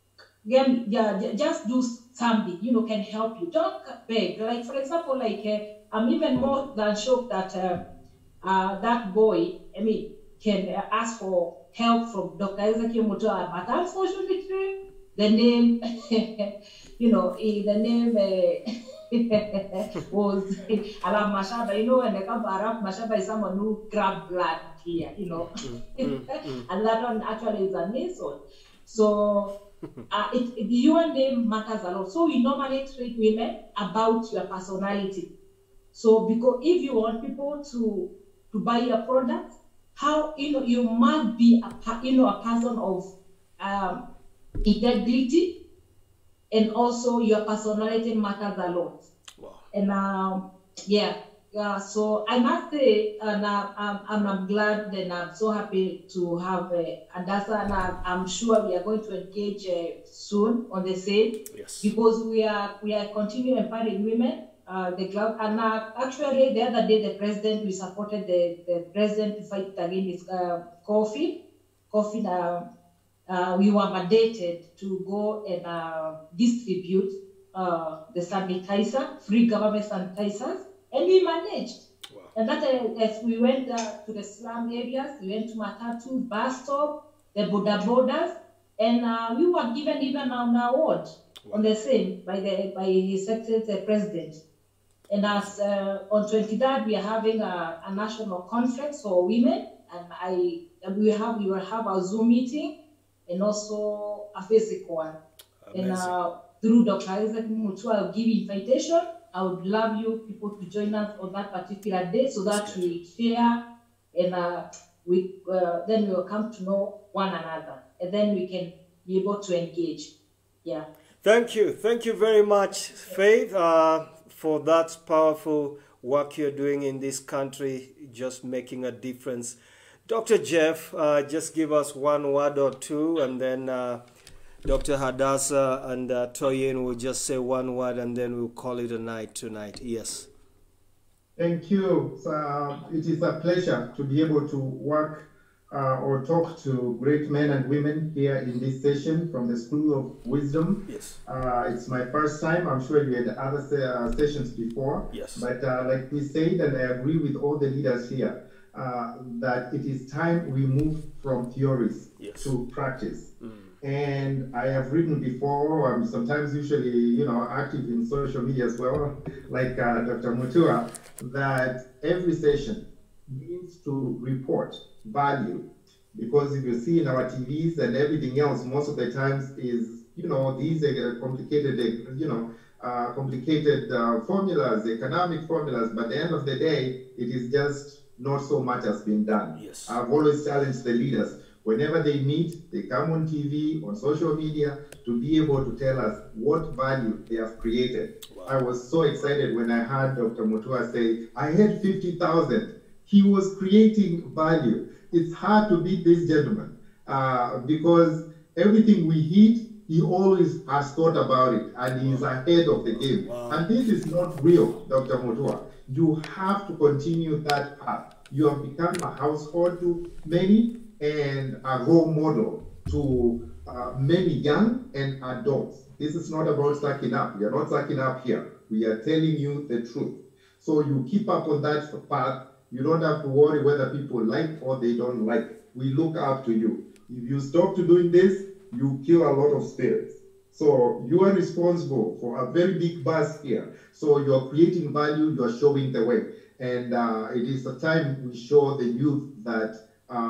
Speaker 5: just do something, can help you. Don't beg. Like, for example, I'm even more than shocked that that boy, can ask for help from Dr. Ezekiel Motu, but unfortunately, the name, the name was Arab Mashaba, when they come to Arab Mashaba is someone who grabbed blood here, and that one actually is an insult. So your name matters a lot. So we normally treat women about your personality. So because if you want people to buy your product, how you must be a person of integrity, and also your personality matters a lot.
Speaker 1: Wow.
Speaker 5: And so I must say, and I'm glad and I'm so happy to have Adasa, and I'm sure we are going to engage soon on the same.
Speaker 1: Yes.
Speaker 5: Because we are continuing empowering women. And actually, the other day, we supported the president to fight against COVID. We were mandated to go and distribute the sanitizer, free government sanitizers, and we managed.
Speaker 1: Wow.
Speaker 5: And that as we went to the slum areas, we went to Matatu, bus stop, the bodas, and we were given even an award on the same by His Excellency President. And as on 23rd, we are having a national conference for women, and we will have a Zoom meeting and also a physical one.
Speaker 1: Amazing.
Speaker 5: And through Dr. Isaac Mutua, I'll give invitation. I would love you people to join us on that particular day so that we share and then we will come to know one another, and then we can be able to engage. Yeah.
Speaker 1: Thank you very much, Faith, for that powerful work you're doing in this country, just making a difference. Dr. Jeff, just give us one word or two, and then Dr. Hadassah and Toyin will just say one word, and then we'll call it a night tonight. Yes.
Speaker 6: Thank you. It is a pleasure to be able to work or talk to great men and women here in this session from the School of Wisdom.
Speaker 1: Yes.
Speaker 6: It's my first time. I'm sure you had other sessions before.
Speaker 1: Yes.
Speaker 6: But like we said, and I agree with all the leaders here, that it is time we move from theories to practice. And I have written before, I'm sometimes usually, active in social media as well, like Dr. Mutua, that every session needs to report value. Because if you see in our TVs and everything else, most of the times is, these are complicated, complicated formulas, economic formulas, but at the end of the day, it is just not so much has been done.
Speaker 1: Yes.
Speaker 6: I've always challenged the leaders. Whenever they meet, they come on TV, on social media, to be able to tell us what value they have created. Wow. I was so excited when I heard Dr. Mutua say, I had 50,000. He was creating value. It's hard to beat this gentleman because everything we hit, he always has thought about it and he's ahead of the game. Wow. And this is not real, Dr. Mutua. You have to continue that path. You have become a household to many and a role model to many young and adults. This is not about sucking up. We are not sucking up here. We are telling you the truth. So you keep up on that path. You don't have to worry whether people like or they don't like. We look up to you. If you stop to doing this, you kill a lot of spirits. So you are responsible for a very big buzz here. So you're creating value, you're showing the way. And it is a time we show the youth that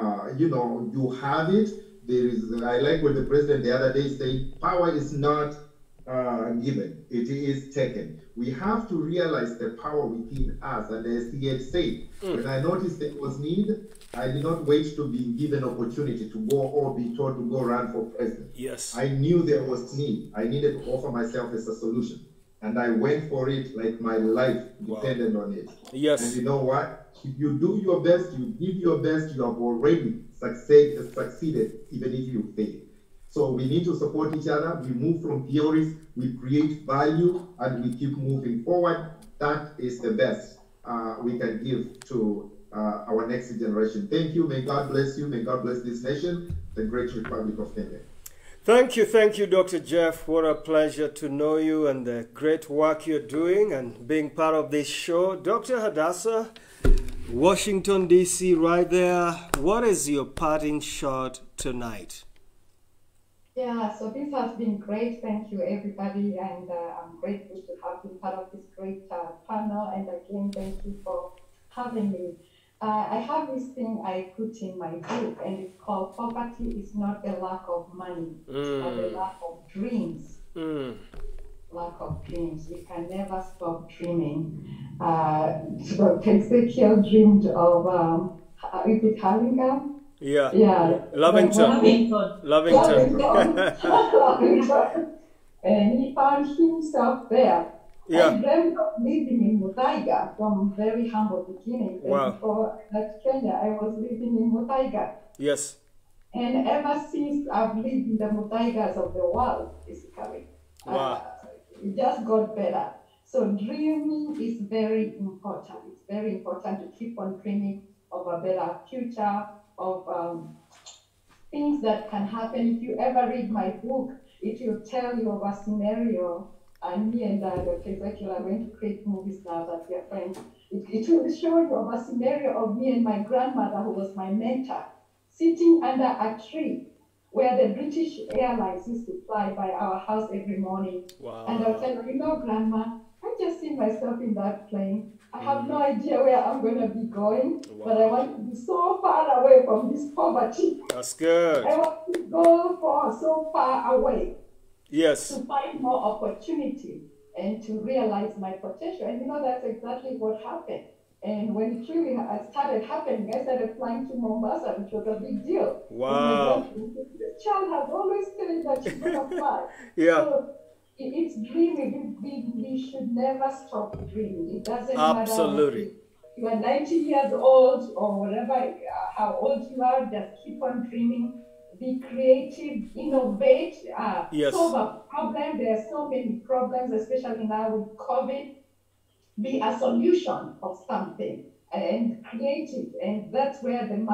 Speaker 6: you have it. I like what the president the other day said, power is not given, it is taken. We have to realize the power within us. And as he had said, when I noticed there was need, I did not wait to be given opportunity to go or be told to go run for president.
Speaker 1: Yes.
Speaker 6: I knew there was need. I needed to offer myself as a solution. And I went for it like my life depended on it.
Speaker 1: Yes.
Speaker 6: And you know what? If you do your best, you give your best, you have already succeeded, even if you fail. So we need to support each other. We move from theories, we create value, and we keep moving forward. That is the best we can give to our next generation. Thank you. May God bless you. May God bless this nation, the great Republic of Kenya.
Speaker 1: Thank you, Dr. Jeff. What a pleasure to know you and the great work you're doing and being part of this show. Dr. Hadassah, Washington, D.C., right there. What is your parting shot tonight?
Speaker 2: Yeah, so this has been great. Thank you, everybody. And I'm grateful to have been part of this great panel. And again, thank you for having me. I have this thing I put in my book, and it's called Poverty is not a lack of money, it's not a lack of dreams. Lack of dreams. We can never stop dreaming. Dr. Ezekiel dreamed of, is it Hurlingham?
Speaker 1: Yeah.
Speaker 2: Lavington. And he found himself there.
Speaker 1: Yeah.
Speaker 2: I dreamt of living in Muthaiga from very humble beginnings.
Speaker 1: Wow.
Speaker 2: Before at Kenya, I was living in Muthaiga.
Speaker 1: Yes.
Speaker 2: And ever since, I've lived in the Muthaigas of the world, basically.
Speaker 1: Wow.
Speaker 2: It just got better. So dreaming is very important. It's very important to keep on dreaming of a better future, of things that can happen. If you ever read my book, it will tell you of a scenario, and me and Dr. Ezekiel are going to create movies now that we are friends. It will show you of a scenario of me and my grandmother, who was my mentor, sitting under a tree where the British Airlines used to fly by our house every morning.
Speaker 1: Wow.
Speaker 2: And I'll tell her, you know, Grandma, I just see myself in that plane. I have no idea where I'm going to be going, but I want to be so far away from this poverty.
Speaker 1: That's good.
Speaker 2: I want to go so far away
Speaker 1: Yes.
Speaker 2: to find more opportunity and to realize my potential. And you know, that's exactly what happened. And when it really started happening, I started flying to Mombasa, which was a big deal.
Speaker 1: Wow.
Speaker 2: This child has always said that she's going to fly.
Speaker 1: Yeah.
Speaker 2: So it's dreaming. We should never stop dreaming. It doesn't
Speaker 1: Absolutely.
Speaker 2: matter if you are 90 years old or whatever, how old you are, just keep on dreaming. Be creative, innovate,
Speaker 1: Yes.
Speaker 2: solve a problem. There are so many problems, especially now with COVID. Be a solution of something and creative, and that's where the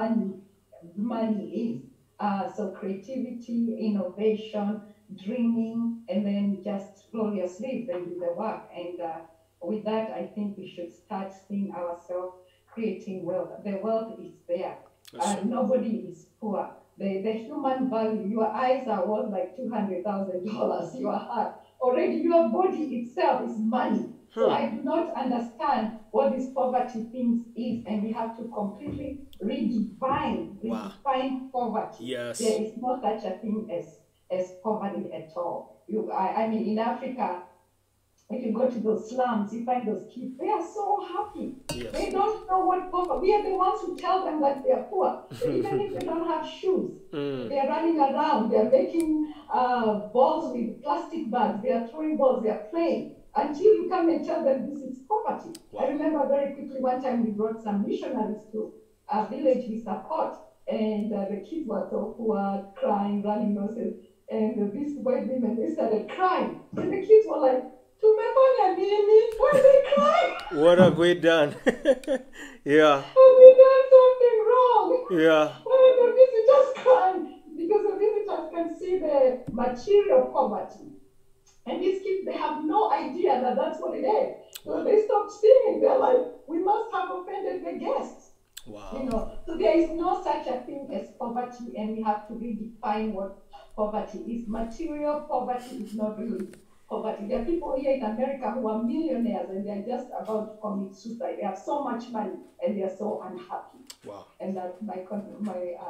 Speaker 2: money is. So creativity, innovation, dreaming, and then just roll your sleeves and do the work. And with that, I think we should start seeing ourselves creating wealth. The wealth is there. Nobody is poor. The human value, your eyes are worth like $200,000. Your heart, already your body itself is money. So I do not understand what this poverty thing is, and we have to completely redefine poverty.
Speaker 1: Yes.
Speaker 2: There is no such a thing as poverty at all. I mean, in Africa, if you go to those slums, you find those kids, they are so happy.
Speaker 1: Yes.
Speaker 2: They don't know what poverty. We are the ones who tell them that they are poor. So even if they don't have shoes, they are running around, they are making balls with plastic bags, they are throwing balls, they are playing. Until you come and tell them this is poverty. I remember very quickly one time we brought some missionaries to a village we support, and the kids were so poor, crying, running noses, and these white women, they started crying. And the kids were like, why are they crying?
Speaker 1: What have we done? Yeah.
Speaker 2: Have we done something wrong?
Speaker 1: Yeah.
Speaker 2: Why are the visitors crying? Because the visitors can see the material poverty. And these kids, they have no idea that that's what it is. So they stop singing. They're like, we must have offended the guests.
Speaker 1: Wow.
Speaker 2: You know, so there is no such a thing as poverty, and we have to redefine what poverty is. Material poverty is not really poverty. There are people here in America who are millionaires, and they're just about to commit suicide. They have so much money, and they're so unhappy.
Speaker 1: Wow.
Speaker 2: And that's my conclusion.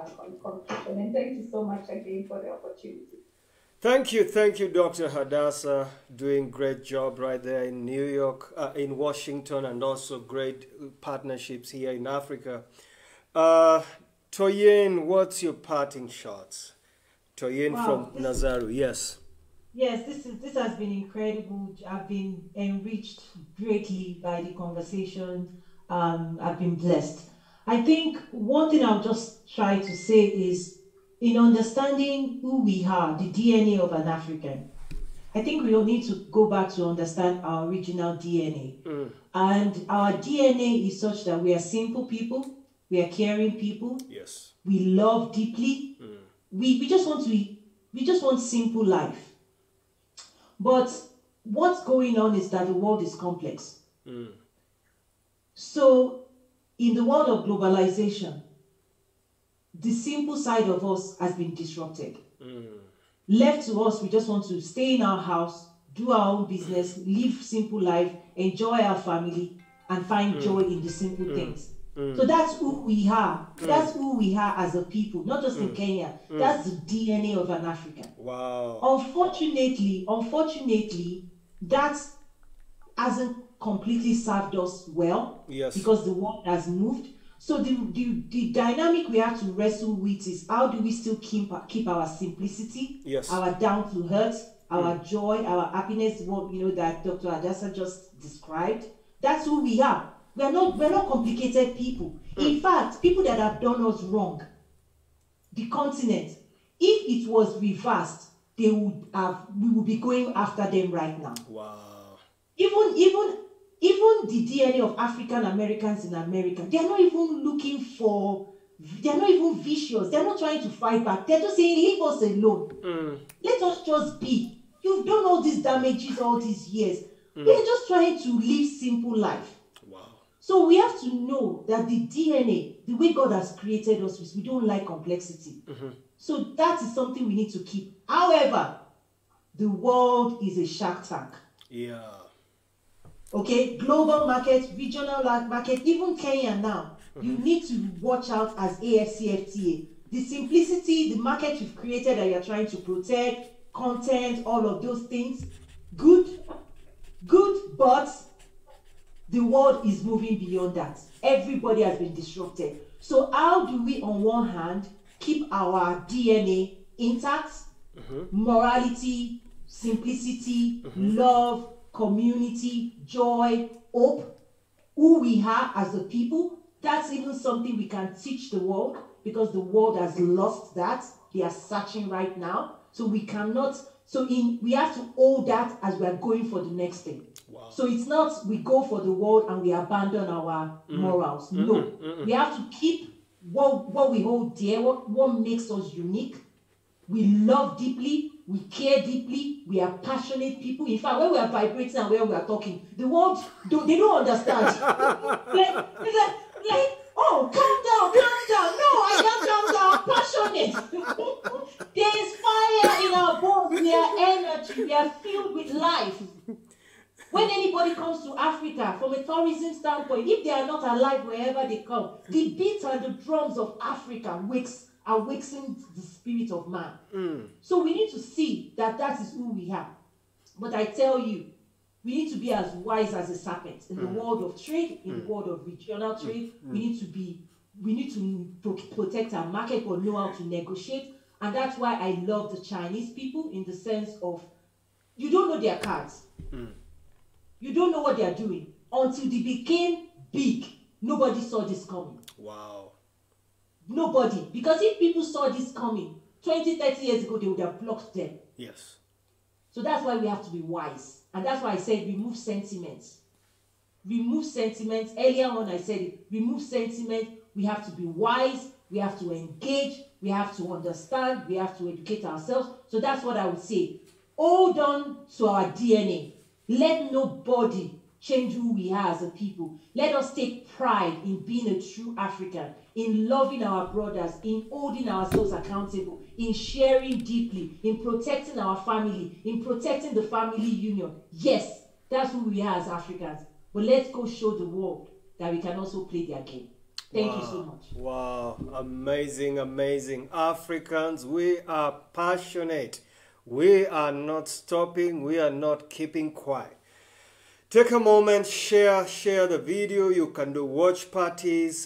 Speaker 2: And thank you so much again for the opportunity.
Speaker 1: Thank you, Dr. Hadassah. Doing great job right there in New York, in Washington, and also great partnerships here in Africa. Toyin, what's your parting shots? Toyin from Nazaru, yes.
Speaker 3: Yes, this has been incredible. I've been enriched greatly by the conversation. I've been blessed. I think one thing I'll just try to say is, in understanding who we are, the DNA of an African, I think we all need to go back to understand our original DNA. And our DNA is such that we are simple people, we are caring people,
Speaker 1: yes,
Speaker 3: we love deeply, we just want simple life. But what's going on is that the world is complex. So in the world of globalization, the simple side of us has been disrupted. Left to us, we just want to stay in our house, do our own business, live simple life, enjoy our family, and find joy in the simple things. So that's who we are. That's who we are as a people, not just in Kenya. That's the DNA of an African.
Speaker 1: Wow.
Speaker 3: Unfortunately, that hasn't completely served us well.
Speaker 1: Yes.
Speaker 3: Because the world has moved. So the dynamic we have to wrestle with is, how do we still keep our simplicity,
Speaker 1: yes,
Speaker 3: our down to earth, our joy, our happiness, that Dr. Hadassah just described. That's who we are. We're not complicated people. In fact, people that have done us wrong, the continent, if it was reversed, we would be going after them right now.
Speaker 1: Wow.
Speaker 3: Even the DNA of African Americans in America, they're not even they're not even vicious. They're not trying to fight back. They're just saying, leave us alone. Let us just be. You've done all these damages all these years. We're just trying to live simple life.
Speaker 1: Wow.
Speaker 3: So we have to know that the DNA, the way God has created us, we don't like complexity. So that is something we need to keep. However, the world is a shark tank.
Speaker 1: Yeah.
Speaker 3: Okay, global market, regional market, even Kenya now. You need to watch out as AFCFTA. The simplicity, the market you've created that you're trying to protect, content, all of those things, good, but the world is moving beyond that. Everybody has been disrupted. So how do we, on one hand, keep our DNA intact, morality, simplicity, love, community, joy, hope, who we are as a people? That's even something we can teach the world, because the world has lost that. They are searching right now. So we cannot, we have to hold that as we are going for the next thing.
Speaker 1: Wow.
Speaker 3: So it's not we go for the world and we abandon our morals. No, we have to keep what we hold dear, what makes us unique. We love deeply, we care deeply, we are passionate people. In fact, when we are vibrating and when we are talking, the world, they don't understand. like, oh, calm down. No, I can't calm down. I'm passionate. There is fire in our bones. We are energy. We are filled with life. When anybody comes to Africa, from a tourism standpoint, if they are not alive wherever they come, the beats and the drums of Africa awakens the spirit of man. So we need to see that that is who we are. But I tell you, we need to be as wise as a serpent in the world of trade, in the world of regional trade. We need to protect our market, but know how to negotiate. And that's why I love the Chinese people, in the sense of, you don't know their cards. You don't know what they are doing. Until they became big, nobody saw this coming.
Speaker 1: Wow.
Speaker 3: Nobody. Because if people saw this coming 20, 30 years ago, they would have blocked them.
Speaker 1: Yes.
Speaker 3: So that's why we have to be wise. And that's why I said remove sentiments. Remove sentiments. Earlier on I said it. Remove sentiment. We have to be wise. We have to engage. We have to understand. We have to educate ourselves. So that's what I would say. Hold on to our DNA. Let nobody change who we are as a people. Let us take pride in being a true African, in loving our brothers, in holding ourselves accountable, in sharing deeply, in protecting our family, in protecting the family union. Yes, that's who we are as Africans. But let's go show the world that we can also play their game. Thank you so much.
Speaker 1: Wow, amazing, amazing. Africans, we are passionate. We are not stopping. We are not keeping quiet. Take a moment, share the video. You can do watch parties,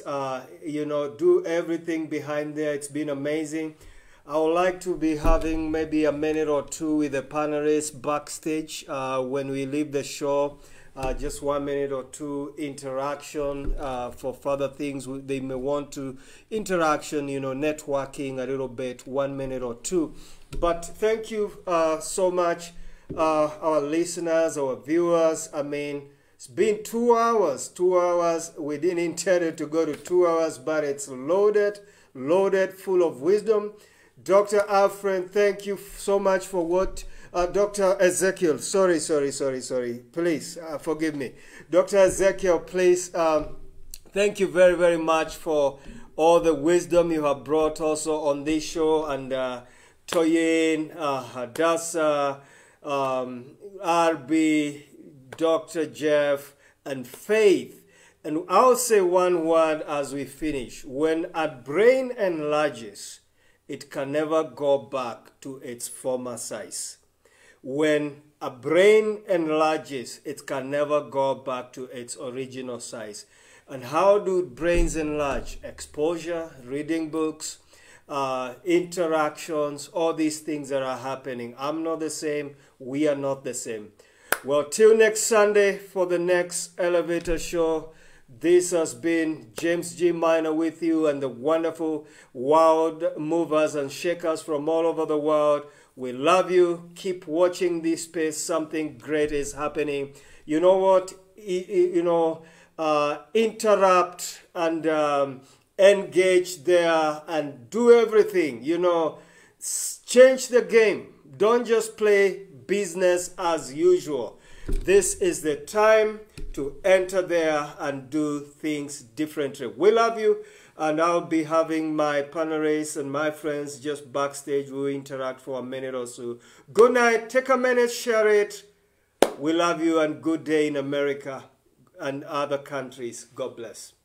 Speaker 1: do everything behind there. It's been amazing. I would like to be having maybe a minute or two with the panelists backstage when we leave the show. Just 1 minute or two interaction for further things they may want to interaction, networking a little bit, 1 minute or two. But thank you so much, our listeners, our viewers. I mean, it's been 2 hours. 2 hours. We didn't intend it to go to 2 hours, but it's loaded, full of wisdom. Dr. Alfred, thank you so much for what... Dr. Ezekiel, sorry. Please, forgive me. Dr. Ezekiel, please, thank you very, very much for all the wisdom you have brought also on this show. And Toyin, Hadassah, RB, Dr. Jeff, and Faith. And I'll say one word as we finish. When a brain enlarges, it can never go back to its former size. When a brain enlarges, it can never go back to its original size. And how do brains enlarge? Exposure, reading books, interactions, all these things that are happening. I'm not the same. We are not the same. Well, till next Sunday for the next Elevator Show. This has been James G. Minor with you and the wonderful world movers and shakers from all over the world. We love you. Keep watching this space. Something great is happening. you know what, interrupt and engage there and do everything, change the game. Don't just play business as usual. This is the time to enter there and do things differently. We love you, and I'll be having my panelists and my friends just backstage. We'll interact for a minute or so. Good night. Take a minute, share it. We love you, and good day in America and other countries. God bless.